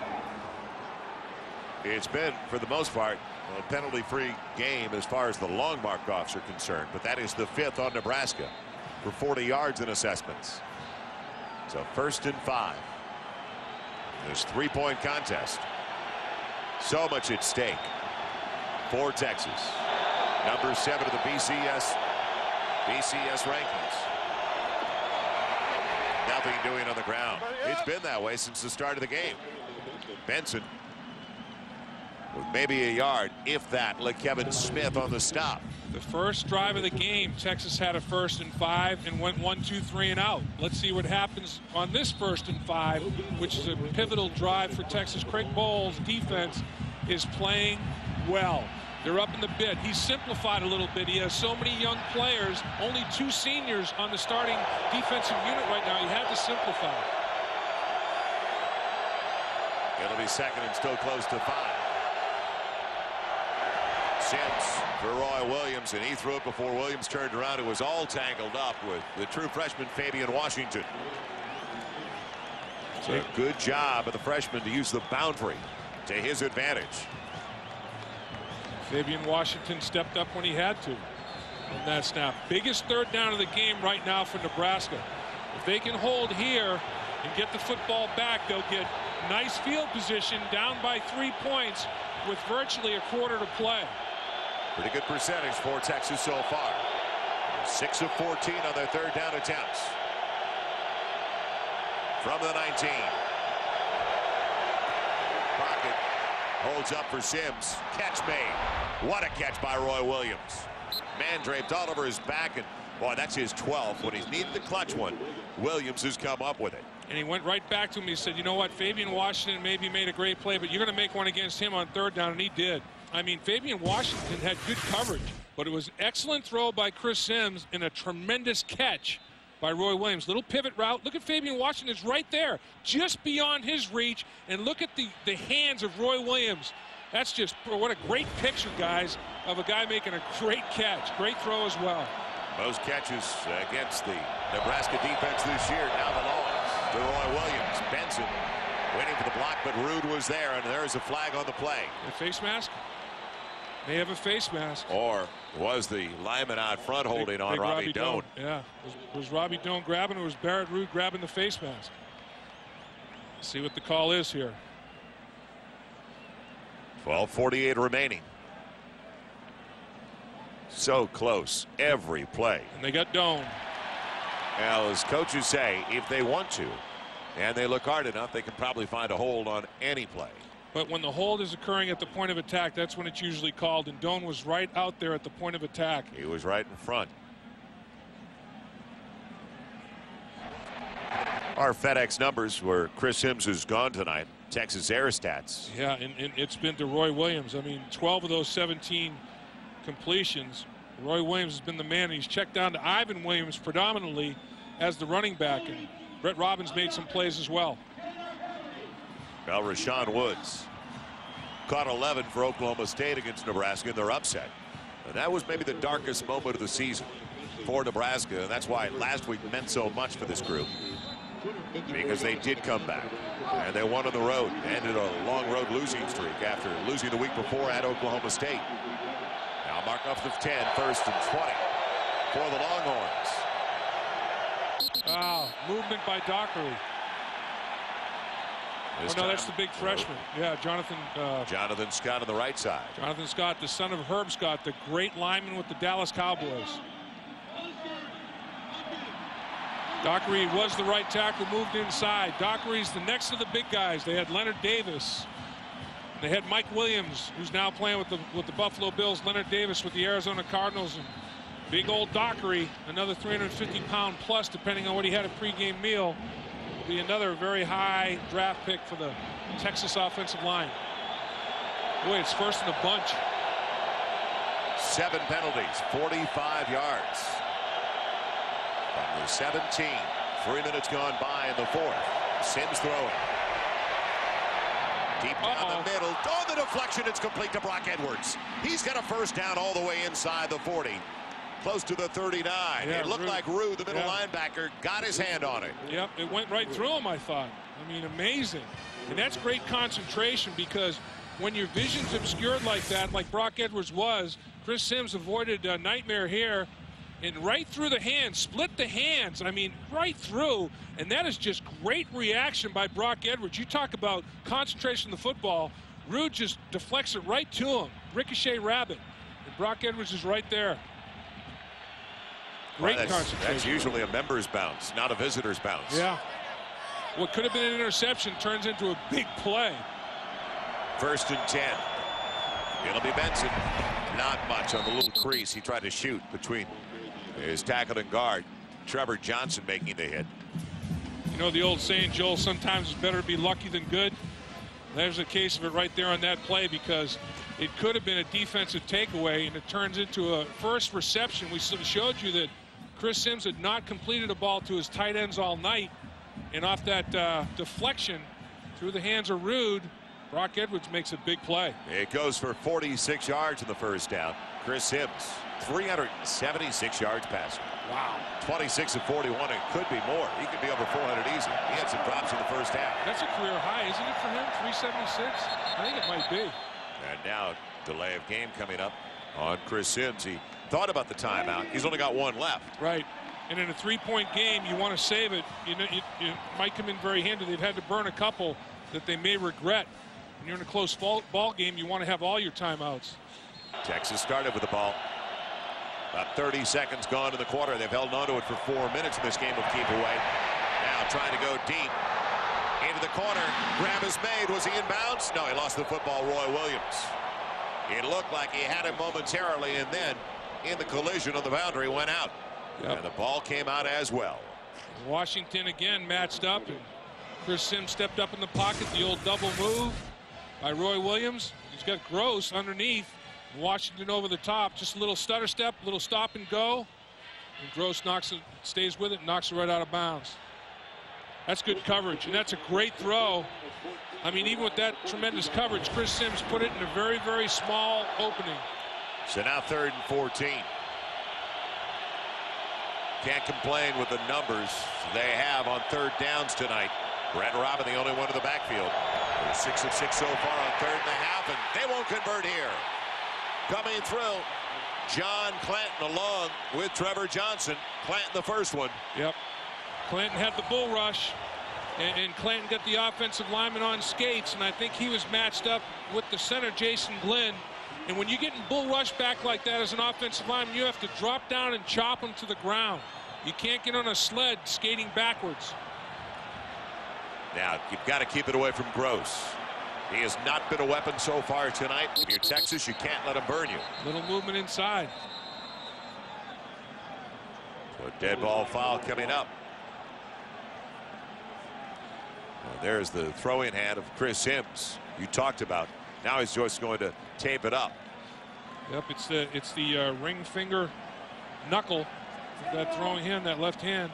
It's been, for the most part, a penalty-free game as far as the long mark-offs are concerned, but that is the 5th on Nebraska for 40 yards in assessments. So 1st and 5. This 3-point contest. So much at stake for Texas. Number 7 of the BCS rankings. Nothing doing on the ground. It's been that way since the start of the game. Benson with maybe a yard, if that. Kevin Smith on the stop. The first drive of the game, Texas had a 1st and 5 and went 1, 2, 3 and out. Let's see what happens on this 1st and 5, which is a pivotal drive for Texas. Craig Bowles' defense is playing well. They're up in the bit. He's simplified a little bit. He has so many young players, only 2 seniors on the starting defensive unit right now. He had to simplify. It'll be 2nd and still close to 5. Sims for Roy Williams, and he threw it before Williams turned around. It was all tangled up with the true freshman Fabian Washington. So a good job of the freshman to use the boundary to his advantage. Fabian Washington stepped up when he had to on that snap. Biggest 3rd down of the game right now for Nebraska. If they can hold here and get the football back, they'll get nice field position down by 3 points with virtually a quarter to play. Pretty good percentage for Texas so far. 6 of 14 on their 3rd down attempts. From the 19. Crockett holds up for Sims. Catch made. What a catch by Roy Williams. Man draped all over his back, and boy, that's his 12th. When he's needed the clutch one, Williams has come up with it. And he went right back to him. He said, you know what, Fabian Washington maybe made a great play, but you're going to make one against him on 3rd down, and he did. I mean, Fabian Washington had good coverage, but it was an excellent throw by Chris Sims and a tremendous catch by Roy Williams. Little pivot route. Look at Fabian Washington. It's right there, just beyond his reach. And look at the hands of Roy Williams. That's just, what a great picture, guys, of a guy making a great catch. Great throw as well. Most catches against the Nebraska defense this year now belongs to Roy Williams. Benson waiting for the block, but Rude was there, and there's a flag on the play. A face mask? They have a face mask. Or was the lineman out front holding on Robbie Doan? Yeah. Was Robbie Doan grabbing, or was Barrett Rude grabbing the face mask? Let's see what the call is here. 12:48 remaining. So close every play. And they got Doan. Now, as coaches say, if they want to and they look hard enough, they can probably find a hold on any play. But when the hold is occurring at the point of attack, that's when it's usually called, and Doan was right out there at the point of attack. He was right in front. Our FedEx numbers where Chris Sims has gone tonight. Texas Air stats. Yeah, and it's been to Roy Williams. I mean, 12 of those 17 completions. Roy Williams has been the man, and he's checked down to Ivan Williams predominantly as the running back, and Brett Robbins made some plays as well. Well, Rashawn Woods caught 11 for Oklahoma State against Nebraska in their upset. And that was maybe the darkest moment of the season for Nebraska, and that's why last week meant so much for this group. Because they did come back, and they won on the road. Ended a long road losing streak after losing the week before at Oklahoma State. Now mark up the 10, 1st and 20 for the Longhorns. Movement by Dockery. Oh, no, that's the big freshman. Yeah, Jonathan Scott on the right side. Jonathan Scott, the son of Herb Scott, the great lineman with the Dallas Cowboys. Dockery was the right tackle, moved inside. Dockery's the next of the big guys. They had Leonard Davis. They had Mike Williams, who's now playing with the Buffalo Bills. Leonard Davis with the Arizona Cardinals. And big old Dockery, another 350-pound plus, depending on what he had a pregame meal. Be another very high draft pick for the Texas offensive line. Boy, it's first in a bunch. 7 penalties, 45 yards. From the 17, 3 minutes gone by in the 4th. Sims throwing. Deep down the middle. Oh, the deflection. It's complete to Brock Edwards. He's got a first down all the way inside the 40. Close to the 39. Yeah, it looked like Rue, the middle linebacker, got his hand on it. Yep, it went right through him, I thought. I mean, amazing. And that's great concentration, because when your vision's obscured like that, like Brock Edwards was, Chris Sims avoided a nightmare here, and right through the hands, split the hands. I mean, right through. And that is just great reaction by Brock Edwards. You talk about concentration of the football. Rue just deflects it right to him. Ricochet rabbit. And Brock Edwards is right there. Great concentration. That's usually a member's bounce, not a visitor's bounce. Yeah. What could have been an interception turns into a big play. 1st and 10. It'll be Benson. Not much on the little crease. He tried to shoot between his tackle and guard. Trevor Johnson making the hit. You know the old saying, Joel, sometimes it's better to be lucky than good. There's a case of it right there on that play, because it could have been a defensive takeaway and it turns into a first reception. We showed you that Chris Sims had not completed a ball to his tight ends all night, and off that deflection through the hands of Rude, Brock Edwards makes a big play. It goes for 46 yards in the first down. Chris Sims, 376 yards passing. Wow. 26 of 41. It could be more. He could be over 400 easy. He had some drops in the first half. That's a career high, isn't it, for him? 376? I think it might be. And now delay of game coming up on Chris Sims. He thought about the timeout. He's only got one left. Right. And in a 3-point game, you want to save it. You know, it might come in very handy. They've had to burn a couple that they may regret. When you're in a close ball game, you want to have all your timeouts. Texas started with the ball. About 30 seconds gone in the quarter. They've held on to it for 4 minutes in this game of keep away. Now trying to go deep into the corner. Grab is made. Was he in bounds? No, he lost the football. Roy Williams. It looked like he had it momentarily, and then in the collision on the boundary went out. Yep. And the ball came out as well. Washington again matched up, and Chris Sims stepped up in the pocket. The old double move by Roy Williams. He's got Gross underneath. Washington over the top. Just a little stutter step, a little stop and go. And Gross knocks it, stays with it, and knocks it right out of bounds. That's good coverage, and that's a great throw. I mean, even with that tremendous coverage, Chris Sims put it in a very, very small opening. So now 3rd and 14. Can't complain with the numbers they have on third downs tonight. Brett Robin, the only one in the backfield. They're 6 of 6 so far on 3rd and a half, and they won't convert here. Coming through, John Clanton along with Trevor Johnson. Clanton the first one. Yep. Clanton had the bull rush, and Clanton got the offensive lineman on skates, and I think he was matched up with the center, Jason Glenn. And when you get in bull rush back like that as an offensive lineman, you have to drop down and chop him to the ground. You can't get on a sled skating backwards. Now, you've got to keep it away from Gross. He has not been a weapon so far tonight. If you're Texas, you can't let him burn you. Little movement inside. So a dead ball foul coming up. Well, there's the throwing hand of Chris Sims you talked about. Now he's just going to tape it up. Yep, it's the ring finger knuckle of that throwing hand, that left hand.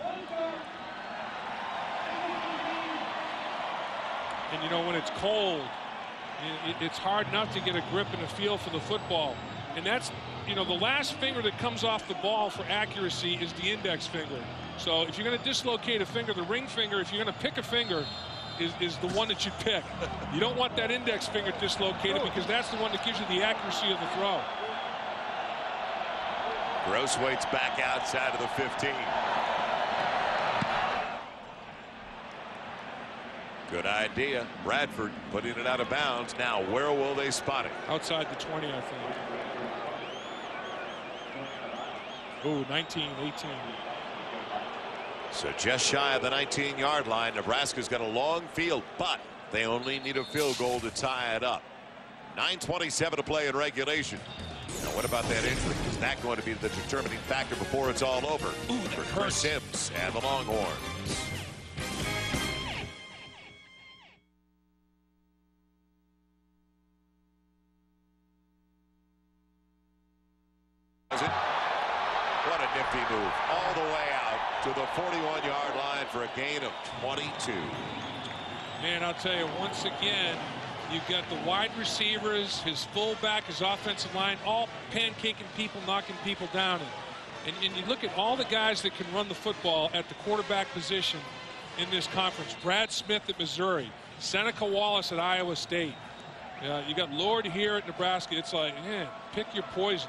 And you know, when it's cold, it's hard enough to get a grip and a feel for the football. And that's, you know, the last finger that comes off the ball for accuracy is the index finger. So if you're going to dislocate a finger, the ring finger, if you're going to pick a finger, is the one that you pick. You don't want that index finger dislocated, because that's the one that gives you the accuracy of the throw. Gross waits back outside of the 15. Good idea. Bradford putting it out of bounds. Now, where will they spot it? Outside the 20, I think. Ooh, 19, 18. So just shy of the 19-yard line. Nebraska's got a long field, but they only need a field goal to tie it up. 9:27 to play in regulation. Now, what about that injury? Is that going to be the determining factor before it's all over? Ooh, for Chris Sims and the Longhorns. What a nifty move. All the way out to the 41-yard line for a gain of 22. Man, I'll tell you, once again, you've got the wide receivers, his fullback, his offensive line, all pancaking people, knocking people down. And you look at all the guys that can run the football at the quarterback position in this conference. Brad Smith at Missouri, Seneca Wallace at Iowa State. You got Lord here at Nebraska. It's like, man, pick your poison.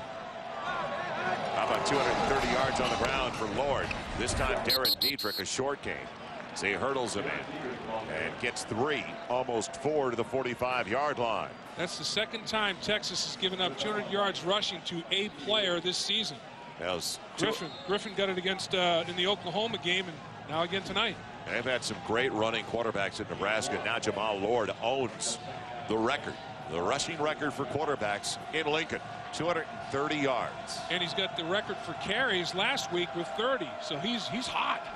How about 230 yards on the ground for Lord? This time Darren Dietrich, a short game. So he hurdles him in and gets 3, almost 4 to the 45-yard line. That's the second time Texas has given up 200 yards rushing to a player this season. Griffin got it against in the Oklahoma game, and now again tonight. They've had some great running quarterbacks in Nebraska. Now Jamal Lord owns the record the rushing record for quarterbacks in Lincoln, 230 yards. And he's got the record for carries last week with 30, so he's hot.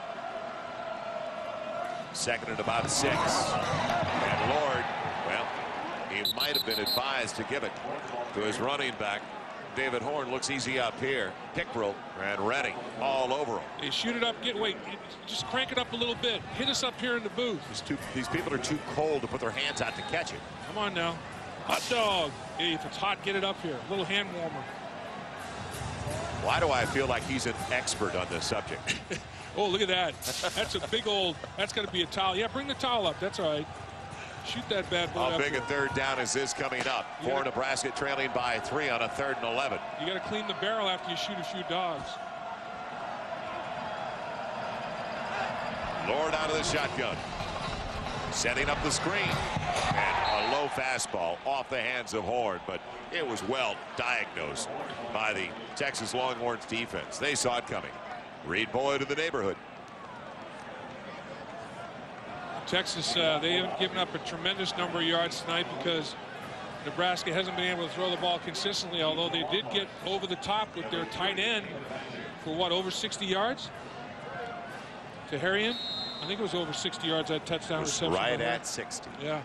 Second and about 6. And Lord, well, he might have been advised to give it to his running back. David Horn looks easy up here. Pickrell and Ready all over him. Hey, shoot it up. Just crank it up a little bit. Hit us up here in the booth. These people are too cold to put their hands out to catch it. Come on now. Hot dog. Hey, if it's hot, get it up here. A little hand warmer. Why do I feel like he's an expert on this subject? Oh, look at that. That's a big old, that's got to be a towel. Yeah, bring the towel up. That's all right. Shoot that bad boy up. How big here. a third down is this coming up? For Nebraska trailing by 3 on a 3rd and 11. You got to clean the barrel after you shoot a few dogs. Lord out of the shotgun. Setting up the screen. And a low fastball off the hands of Horn, but it was well diagnosed by the Texas Longhorns defense. They saw it coming. Reed Boyd in the neighborhood. Texas, they haven't given up a tremendous number of yards tonight because Nebraska hasn't been able to throw the ball consistently, although they did get over the top with their tight end for what, over 60 yards? To Harrion? I think it was over 60 yards, that touchdown reception. Right at 60. Yeah.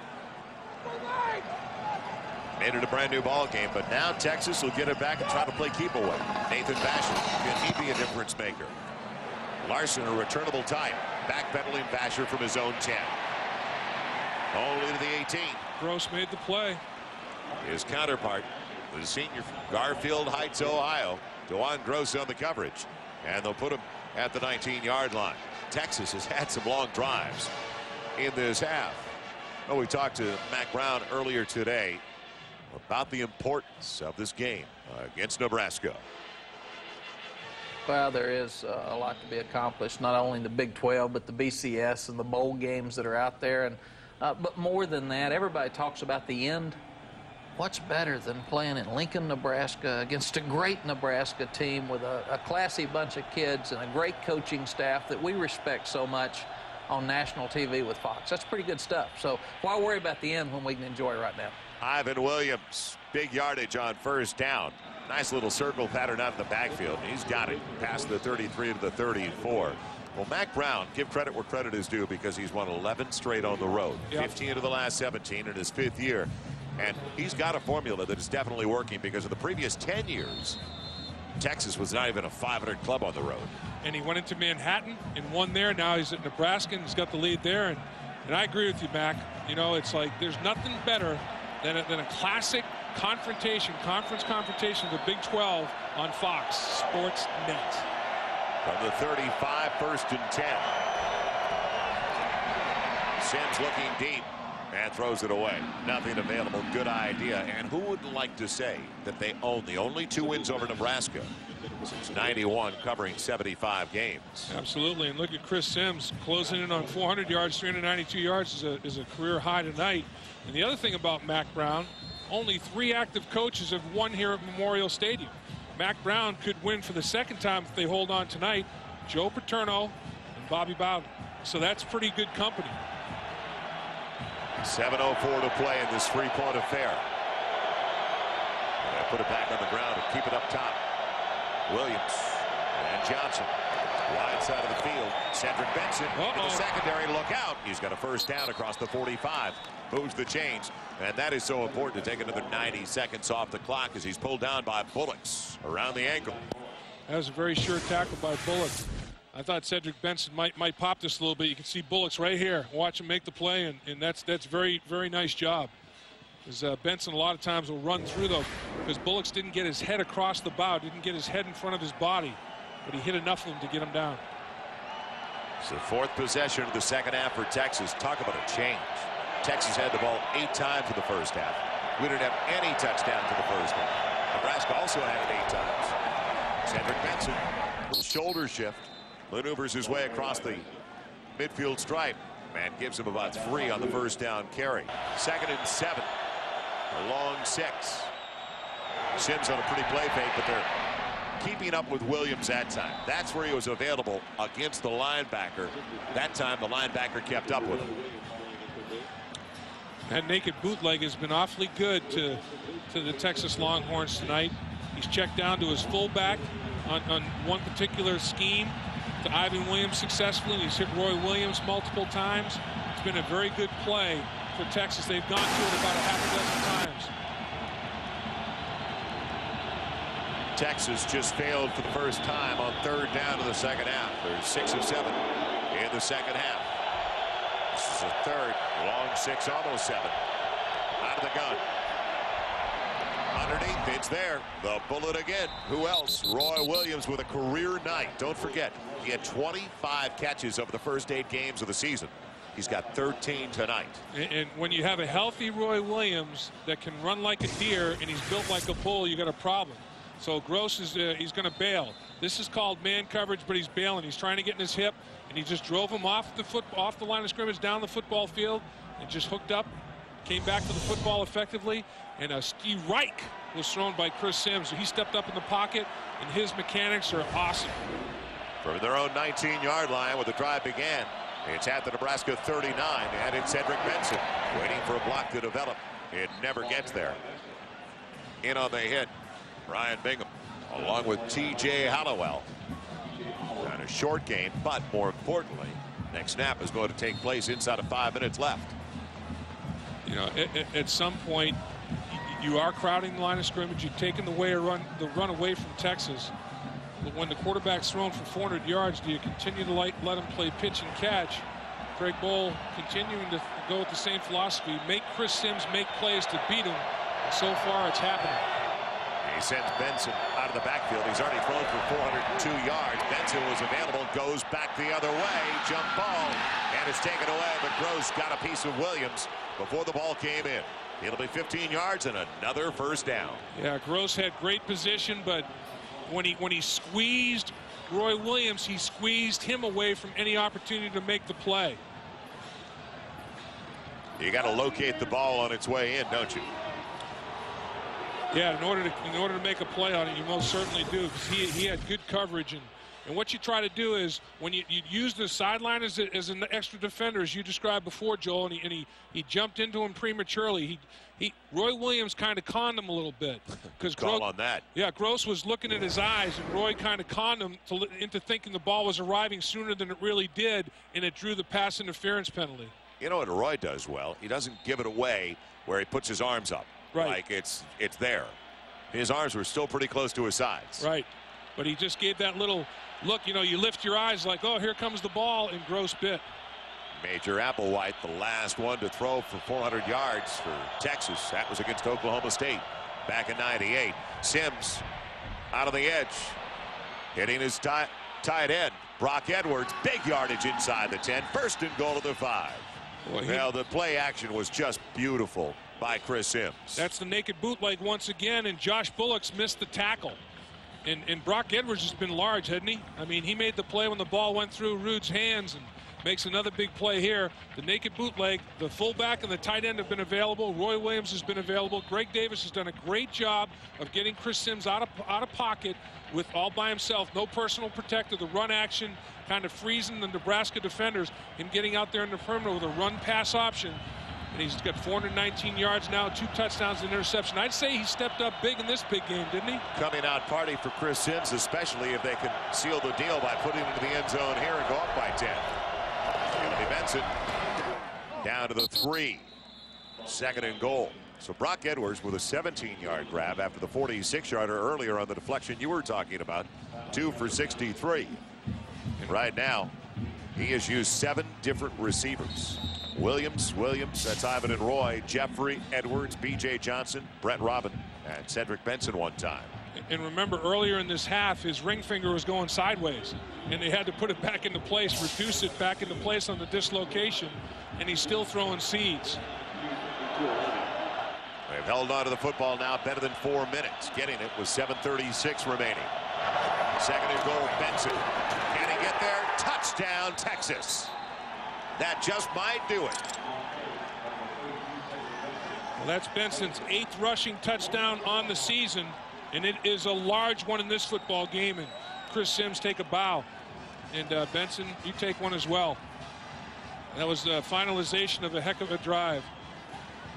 Made it a brand new ball game, but now Texas will get it back and try to play keep away. Nathan Basher, can he be a difference maker? Larson, a returnable type. Backpedaling Basher from his own 10. Only to the 18. Gross made the play. His counterpart, the senior from Garfield Heights, Ohio, DeJuan Gross on the coverage. And they'll put him at the 19-yard line. Texas has had some long drives in this half. Well, we talked to Mack Brown earlier today about the importance of this game against Nebraska. Well, there is a lot to be accomplished, not only in the Big 12, but the BCS and the bowl games that are out there. And but more than that, everybody talks about the end. What's better than playing in Lincoln, Nebraska against a great Nebraska team with a classy bunch of kids and a great coaching staff that we respect so much on national TV with Fox? That's pretty good stuff. So why worry about the end when we can enjoy it right now? Ivan Williams, big yardage on first down. Nice little circle pattern out in the backfield. He's got it past the 33 to the 34. Well, Mack Brown, give credit where credit is due because he's won 11 straight on the road. Yep. 15 of the last 17 in his 5th year. And he's got a formula that is definitely working because of the previous 10 years. Texas was not even a 500 club on the road. And he went into Manhattan and won there. Now he's at Nebraska and he's got the lead there. And I agree with you, Mac. You know, it's like there's nothing better than a classic conference confrontation of the Big 12 on Fox Sports Net. From the 35, 1st and 10. Sims looking deep and throws it away. Nothing available. Good idea. And who would like to say that they own the only 2 wins over Nebraska since '91, covering 75 games? Absolutely. And look at Chris Sims closing in on 400 yards, 392 yards is a career high tonight. And the other thing about Mack Brown, only 3 active coaches have won here at Memorial Stadium. Mack Brown could win for the 2nd time if they hold on tonight. Joe Paterno and Bobby Bowden. So that's pretty good company. 7:04 to play in this 3-point affair. Put it back on the ground and keep it up top. Williams and Johnson. Wide side of the field. Cedric Benson in the secondary. Look out. He's got a first down across the 45. Moves the chains. And that is so important to take another 90 seconds off the clock as he's pulled down by Bullocks around the ankle. That was a very sure tackle by Bullock. I thought Cedric Benson might pop this a little bit. You can see Bullocks right here. Watch him make the play, and that's very, very nice job. Because Benson a lot of times will run through those because Bullocks didn't get his head across the bow, didn't get his head in front of his body, but he hit enough of them to get him down. It's the 4th possession of the 2nd half for Texas. Talk about a change. Texas had the ball 8 times in the 1st half. We didn't have any touchdowns in the 1st half. Nebraska also had it 8 times. Cedric Benson, little shoulder shift, maneuvers his way across the midfield stripe and gives him about 3 on the 1st down carry. 2nd and 7. A long 6. Sims on a pretty play fake, but they're keeping up with Williams that time. That's where he was available against the linebacker. That time the linebacker kept up with him. That naked bootleg has been awfully good to the Texas Longhorns tonight. He's checked down to his fullback on one particular scheme to Ivan Williams successfully. He's hit Roy Williams multiple times. It's been a very good play for Texas. They've gone to it about a half a dozen times. Texas just failed for the first time on 3rd down in the second half. They're 6 of 7 in the second half. This is a 3rd, long 6, almost 7. Out of the gun. Underneath, it's there. The bullet again. Who else? Roy Williams with a career night. Don't forget, he had 25 catches over the first 8 games of the season. He's got 13 tonight. And when you have a healthy Roy Williams that can run like a deer and he's built like a bull, you got a problem. So Gross is he's going to bail. This is called man coverage, but he's bailing. He's trying to get in his hip, and he just drove him off the line of scrimmage down the football field and just hooked up, came back to the football effectively, and a ski Reich was thrown by Chris Sims. So he stepped up in the pocket, and his mechanics are awesome. From their own 19-yard line where the drive began, it's at the Nebraska 39, and it's Cedric Benson waiting for a block to develop. It never gets there. In on the hit, Ryan Bingham, along with T.J. Hallowell. And a short game, but more importantly, next snap is going to take place inside of 5 minutes left. You know, at some point, you are crowding the line of scrimmage. You've taken the run away from Texas. But when the quarterback's thrown for 400 yards, do you continue to let him play pitch and catch? Craig Bohl continuing to go with the same philosophy. Make Chris Sims make plays to beat him. And so far, it's happening. He sends Benson out of the backfield. He's already thrown for 402 yards. Benson was available, goes back the other way. Jump ball, and it's taken away. But Gross got a piece of Williams before the ball came in. It'll be 15 yards and another first down. Yeah, Gross had great position, but when he squeezed Roy Williams, he squeezed him away from any opportunity to make the play. You got to locate the ball on its way in, don't you? Yeah, in order to make a play on it, you most certainly do, because he had good coverage. And what you try to do is when you use the sideline as an extra defender, as you described before, Joel, and he jumped into him prematurely. Roy Williams kind of conned him a little bit. Call on that. Yeah, Gross was looking at his eyes, and Roy kind of conned him into thinking the ball was arriving sooner than it really did, and it drew the pass interference penalty. You know what Roy does well? He doesn't give it away where he puts his arms up. Right. Like it's there. His arms were still pretty close to his sides. Right. But he just gave that little look. You know, you lift your eyes like, oh, here comes the ball, and Gross bit. Major Applewhite, the last one to throw for 400 yards for Texas. That was against Oklahoma State back in '98. Sims out of the edge, hitting his tight end. Brock Edwards, big yardage inside the 10. First and goal to the 5. Well, the play action was just beautiful by Chris Sims. That's the naked bootleg once again, and Josh Bullock's missed the tackle. And Brock Edwards has been large, hasn't he? I mean, he made the play when the ball went through Rude's hands and makes another big play here. The naked bootleg, the fullback and the tight end have been available. Roy Williams has been available. Greg Davis has done a great job of getting Chris Sims out of pocket with all by himself. No personal protector. The run action kind of freezing the Nebraska defenders. Him getting out there in the perimeter with a run-pass option. And he's got 419 yards now, 2 touchdowns and interception. I'd say he stepped up big in this big game, didn't he? Coming out party for Chris Sims, especially if they can seal the deal by putting him into the end zone here and go up by 10. Anthony Benson down to the 3. Second and goal. So Brock Edwards with a 17-yard grab after the 46-yarder earlier on the deflection you were talking about. 2 for 63. And right now, he has used 7 different receivers. Williams, that's Ivan and Roy, Jeffrey, Edwards, B.J. Johnson, Brett Robin, and Cedric Benson one time. And remember, earlier in this half, his ring finger was going sideways, and they had to put it back into place, reduce it back into place on the dislocation, and he's still throwing seeds. They've held on to the football now better than 4 minutes, getting it with 7:36 remaining. Second and goal, Benson. Can he get there? Touchdown, Texas. That just might do it. Well, that's Benson's 8th rushing touchdown on the season, and it is a large one in this football game. And Chris Sims take a bow, and Benson, you take one as well. That was the finalization of a heck of a drive.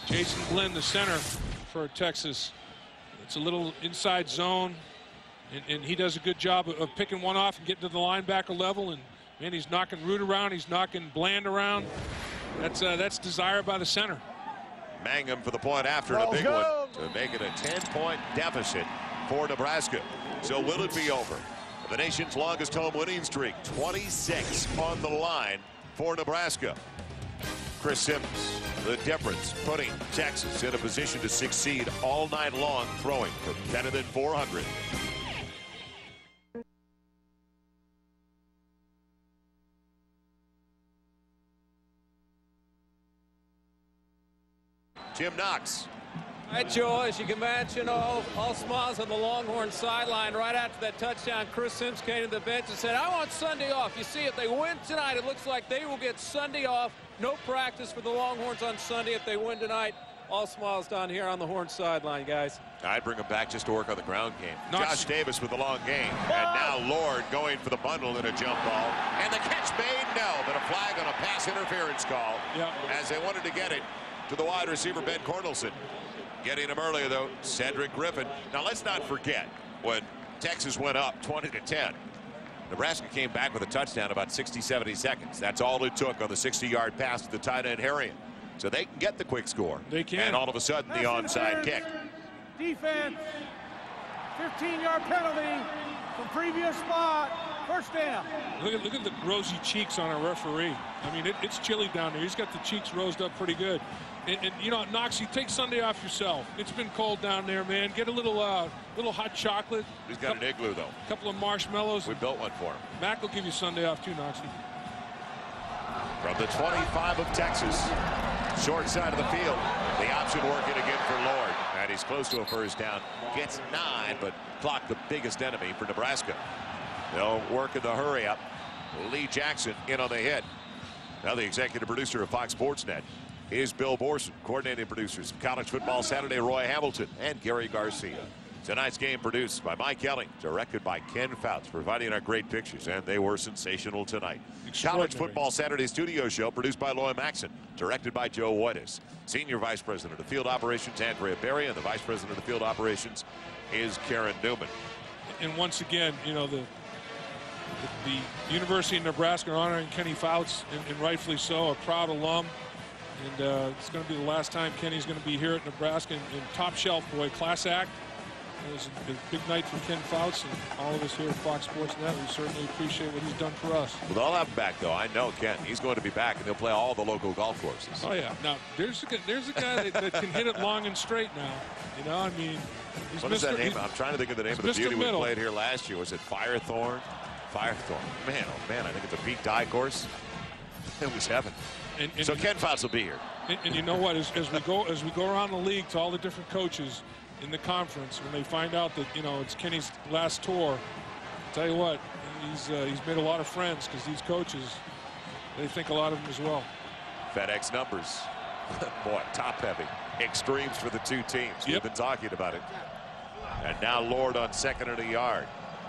Jason Glenn, the center for Texas. It's a little inside zone, and he does a good job of picking one off and getting to the linebacker level. And man, he's knocking Root around. He's knocking Bland around. That's desired by the center. Mangum for the point after, and a big one to make it a 10-point deficit for Nebraska. So will it be over? The nation's longest home winning streak, 26 on the line for Nebraska. Chris Sims, the difference, putting Texas in a position to succeed all night long, throwing for better than 400. Jim Knox. All right, Joe, as you can imagine, all smiles on the Longhorn sideline. Right after that touchdown, Chris Sims came to the bench and said, I want Sunday off. You see, if they win tonight, it looks like they will get Sunday off. No practice for the Longhorns on Sunday if they win tonight. All smiles down here on the Horn sideline, guys. I'd bring him back just to work on the ground game. Josh Davis with the long game. And now Lord going for the bundle in a jump ball. And the catch made, no, but a flag on a pass interference call. Yep. As they wanted to get it to the wide receiver, Ben Cornelson. Getting him earlier, though, Cedric Griffin. Now, let's not forget, when Texas went up 20-10, Nebraska came back with a touchdown about 60, 70 seconds. That's all it took on the 60-yard pass to the tight end, Harrion. So they can get the quick score. They can. And all of a sudden, the onside kick. Defense. 15-yard penalty from previous spot. First down. Look at the rosy cheeks on our referee. I mean, it's chilly down there. He's got the cheeks rosed up pretty good. And you know, Knox, you take Sunday off yourself. It's been cold down there, man. Get a little hot chocolate. He's got an igloo, though. A couple of marshmallows. We built one for him. Mac will give you Sunday off, too, Knoxy. From the 25 of Texas, short side of the field. The option working again for Lord. And he's close to a first down. Gets 9, but clocked the biggest enemy for Nebraska. They'll work in the hurry up. Lee Jackson in on the hit. Now the executive producer of Fox Sports Net is Bill Borson. Coordinating producers of College Football Saturday, Roy Hamilton and Gary Garcia. Tonight's game produced by Mike Kelly, directed by Ken Fouts, providing our great pictures, and they were sensational tonight. College Football Saturday studio show produced by Loy Maxon, directed by Joe Whitis. Senior Vice President of Field Operations, Andrea Berry, and the Vice President of the Field Operations is Karen Newman. And once again, you know, the University of Nebraska honoring Kenny Fouts, and rightfully so, a proud alum. And it's going to be the last time Kenny's going to be here at Nebraska. And top shelf, boy, class act. It was a big night for Ken Fouts and all of us here at Fox Sports Net. We certainly appreciate what he's done for us. Well, they'll have him back, though. I know Ken. He's going to be back, and he'll play all the local golf courses. Oh, yeah. Now, there's a guy that can hit it long and straight now. You know, I mean, he's what is that name? I'm trying to think of the name of the beauty we played here last year. Was it Firethorn? Firethorn. Man, oh, man, I think it's a Pete Dye course. It was heaven. So Ken Fouts will be here. And you know what? As we go around the league to all the different coaches in the conference, when they find out that, you know, it's Kenny's last tour, I'll tell you what, he's made a lot of friends, because these coaches, they think a lot of him as well. FedEx numbers. Boy, top heavy. Extremes for the two teams. Yep. We've been talking about it. And now Lord on 2nd and a yard.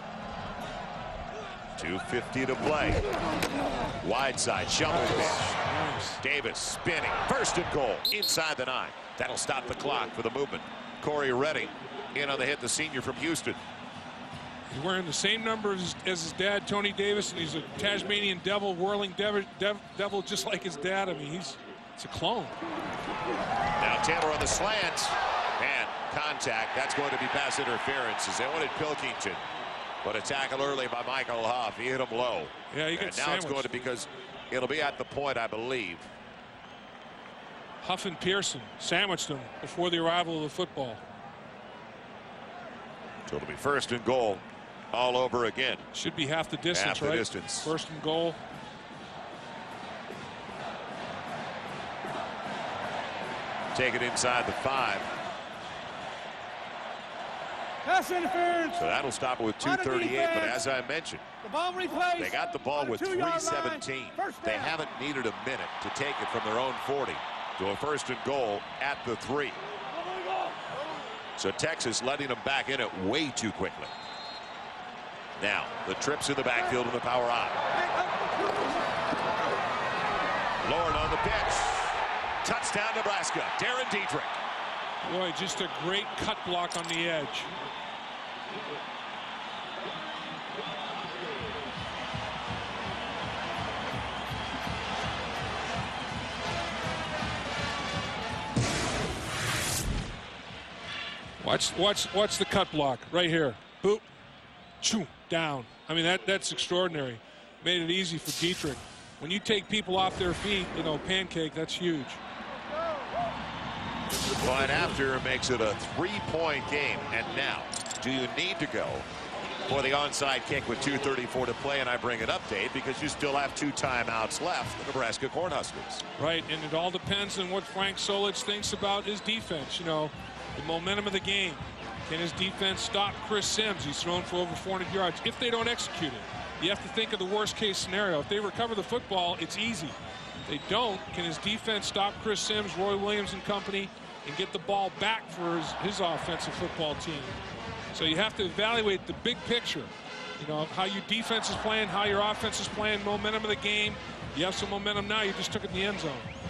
2:50 to play. Wide side, shovel pitch. Davis spinning. 1st and goal inside the 9. That'll stop the clock for the movement. Corey Reddy in on the hit, the senior from Houston. He's wearing the same numbers as his dad, Tony Davis, and he's a Tasmanian devil, whirling devil just like his dad. I mean, it's a clone. Now Taylor on the slant, and contact. That's going to be pass interference, as they wanted Pilkington. But a tackle early by Michael Huff. He hit him low. Yeah, he gets now sandwiched. It's going to, because it'll be at the point, I believe. Huff and Pearson sandwiched him before the arrival of the football. So it'll be 1st and goal all over again. Should be half the distance, half the right? distance. 1st and goal. Take it inside the 5. Pass interference. So that'll stop it with 2:38. But as I mentioned, the ball replaced. They got the ball with 3:17. They haven't needed a minute to take it from their own 40 to a 1st and goal at the 3. So Texas letting them back in it way too quickly. Now the trips in the backfield and the power eye. Lord on the pitch. Touchdown Nebraska. Darren Dietrich. Boy, just a great cut block on the edge. Watch the cut block right here. Boop, choo, down. I mean, that's extraordinary. Made it easy for Dietrich. When you take people off their feet, you know, pancake, that's huge. The point after makes it a 3-point game. And now, do you need to go for the onside kick with 2:34 to play? And I bring it up, Dave, because you still have 2 timeouts left, the Nebraska Cornhuskers. Right, and it all depends on what Frank Solich thinks about his defense. You know, the momentum of the game. Can his defense stop Chris Sims? He's thrown for over 400 yards. If they don't execute it, you have to think of the worst case scenario. If they recover the football, it's easy. If they don't, can his defense stop Chris Sims, Roy Williams and company, and get the ball back for his offensive football team? So you have to evaluate the big picture. You know, how your defense is playing, how your offense is playing, momentum of the game. You have some momentum now. You just took it in the end zone.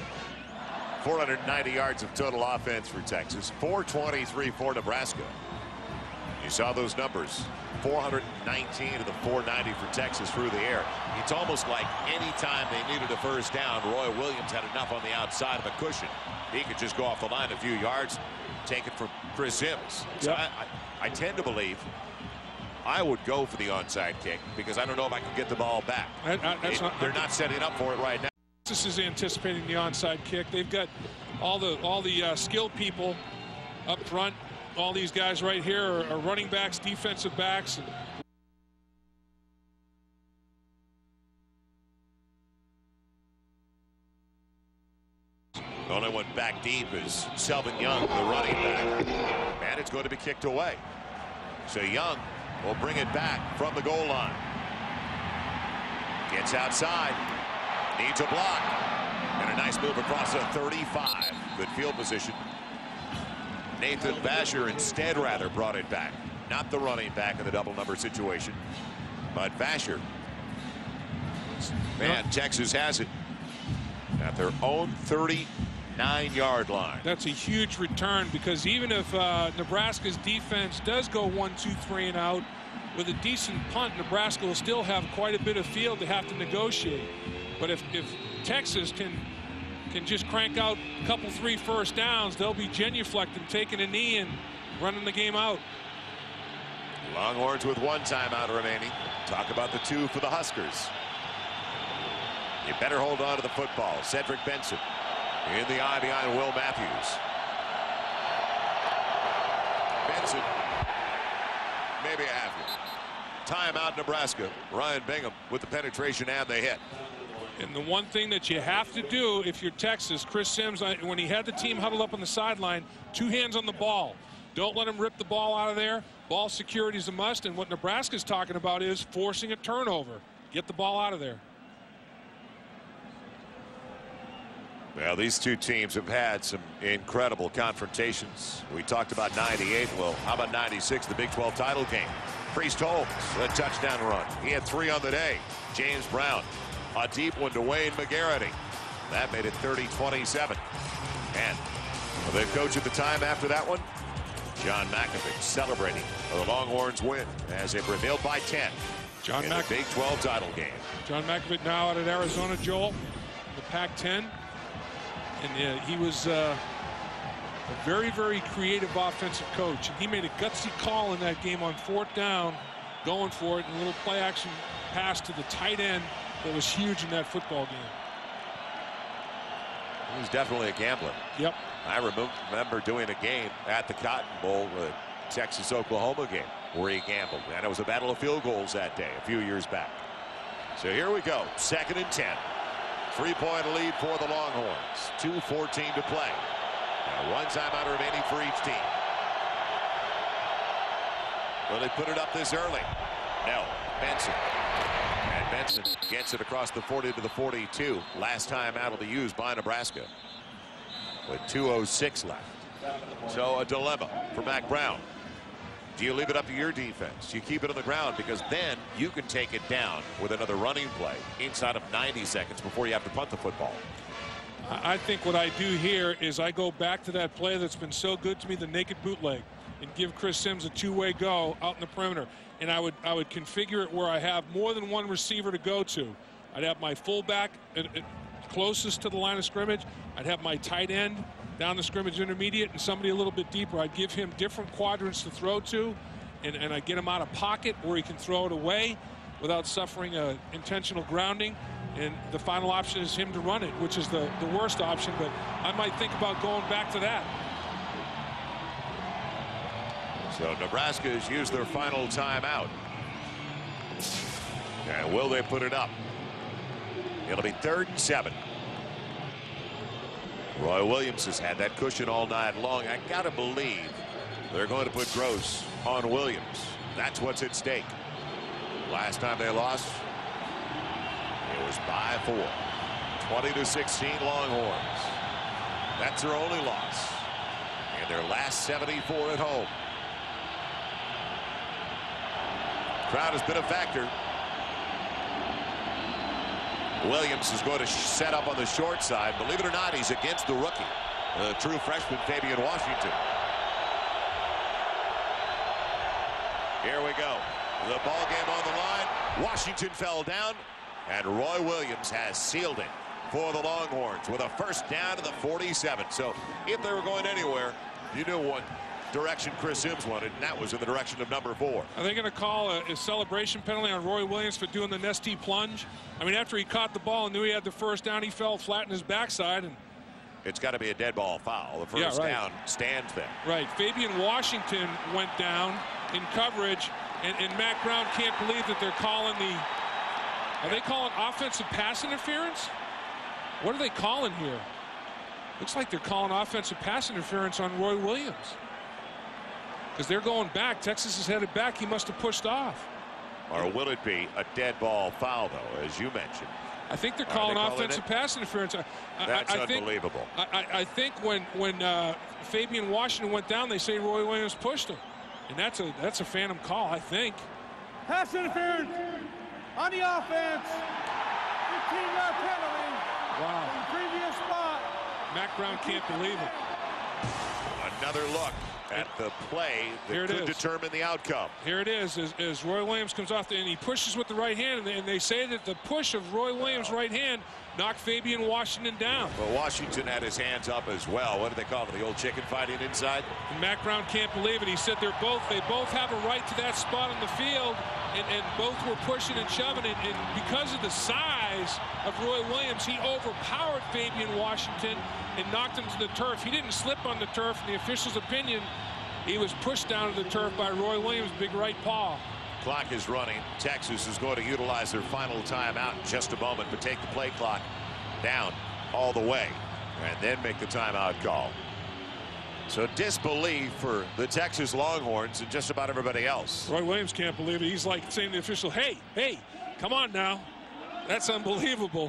490 yards of total offense for Texas. 423 for Nebraska. You saw those numbers. 419 to the 490 for Texas through the air. It's almost like any time they needed a first down, Roy Williams had enough on the outside of a cushion. He could just go off the line a few yards, take it from Chris Sims. So Yep. I tend to believe I would go for the onside kick because I don't know if I can get the ball back. They're not setting up for it right now. Texas is anticipating the onside kick. They've got all the skilled people up front. All these guys right here are running backs, defensive backs. The only one back deep is Selvin Young, the running back. And it's going to be kicked away. So Young will bring it back from the goal line. Gets outside. Needs a block. And a nice move across the 35. Good field position. Nathan Vasher instead brought it back. Not the running back in the double number situation, but Vasher. Man, Texas has it at their own 39-yard line. That's a huge return because even if Nebraska's defense does go 1, 2, 3 and out, with a decent punt, Nebraska will still have quite a bit of field to have to negotiate. But if Texas can just crank out a couple, 3 first downs, they'll be genuflecting, taking a knee and running the game out. Longhorns with 1 timeout remaining. Talk about the 2 for the Huskers. You better hold on to the football. Cedric Benson in the eye behind Will Matthews. Benson, maybe a half. Timeout Nebraska. Ryan Bingham with the penetration and the hit. And the one thing that you have to do if you're Texas, Chris Sims, when he had the team huddled up on the sideline, 2 hands on the ball. Don't let him rip the ball out of there. Ball security is a must. And what Nebraska's talking about is forcing a turnover. Get the ball out of there. Well, these 2 teams have had some incredible confrontations. We talked about 98. Well, how about 96, the Big 12 title game? Priest Holmes, a touchdown run. He had 3 on the day. James Brown, a deep one to Wayne McGarity. That made it 30-27. And the coach at the time after that one, John McAfee, celebrating the Longhorns win as they prevailed by 10 in the Big 12 title game. John McAfee now out at Arizona, Joel, in the Pac-10. And he was a very, very creative offensive coach. And he made a gutsy call in that game on 4th down, going for it, and a little play-action pass to the tight end that was huge in that football game. He was definitely a gambler. Yep. I remember doing a game at the Cotton Bowl, the Texas-Oklahoma game, where he gambled. And it was a battle of field goals that day, a few years back. So here we go, 2nd and 10. 3-point lead for the Longhorns. 2:14 to play. And 1 timeout remaining for each team. Will they put it up this early? No. Benson. And Benson gets it across the 40 to the 42. Last timeout will be used by Nebraska with 2:06 left. So a dilemma for Mack Brown. Do you leave it up to your defense? You keep it on the ground because then you can take it down with another running play inside of 90 seconds before you have to punt the football. I think what I do here is I go back to that play that's been so good to me, the naked bootleg, and give Chris Sims a two-way go out in the perimeter. And I would configure it where I have more than one receiver to go to. I'd have my fullback closest to the line of scrimmage. I'd have my tight end down the scrimmage intermediate and somebody a little bit deeper. I'd give him different quadrants to throw to, and I'd get him out of pocket where he can throw it away without suffering an intentional grounding. And the final option is him to run it, which is the worst option, but I might think about going back to that. So Nebraska has used their final timeout. And will they put it up? It'll be 3rd and 7. Roy Williams has had that cushion all night long. I gotta believe they're going to put Gross on Williams. That's what's at stake. Last time they lost, it was by 4. 20-16 Longhorns. That's their only loss in their last 74 at home. Crowd has been a factor. Williams is going to set up on the short side. Believe it or not, he's against the rookie, the true freshman Fabian Washington. Here we go. The ball game on the line. Washington fell down, and Roy Williams has sealed it for the Longhorns with a first down to the 47. So if they were going anywhere, you knew what direction Chris Sims wanted, and that was in the direction of number 4. Are they going to call a celebration penalty on Roy Williams for doing the Nestea plunge? I mean, after he caught the ball and knew he had the first down, he fell flat in his backside. And it's got to be a dead ball foul. The first down stands there. Right. Fabian Washington went down in coverage, and Matt Brown can't believe that they're calling are they calling offensive pass interference? What are they calling here? Looks like they're calling offensive pass interference on Roy Williams. Because they're going back. Texas is headed back. He must have pushed off. Or will it be a dead ball foul, though, as you mentioned? I think they're calling offensive pass interference. That's unbelievable. I think when Fabian Washington went down, they say Roy Williams pushed him. And that's a phantom call, I think. Pass interference on the offense. 15-yard penalty. Wow. From the previous spot. Mac Brown can't believe it. Another look at the play that could determine the outcome. Here it is, as Roy Williams comes off and he pushes with the right hand, and they say that the push of Roy Williams' right hand knocked Fabian Washington down. But Washington had his hands up as well. What do they call it? The old chicken fighting inside? And Mac Brown can't believe it. He said they both have a right to that spot on the field, and both were pushing and shoving it. And because of the size of Roy Williams, he overpowered Fabian Washington and knocked him to the turf. He didn't slip on the turf. In the official's opinion, he was pushed down to the turf by Roy Williams' big right paw. Clock is running. Texas is going to utilize their final timeout in just a moment, but take the play clock down all the way and then make the timeout call. So disbelief for the Texas Longhorns and just about everybody else. Roy Williams can't believe it. He's like saying to the official, hey, come on now. That's unbelievable.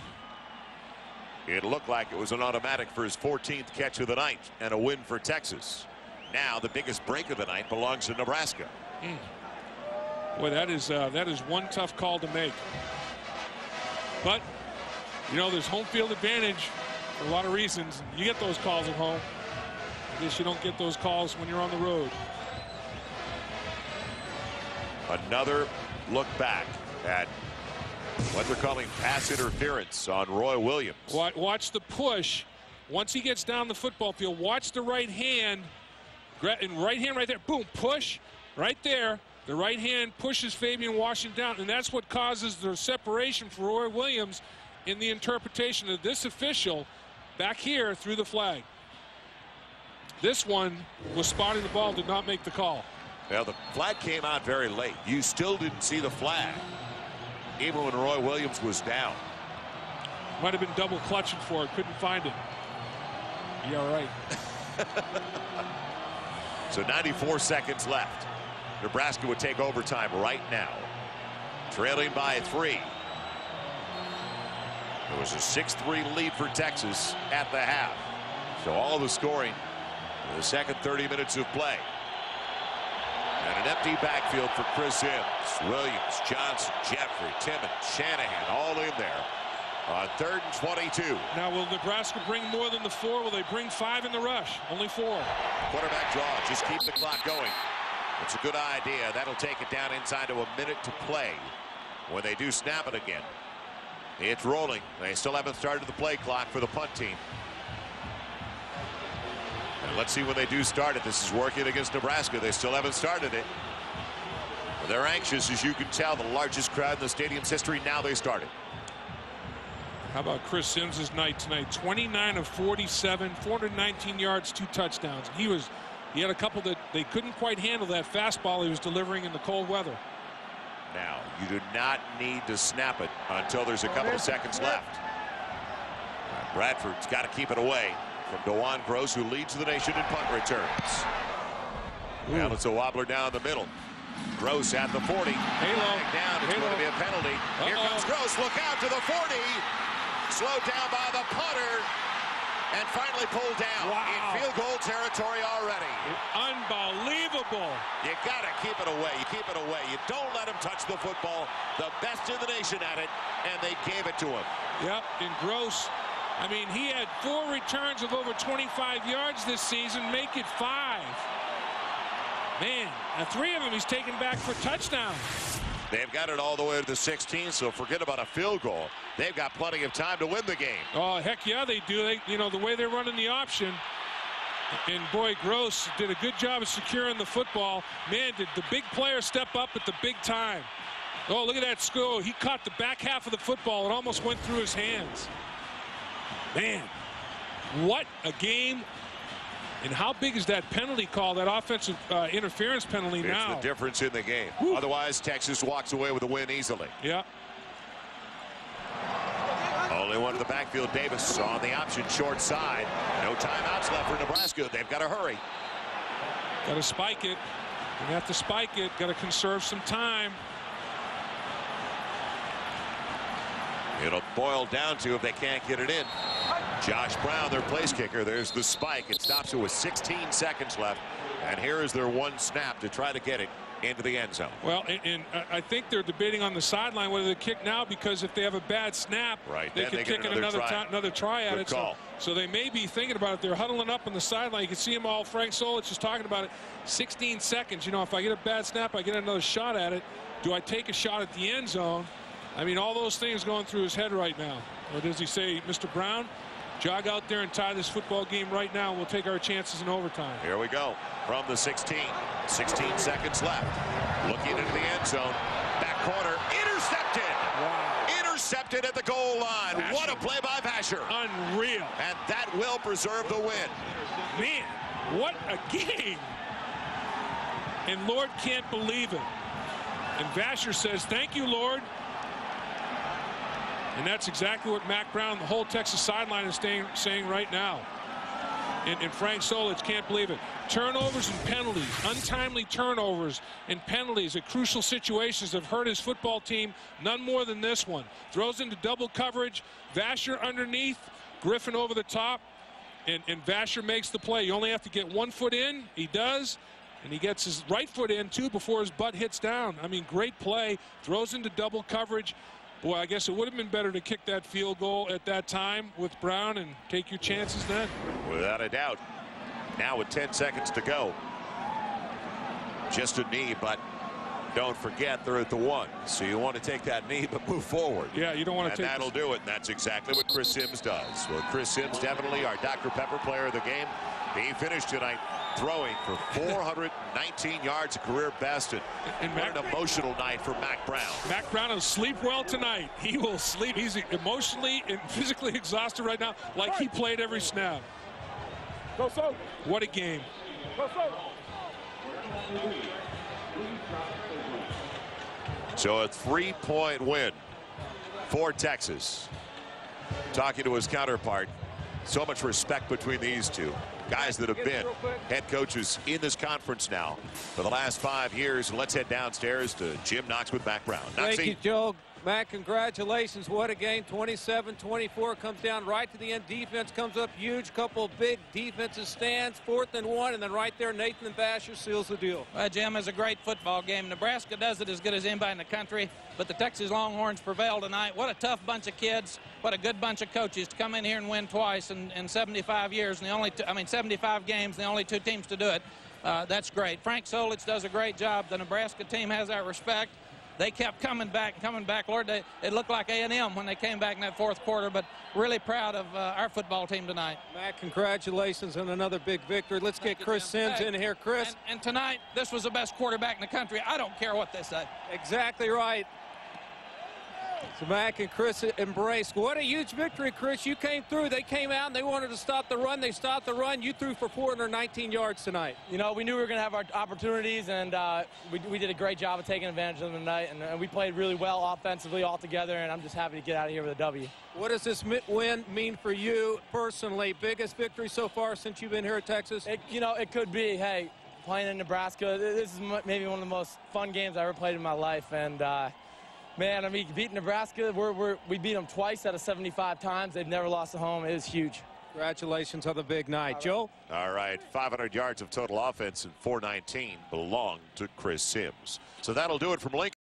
It looked like it was an automatic for his 14th catch of the night and a win for Texas. Now the biggest break of the night belongs to Nebraska. Boy, that is one tough call to make. But, you know, there's home field advantage for a lot of reasons. You get those calls at home. I guess you don't get those calls when you're on the road. Another look back at what they're calling pass interference on Roy Williams. Watch the push. Once he gets down the football field, watch the right hand. And right hand right there. Boom, push right there. The right hand pushes Fabian Washington down, and that's what causes the separation for Roy Williams in the interpretation of this official back here through the flag. This one was spotting the ball, did not make the call. Well, the flag came out very late. You still didn't see the flag, even when Roy Williams was down. Might have been double clutching for it, couldn't find it. Yeah, all right. So 94 seconds left. Nebraska would take overtime right now, trailing by 3. It was a 6-3 lead for Texas at the half. So all of the scoring in the second 30 minutes of play. And an empty backfield for Chris Sims. Williams, Johnson, Jeffrey, Timmons, Shanahan all in there. On 3rd and 22. Now, will Nebraska bring more than the 4? Will they bring 5 in the rush? Only 4. Quarterback draw. Just keep the clock going. It's a good idea. That'll take it down inside to a minute to play when they do snap it again. It's rolling. They still haven't started the play clock for the punt team. And let's see when they do start it. This is working against Nebraska. They still haven't started it. They're anxious, as you can tell. The largest crowd in the stadium's history. Now they started. How about Chris Sims' night tonight? 29 of 47, 419 yards, 2 touchdowns. He had a couple that they couldn't quite handle that fastball he was delivering in the cold weather. Now, you do not need to snap it until there's a couple of seconds left. Bradford's got to keep it away from Dewan Gross, who leads the nation in punt returns. Now it's a wobbler down the middle. Gross at the 40. Halo. Down. It's going to be a penalty. Here comes Gross. Look out to the 40. Slowed down by the punter. And finally pulled down in field goal territory already. Unbelievable. You got to keep it away. You keep it away. You don't let him touch the football. The best in the nation at it, and they gave it to him. Yep, and Gross, I mean, he had 4 returns of over 25 yards this season. Make it 5. Man, now 3 of them he's taken back for touchdowns. They've got it all the way to the 16, so forget about a field goal. They've got plenty of time to win the game. Oh, heck yeah, they do. You know, the way they're running the option. And boy, Gross did a good job of securing the football. Man, did the big player step up at the big time. Oh, look at that score. He caught the back half of the football. It almost went through his hands. Man, what a game. And how big is that penalty call, that offensive interference penalty now? It's the difference in the game. Whew. Otherwise, Texas walks away with a win easily. Yeah. Only one in the backfield. Davis on the option, short side. No timeouts left for Nebraska. They've got to hurry. Got to spike it. You have to spike it. Got to conserve some time. It'll boil down to if they can't get it in. Josh Brown, their place kicker. There's the spike. It stops it with 16 seconds left. And here is their one snap to try to get it into the end zone. Well, and I think they're debating on the sideline whether they kick now, because if they have a bad snap, they can kick another try at it. So they may be thinking about it. They're huddling up on the sideline. You can see them all. Frank Solich is talking about it. 16 seconds. You know, if I get a bad snap, I get another shot at it. Do I take a shot at the end zone? I mean, all those things going through his head right now. Or does he say, Mr. Brown, jog out there and tie this football game right now. We'll take our chances in overtime. Here we go from the 16. 16 seconds left. Looking into the end zone. Back corner. Intercepted. Wow. Intercepted at the goal line. Vasher. What a play by Vasher. Unreal. And that will preserve the win. Man, what a game. And Lord can't believe it. And Vasher says, thank you, Lord. And that's exactly what Mack Brown, the whole Texas sideline, is saying right now. And Frank Solich can't believe it. Turnovers and penalties, untimely turnovers and penalties at crucial situations have hurt his football team, none more than this one. Throws into double coverage, Vasher underneath, Griffin over the top, and Vasher makes the play. You only have to get 1 foot in. He does. And he gets his right foot in, too, before his butt hits down. I mean, great play. Throws into double coverage. Boy, I guess it would have been better to kick that field goal at that time with Brown and take your chances then. Without a doubt. Now with 10 seconds to go. Just a knee, but don't forget they're at the 1. So you want to take that knee, but move forward. Yeah, you don't want to take. And that'll do it. And that's exactly what Chris Sims does. Well, Chris Sims, definitely our Dr. Pepper player of the game. He finished tonight throwing for 419 yards, a career best, and what an emotional night for Mack Brown. Mack Brown will sleep well tonight. He will sleep. He's emotionally and physically exhausted right now, like he played every snap. What a game. So a 3-point win for Texas. Talking to his counterpart, so much respect between these two. Guys that have been head coaches in this conference now for the last 5 years. Let's head downstairs to Jim Knox with Mack Brown. Thank you, Joe. Matt, congratulations. What a game. 27-24 comes down right to the end. Defense comes up huge. Couple of big defensive stands. 4th and 1. And then right there, Nathan Basher seals the deal. Well, Jim, it's a great football game. Nebraska does it as good as anybody in the country. But the Texas Longhorns prevail tonight. What a tough bunch of kids. What a good bunch of coaches to come in here and win twice in 75 years. And the only 75 games, the only 2 teams to do it. That's great. Frank Solich does a great job. The Nebraska team has our respect. They kept coming back. Lord, it looked like A&M when they came back in that 4th quarter, but really proud of our football team tonight. Matt, congratulations on another big victory. Let's get Chris Sims in here. Chris. And tonight, this was the best quarterback in the country. I don't care what they say. Exactly right. So Mac and Chris embraced. What a huge victory, Chris. You came through. They came out and they wanted to stop the run. They stopped the run. You threw for 419 yards tonight. You know, we knew we were going to have our opportunities, and we did a great job of taking advantage of them tonight, and we played really well offensively all together, and I'm just happy to get out of here with a W. What does this win mean for you personally? Biggest victory so far since you've been here at Texas? You know, it could be. Hey, playing in Nebraska, this is maybe one of the most fun games I ever played in my life, and man, I mean, beating Nebraska, we beat them twice out of 75 times. They've never lost at home. It is huge. Congratulations on the big night. Joe? All right, 500 yards of total offense and 419 belong to Chris Sims. So that'll do it from Lincoln.